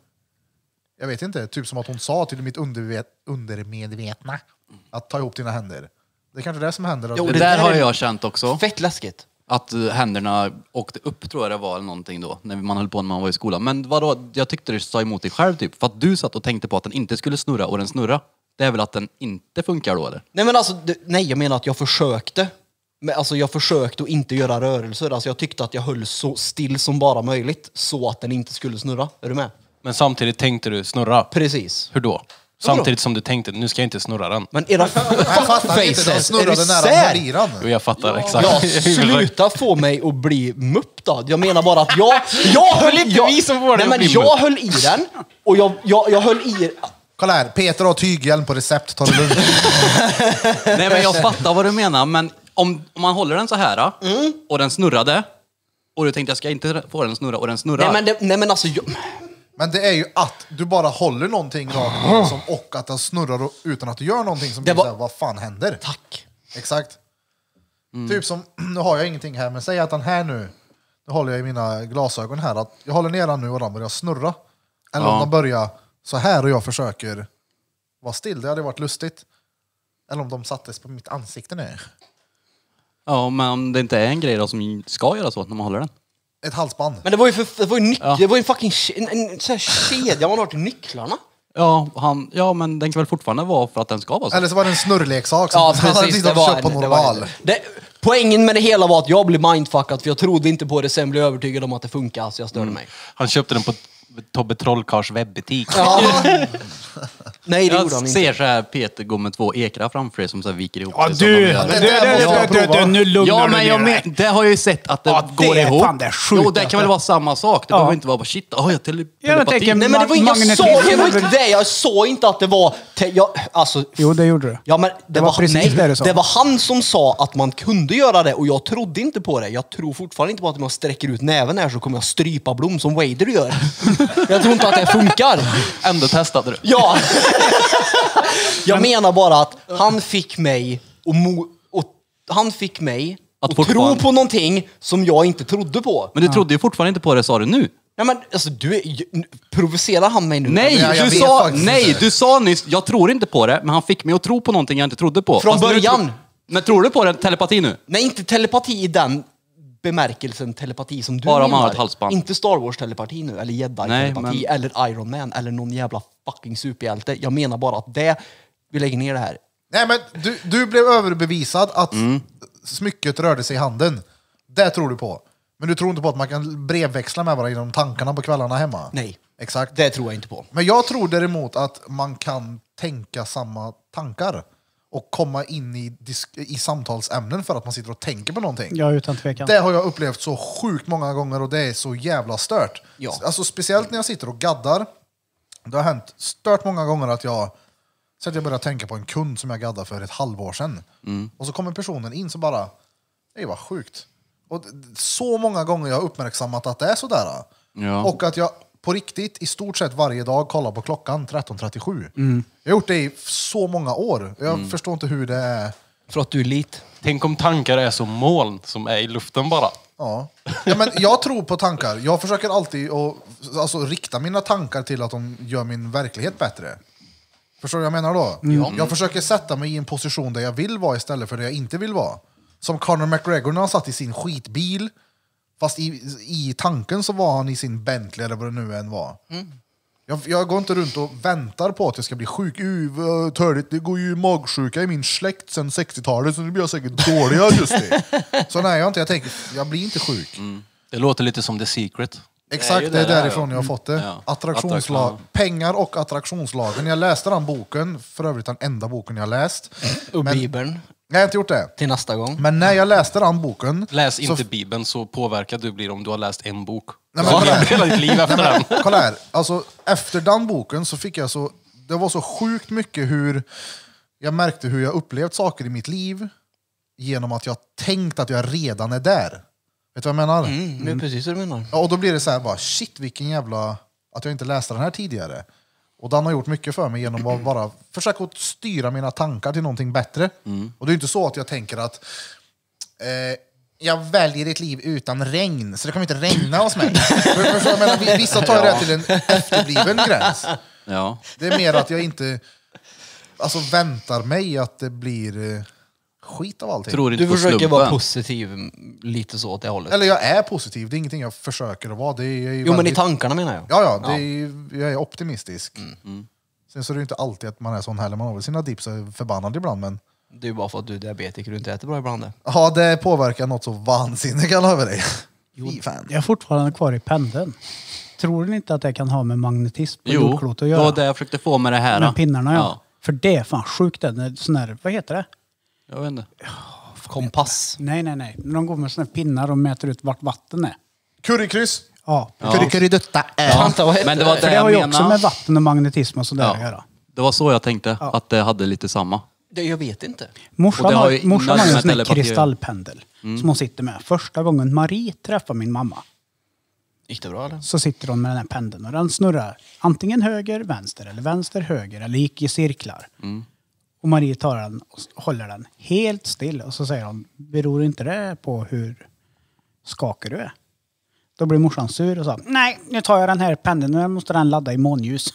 jag vet inte, typ som att hon sa till mitt undervet, undermedvetna att ta ihop dina händer. Det är kanske det som händer. Jo, Det, det där där har är- jag känt också. Fett läskigt. Att eh, händerna åkte upp tror jag det var eller någonting då. När man höll på när man var i skolan. Men vadå, jag tyckte det sa emot dig själv typ. För att du satt och tänkte på att den inte skulle snurra och den snurra. Det är väl att den inte funkar då eller? Nej, men alltså, det, nej, jag menar att jag försökte. Men alltså, jag försökte att inte göra rörelser. Alltså, jag tyckte att jag höll så still som bara möjligt så att den inte skulle snurra. Är du med? Men samtidigt tänkte du snurra. Precis. Hur då? Samtidigt som du tänkte, nu ska jag inte snurra den. Men era Jag fattar inte, de faces, är snurrade du nära sär? Mariran. Jo, jag fattar exakt. Ja, sluta få mig att bli mupp då. Jag menar bara att jag... Jag höll inte vi som får dig Nej, att men bli jag mupp. höll i den. Och jag, jag, jag höll i... Kolla här, Peter har tyghjälm på recept, ta det lugnt. Nej men jag fattar vad du menar. Men om, om man håller den så här och den snurrade. Och du tänkte jag ska inte få den snurra och den snurrar. Nej, men, det, nej, men alltså... Jag, Men det är ju att du bara håller någonting rakt ner som, och att den snurrar och- utan att du gör någonting som Det blir var- såhär, vad fan händer? tack. Exakt. Typ som, nu har jag ingenting här, men säg att den här nu, nu håller jag i mina glasögon här, att jag håller ner den nu och den börjar snurra. Eller om Ja. de börjar så här och jag försöker vara still, det hade varit lustigt. Eller om de sattes på mitt ansikte nu. Ja men om det inte är en grej då som ska göra så när man håller den. Ett halsband. Men det var ju, för, det var ju, nyc- Ja. det var ju en fucking ke- en, en, sån här kedja man har till nycklarna. Ja, han, ja men den kan väl fortfarande vara för att den ska vara så. Eller så var det en snurrleksak som Ja, han hade precis. Det tittat och var, köpt på en, det var Norval. en, det, poängen med det hela var att jag blev mindfuckad för jag trodde inte på det, sen blev jag övertygad om att det funkar, så jag störde mig. Han köpte den på Tobbe Trollkarls webbutik. Ja. Nej, det Jag gjorde han ser inte. så här Peter gå med två ekrar framför sig som så här viker ihop Ja, sig. som du, de du, gör. du, det du, där måste jag du, du, prova. du, nu lugnar Ja, du men ner jag dig. men, det har jag ju sett att det Ja, det går är ihop. fan det Jo, det sjukaste. kan väl vara samma sak. Det Ja. behöver inte vara bara shit, oh, jag tele- Ja, jag telepati. tänker- Nej, men det var, jag, Magnetism sa, det var är väl- inte det. Jag sa inte att det var... Te, jag, alltså, Jo, det gjorde du. ja, men det, Det var var, precis nej, det du sa. det var han som sa att man kunde göra det och jag trodde inte på det. Jag tror fortfarande inte på att om jag sträcker ut näven här så kommer jag strypa Blom som Wader gör. Jag tror inte att det funkar. Ändå testade du. Ja. Jag menar bara att han fick mig och, mo, och han fick mig Att att tro fortfarande- på någonting som jag inte trodde på. Men du trodde ju fortfarande inte på det, sa du nu. Nej, men alltså, du är, provocerar han mig nu? Nej, Ja, jag du vet sa, faktiskt nej inte. du sa nyss, jag tror inte på det, men han fick mig att tro på någonting jag inte trodde på. Från Fast nu början. tro- Men tror du på det, telepati nu? Nej, inte telepati i den bemärkelsen telepati som du Bara om man menar. har ett halsband. Inte Star Wars-telepati nu, eller Jedi-telepati, men- eller Iron Man, eller någon jävla fucking superhjälte. Jag menar bara att det, vi lägger ner det här. Nej, men du, du blev överbevisad att Mm. smycket rörde sig i handen. Det tror du på. Men du tror inte på att man kan brevväxla med varandra genom tankarna på kvällarna hemma? Nej, Exakt. det tror jag inte på. Men jag tror däremot att man kan tänka samma tankar och komma in i, disk- i samtalsämnen för att man sitter och tänker på någonting. Ja, utan tvekan. Det har jag upplevt så sjukt många gånger och det är så jävla stört. Ja. Alltså speciellt när jag sitter och gaddar. Det har hänt stört många gånger att jag så att jag börjar tänka på en kund som jag gaddade för ett halvår sedan. Och så kommer personen in så bara, det var sjukt. Och d- så många gånger jag har uppmärksammat att det är sådär. Ja. Och att jag på riktigt i stort sett varje dag kollar på klockan tretton trettiosju. Jag har gjort det i så många år. Jag förstår inte hur det är. För att du är lit. Tänk om tankar är som moln som är i luften bara. Ja. Ja, men jag tror på tankar. Jag försöker alltid att, alltså, rikta mina tankar till att de gör min verklighet bättre. Förstår du vad jag menar då? Jag försöker sätta mig i en position där jag vill vara istället för där jag inte vill vara. Som Conor McGregor när han satt i sin skitbil. Fast i, i tanken så var han i sin Bentley eller vad det nu än var. Jag, jag går inte runt och väntar på att jag ska bli sjuk. Uh, vad törligt. Det går ju magsjuka i min släkt sedan sextiotalet så nu blir jag säkert dålig just det. Så nej, jag, inte, jag tänker, jag blir inte sjuk. Det låter lite som The Secret. Exakt, ju det är det där, därifrån jag har fått det. Ja. Attraktionslag, Attraktion. pengar och attraktionslagen. Jag läste den boken, för övrigt den enda boken jag läst. Och Men- Bibeln Jag har inte gjort det. till nästa gång. Men när jag läste den boken... Läs så- inte Bibeln så påverkad du blir om du har läst en bok. Nej, Så men- lever hela ditt liv efter den. Kolla här, alltså, efter den boken så fick jag så... Det var så sjukt mycket hur... Jag märkte hur jag upplevt saker i mitt liv genom att jag tänkt att jag redan är där. Vet du vad jag menar? Mm, det är precis vad du menar. Ja, och då blir det så här bara, shit vilken jävla... Att jag inte läste den här tidigare. Och den har gjort mycket för mig genom att bara försöka att styra mina tankar till någonting bättre. Och det är inte så att jag tänker att eh, jag väljer ett liv utan regn, så det kommer inte regna hos mig. För, för, jag menar, vissa tar det till en efterbliven gräns. Ja. Det är mer att jag inte alltså, väntar mig att det blir eh, skit av allting. Tror inte Du på försöker slumpen. vara positiv lite så åt det hållet. Eller jag är positiv, det är ingenting jag försöker att vara. Det är, jag är Jo, men i väldigt- tankarna menar jag. Ja, ja, det är, jag är optimistisk. Sen så är det inte alltid att man är sån heller. Man har väl sina dips och är förbannad ibland. Men Det är ju bara för att du är diabetiker och inte äter bra ibland. ja, det påverkar något så vansinnigt kan jag över dig. Fy fan. Jag är fortfarande kvar i pendeln. Tror ni inte att det kan ha med magnetism på Jo, jordklotet att det göra? var det jag försökte få med det här. Med pinnarna, ja. Ja. För det är fan sjukt det. När sån här, vad heter det? Jag vet inte. Kompass. Nej, nej, nej. När de går med såna här pinnar och mäter ut vart vatten är. Currykryss. Ja. Curry, curry, dutta. Vänta, vad heter Men det var För det det jag har ju menade. också med vatten och magnetism och sådär Ja. att göra. Det var så jag tänkte, att det hade lite samma. det? Jag vet inte. Och Morsan det har ju har, morsan noll har ju en med sån här telepati. kristallpendel som hon sitter med. Första gången Marie träffar min mamma Gick det bra eller? så sitter hon med den här pendeln och den snurrar antingen höger, vänster eller vänster, höger eller gick i cirklar. Och Marie tar den och håller den helt still och så säger hon, beror inte det på hur skakig du är? Då blir morsan sur och sa, nej nu tar jag den här pendeln och jag måste den ladda i månljus.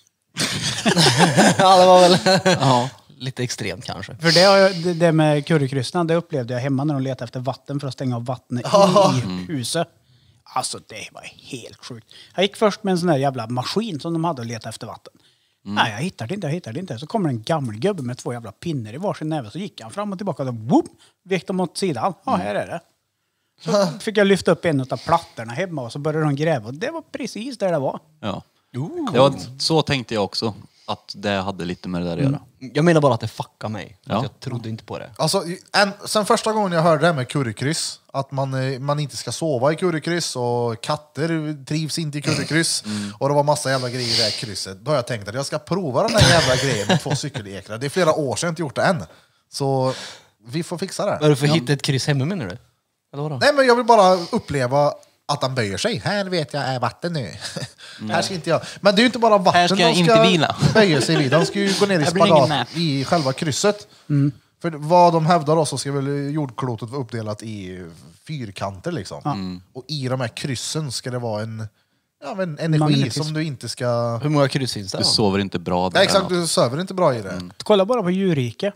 Ja, det var väl Ja. lite extremt kanske. För det, har jag, det, det med currykryssarna, det upplevde jag hemma när de letade efter vatten för att stänga av vattnet in i huset. Alltså det var helt sjukt. Jag gick först med en sån där jävla maskin som de hade att leta efter vatten. Nej, jag hittade det inte, jag hittade det inte. Så kommer en gammal gubbe med två jävla pinnar i varsin näve. Så gick han fram och tillbaka och whoop, vek dem åt sidan. Ja, här är det. Så fick jag lyfta upp en av plattorna hemma och så började de gräva. Och det var precis där det var. Ja. Det var, så tänkte jag också. att det hade lite med det där att göra. Jag menar bara att det fuckar mig. Ja. Att jag trodde inte på det. Alltså, en, sen första gången jag hörde det här med currykryss, att man, eh, man inte ska sova i currykryss och katter trivs inte i currykryss och det var massa jävla grejer i det här krysset. Då har jag tänkt att jag ska prova den här jävla grejen med två cykelekrar. Det är flera år sedan jag inte gjort det än. Så vi får fixa det. Vad är det för att hitta ett kryss hemma menar du? Eller vadå? Nej, men jag vill bara uppleva att han böjer sig. Här vet jag är vatten nu. Här ska inte jag. Men det är ju inte bara vatten Här ska jag de inte vila. böja sig vid. De ska ju gå ner i Jag blir ingen spagat nap. i själva krysset. För vad de hävdar då så ska väl jordklotet vara uppdelat i fyrkanter liksom. Och i de här kryssen ska det vara en, ja, en energi Magnetism. som du inte ska... Hur många kryss finns det? Du då? sover inte bra där. Nej, exakt, eller något. du söver inte bra i det. Kolla bara på djurrike.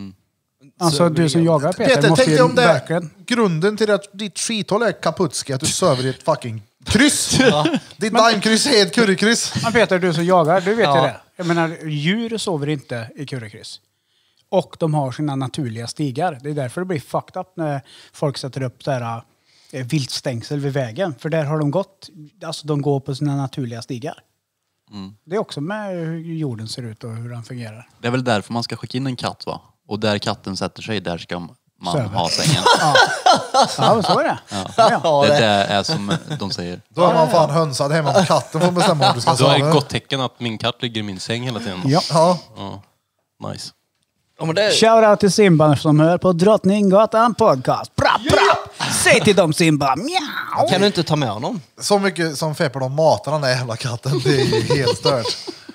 Alltså du som jagar Peter, Peter, måste tänk ju dig om det verkligen... grunden till att ditt skithåll är kaputski, att du söver i ett fucking kryss. Ditt daimkryss är ett currykryss. Men Peter, du som jagar, du vet Ja. ju det. Jag menar, djur sover inte i currykryss. Och de har sina naturliga stigar. Det är därför det blir fucked up när folk sätter upp så här, eh, viltstängsel vid vägen. För där har de gått, alltså de går på sina naturliga stigar. Det är också med hur jorden ser ut och hur den fungerar. Det är väl därför man ska skicka in en katt, va? Och där katten sätter sig, där ska man Söver. ha sängen. Ja, men så är det. Ja. Ja. Det där är som de säger. Då är man fan hönsad hemma om katten får bestämma om du ska Då är det sova. ett gott tecken att min katt ligger i min säng hela tiden. Ja. Ja. Ja. Nice. Ja, men det... Shoutout till Simba som hör på Drottninggatan podcast. Bra, bra! Säg till dem Simba, mjau! Kan du inte ta med honom? Så mycket som Fepper de matar den där jävla katten, det är ju helt stört.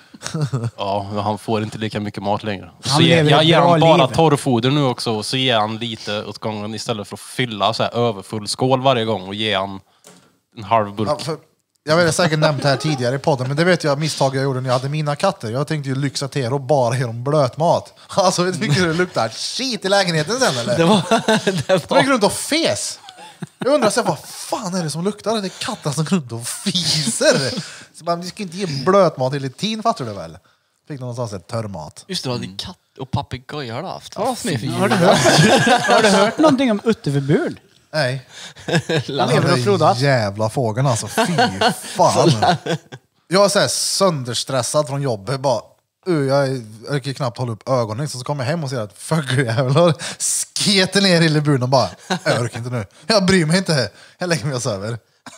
Ja, men han får inte lika mycket mat längre. Så Han ger, lever jag ett ger bra honom bara liv. torrfoder nu också och så ger han lite åt gången istället för att fylla så här överfull skål varje gång och ge han en halv burk. Ja, för, jag vet säkert nämnt det här tidigare i podden, men det vet jag misstag jag gjorde när jag hade mina katter. Jag tänkte ju lyxa till er och bara ge dem blötmat. Alltså, vet du hur mycket det luktar skit i lägenheten sen eller? Det var... det De var... gick runt och fes. Jag undrar så här, vad fan är det som luktar? Det är katten som går runt och fiser. Så man, vi ska inte ge blötmat hela tiden, fattar du väl? Fick någonstans ett törrmat. Just det, du hade katt och papegojor har du haft. Vad för för Har du hört, har du hört någonting om utterförbud? Nej. Lever och frodas. Jävla fågeln alltså, fy fan. Jag är så här sönderstressad från jobbet. Bara, uh, jag orkar knappt hålla upp ögonen. Så kommer jag hem och ser att fågeljäveln har sketer ner i buren och bara, jag orkar inte nu. Jag bryr mig inte. Jag lägger mig och söver.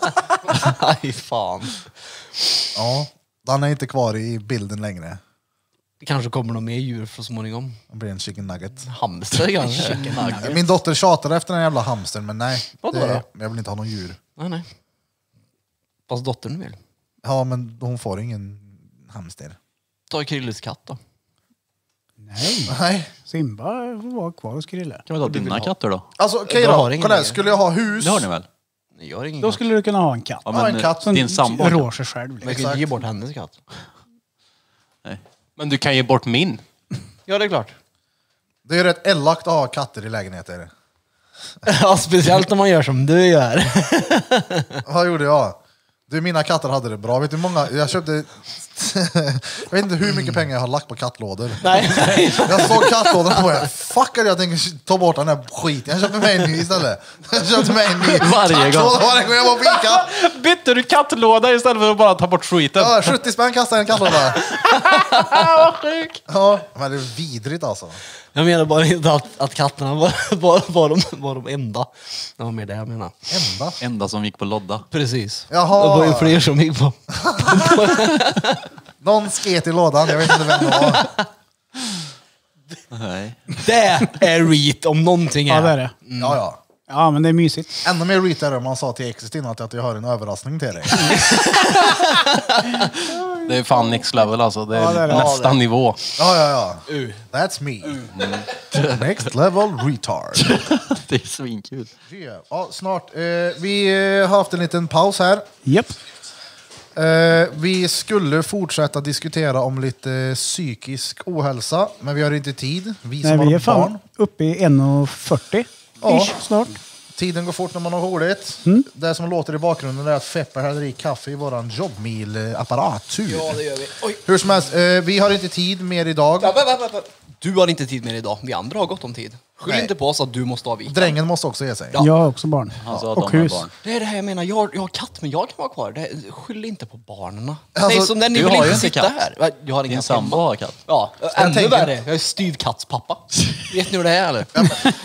Nej, fan. Ja, den är inte kvar i bilden längre. Det kanske kommer någon mer djur så småningom. Det blir en chicken nugget. Hamster kanske. Min dotter tjatar efter den jävla hamstern, men nej. Vadå Det, då? jag vill inte ha någon djur. Nej, nej. Fast dottern vill. Ja, men hon får ingen hamster. Ta Krilles katt då. Nej, Nej. Simba får vara kvar hos Krille. Kan vi ta dina katter då? Alltså okej Jag har då, ingen kolla här, längre. skulle jag ha hus? Det har ni väl? Nej, jag har ingen Då katt. skulle du kunna ha en katt. Ja, Ja, en men katt. eh, din sambo. rår sig själv. Men Liksom. jag kan Exakt. inte ge bort hennes katt. Nej. Men du kan ge bort min. Ja, det är klart. Det är rätt elakt att ha katter i lägenheter. Ja, speciellt om man gör som du gör. Vad gjorde jag? Du, mina katter hade det bra. Vet du hur många? Jag köpte... jag vet inte hur mycket pengar jag har lagt på kattlådor. Nej, nej. Jag såg kattlådan och jag fuckade, jag tänker ta bort den här skiten. Jag köpte mig en ny istället. Jag köpte mig en ny Varje gång. kattlåda varje gång jag var på Ica. Bytte du kattlåda istället för att bara ta bort skiten? Ja, sjuttio spänn kastade en kattlåda. Vad sjukt. Ja, men det är vidrigt alltså. Jag menar bara inte att, att katterna var, var, var, de, var de enda. Det var mer det jag menar. Enda. Enda som gick på lodda. Precis. Jaha. Det var ju fler som gick på. Någon sket i lådan, jag vet inte vem det var. Nej. Det är reet om någonting är. Ja, det är det. Ja, ja. Ja, men det är mysigt. Ännu mer reet är det om man sa till exet innan att jag har en överraskning till dig. Det är fan next level alltså. Det är, Ja, det är det. nästa Ja, det. nivå. Ja, ja, ja. Uh. That's me. Next level retard. Det är svinkul. Ja, snart. Eh, vi eh, har haft en liten paus här. Japp. Eh, vi skulle fortsätta diskutera om lite psykisk ohälsa, men vi har inte tid. Vi som Nej, har vi är barn. fan uppe i en fyrtio Ja. ish snart. Tiden går fort när man har roligt. Det som låter i bakgrunden är att Fepper häller i kaffe i våran jobbmil-apparat. Ja, det gör vi. Oj. Hur som helst, eh, vi har inte tid mer idag. Du har inte tid med det idag. Vi andra har gott om tid. Skyll Nej. inte på oss att du måste avvika. Drängen måste också ge sig. Ja. Jag har också barn. Han sa att Och de har hus. barn. Det är det här jag menar. Jag har, jag har katt, men jag kan vara kvar. Det, skyll inte på barnen. Alltså, Säg som den, ni du vill har ju inte inte sitta katt. här. Jag har ingen Din sambo har katt. Ja, jag ännu tänka- värre. Jag är styvkattspappa. Vet ni hur det är eller?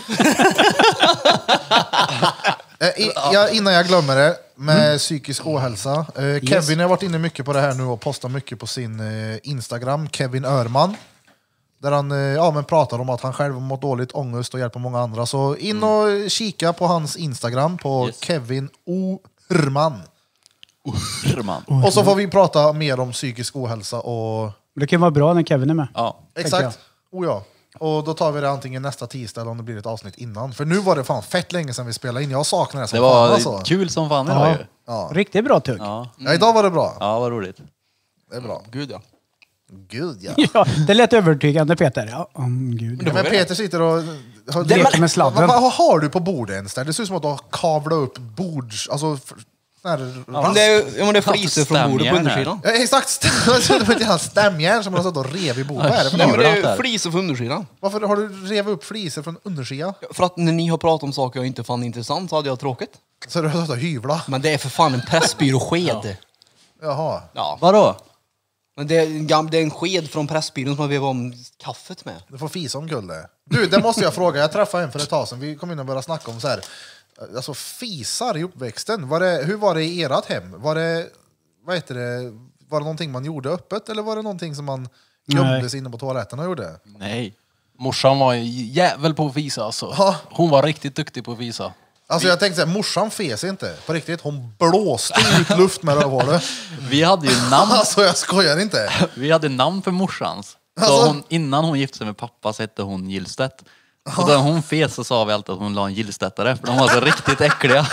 Eh, i, ja, innan jag glömmer det, med psykisk ohälsa. Eh, Kevin har varit inne mycket på det här nu och postar mycket på sin eh, Instagram, Kevin Örman. Där han eh, ja, men pratar om att han själv har mått dåligt, ångest och hjälper många andra. Så in och kika på hans Instagram på Yes. Kevin Örman. Man. Och så får vi prata mer om psykisk ohälsa och... Det kan vara bra när Kevin är med. Ja. Exakt. Oh, ja. Och då tar vi det antingen nästa tisdag eller om det blir ett avsnitt innan. För nu var det fan fett länge sedan vi spelade in. Jag saknar det som Det var fan alltså. kul som fan idag Ja. ju. Ja. Riktigt bra tugg. Ja. Ja, idag var det bra. Ja, vad roligt. Det är bra. Gud ja. Gud ja. Ja, det lät övertygande Peter. Ja, om gud. Ja, men Peter sitter och... Har, Det- vad, med sladden. vad, vad har du på bordet ens där? Det ser ut som att du har kavlat upp bords... Alltså... f- sån här Men det är, ja, men det är fliser från bordet på stämjärn här. undersidan. Ja, exakt. Det var inte hans stämjärn som man har satt och rev i bordet. Vad är det för Nej, något? men det Överallt är där. fliser från undersidan. Varför har du rev upp fliser från undersidan? För att när ni har pratat om saker jag inte fann intressant så hade jag tråkigt. Så du har stått och hyvla? Men det är för fan en pressbyråsked. Jaha. Ja. Vadå? Men det är, en gam- det är en sked från Pressbyrån som man vevar om kaffet med. Du får fisa om kul det. Du, det måste jag fråga. Jag träffade en för ett tag sedan. Vi kom in och började snacka om så här. Alltså fisar i uppväxten. Var det, hur var det i ert hem? Var det, vad heter det, var det någonting man gjorde öppet eller var det någonting som man gömdes inne på toaletten och gjorde? Nej. Morsan var en jävel på att visa alltså. Ja. Hon var riktigt duktig på att visa. Alltså jag tänkte så här, morsan fes inte. På riktigt, hon blåste ut luft med rövhålet. Vi hade ju namn, Alltså jag skojar inte. vi hade namn för morsans. Så Alltså? hon, innan hon gifte sig med pappa så hette hon Gillstedt. Och när hon fes så sa vi alltid att hon la en gillstättare, för de var så riktigt äckliga.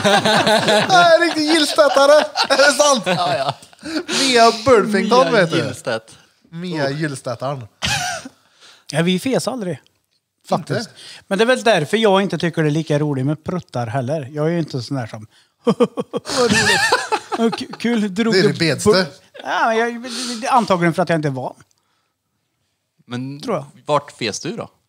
Nej, riktigt gillstättare. Är det sant? Ja, ja. Mia Burfington vet du. Gillstedt. Mia Gillstättaren. Ja, vi fes aldrig. Faktiskt. Men det är väl därför jag inte tycker det är lika roligt med pruttar heller. Jag är ju inte sån där som... Vad roligt. Ja, k- Kul. Drog Det är det upp- bedste. Ja, jag, det är antagligen för att jag inte är van. Men Tror jag. vart fes du då?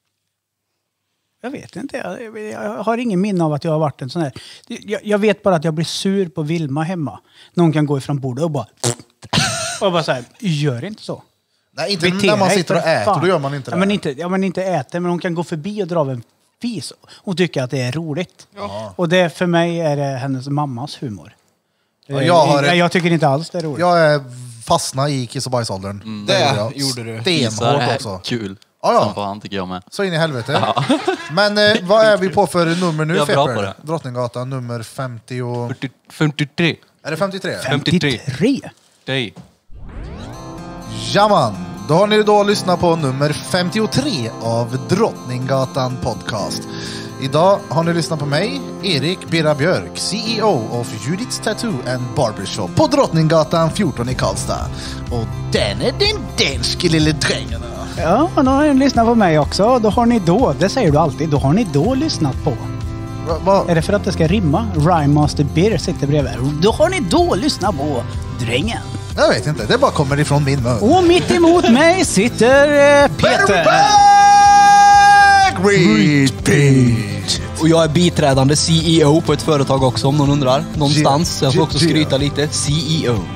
Jag vet inte. Jag, jag har ingen minne av att jag har varit en sån här. Jag, jag vet bara att jag blir sur på Vilma hemma. Någon kan gå ifrån bordet och bara... Och bara så här, gör inte så. Nej, inte Bete när man dig, sitter och för äter, fan. då gör man inte det. Ja, men inte, ja, men inte äter, men hon kan gå förbi och dra av en fis och tycka att det är roligt. Och det för mig är det hennes mammas humor. Ja, jag har jag, ett- jag tycker inte alls det är roligt. Jag är fastna i kiss och bajsåldern. Det gjorde jag. gjorde du. Fisar Stenhårt är också. kul. Ja, ja. Som fan tycker jag med. Så in i helvete. Men eh, vad är vi på för nummer nu, Jag är bra på Fepper? det. Drottninggatan nummer femtio... och- fyrtio, femtiotre. Är det femtiotre? femtiotre. femtiotre? Dig. Jaman, då har ni då lyssnat på nummer femtiotre av Drottninggatan Podcast. Idag har ni lyssnat på mig, Erik Birra Björk, C E O of Judith's Tattoo and Barbershop på Drottninggatan fjorton i Karlstad. Och den är den danske lille drängen. Ja, då har ni lyssnat på mig också. Då har ni då, det säger du alltid, då har ni då lyssnat på. Va, va? Är det för att det ska rimma? Rhyme Master Beer sitter bredvid. Då har ni då lyssnat på Drängen. Jag vet inte, det bara kommer ifrån min mun. Och mitt emot mig sitter eh, Peter. Och jag är biträdande C E O på ett företag också om någon undrar. Någonstans. Jag ska också skryta lite. C E O.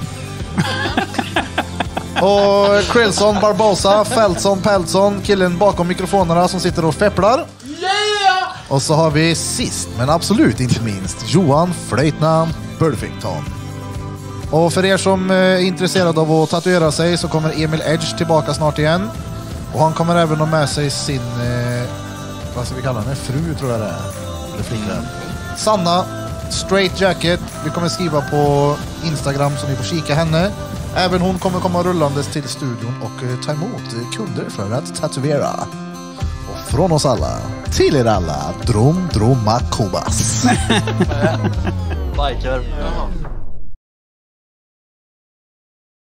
Och Krillson, Barbosa, Feltson, Peltson, killen bakom mikrofonerna som sitter och fepplar. Yeah! Och så har vi sist, men absolut inte minst, Johan Flöjtnant Burfington. Och för er som är intresserade av att tatuera sig så kommer Emil Edge tillbaka snart igen. Och han kommer även ha med sig sin, eh, vad ska vi kalla henne, fru tror jag det är. Eller flickvän. Sanna, straight jacket. Vi kommer skriva på Instagram så ni får kika henne. Även hon kommer komma rullandes till studion och eh, ta emot kunder för att tatuera. Och från oss alla, till er alla, Drom Droma Kobas. Biker.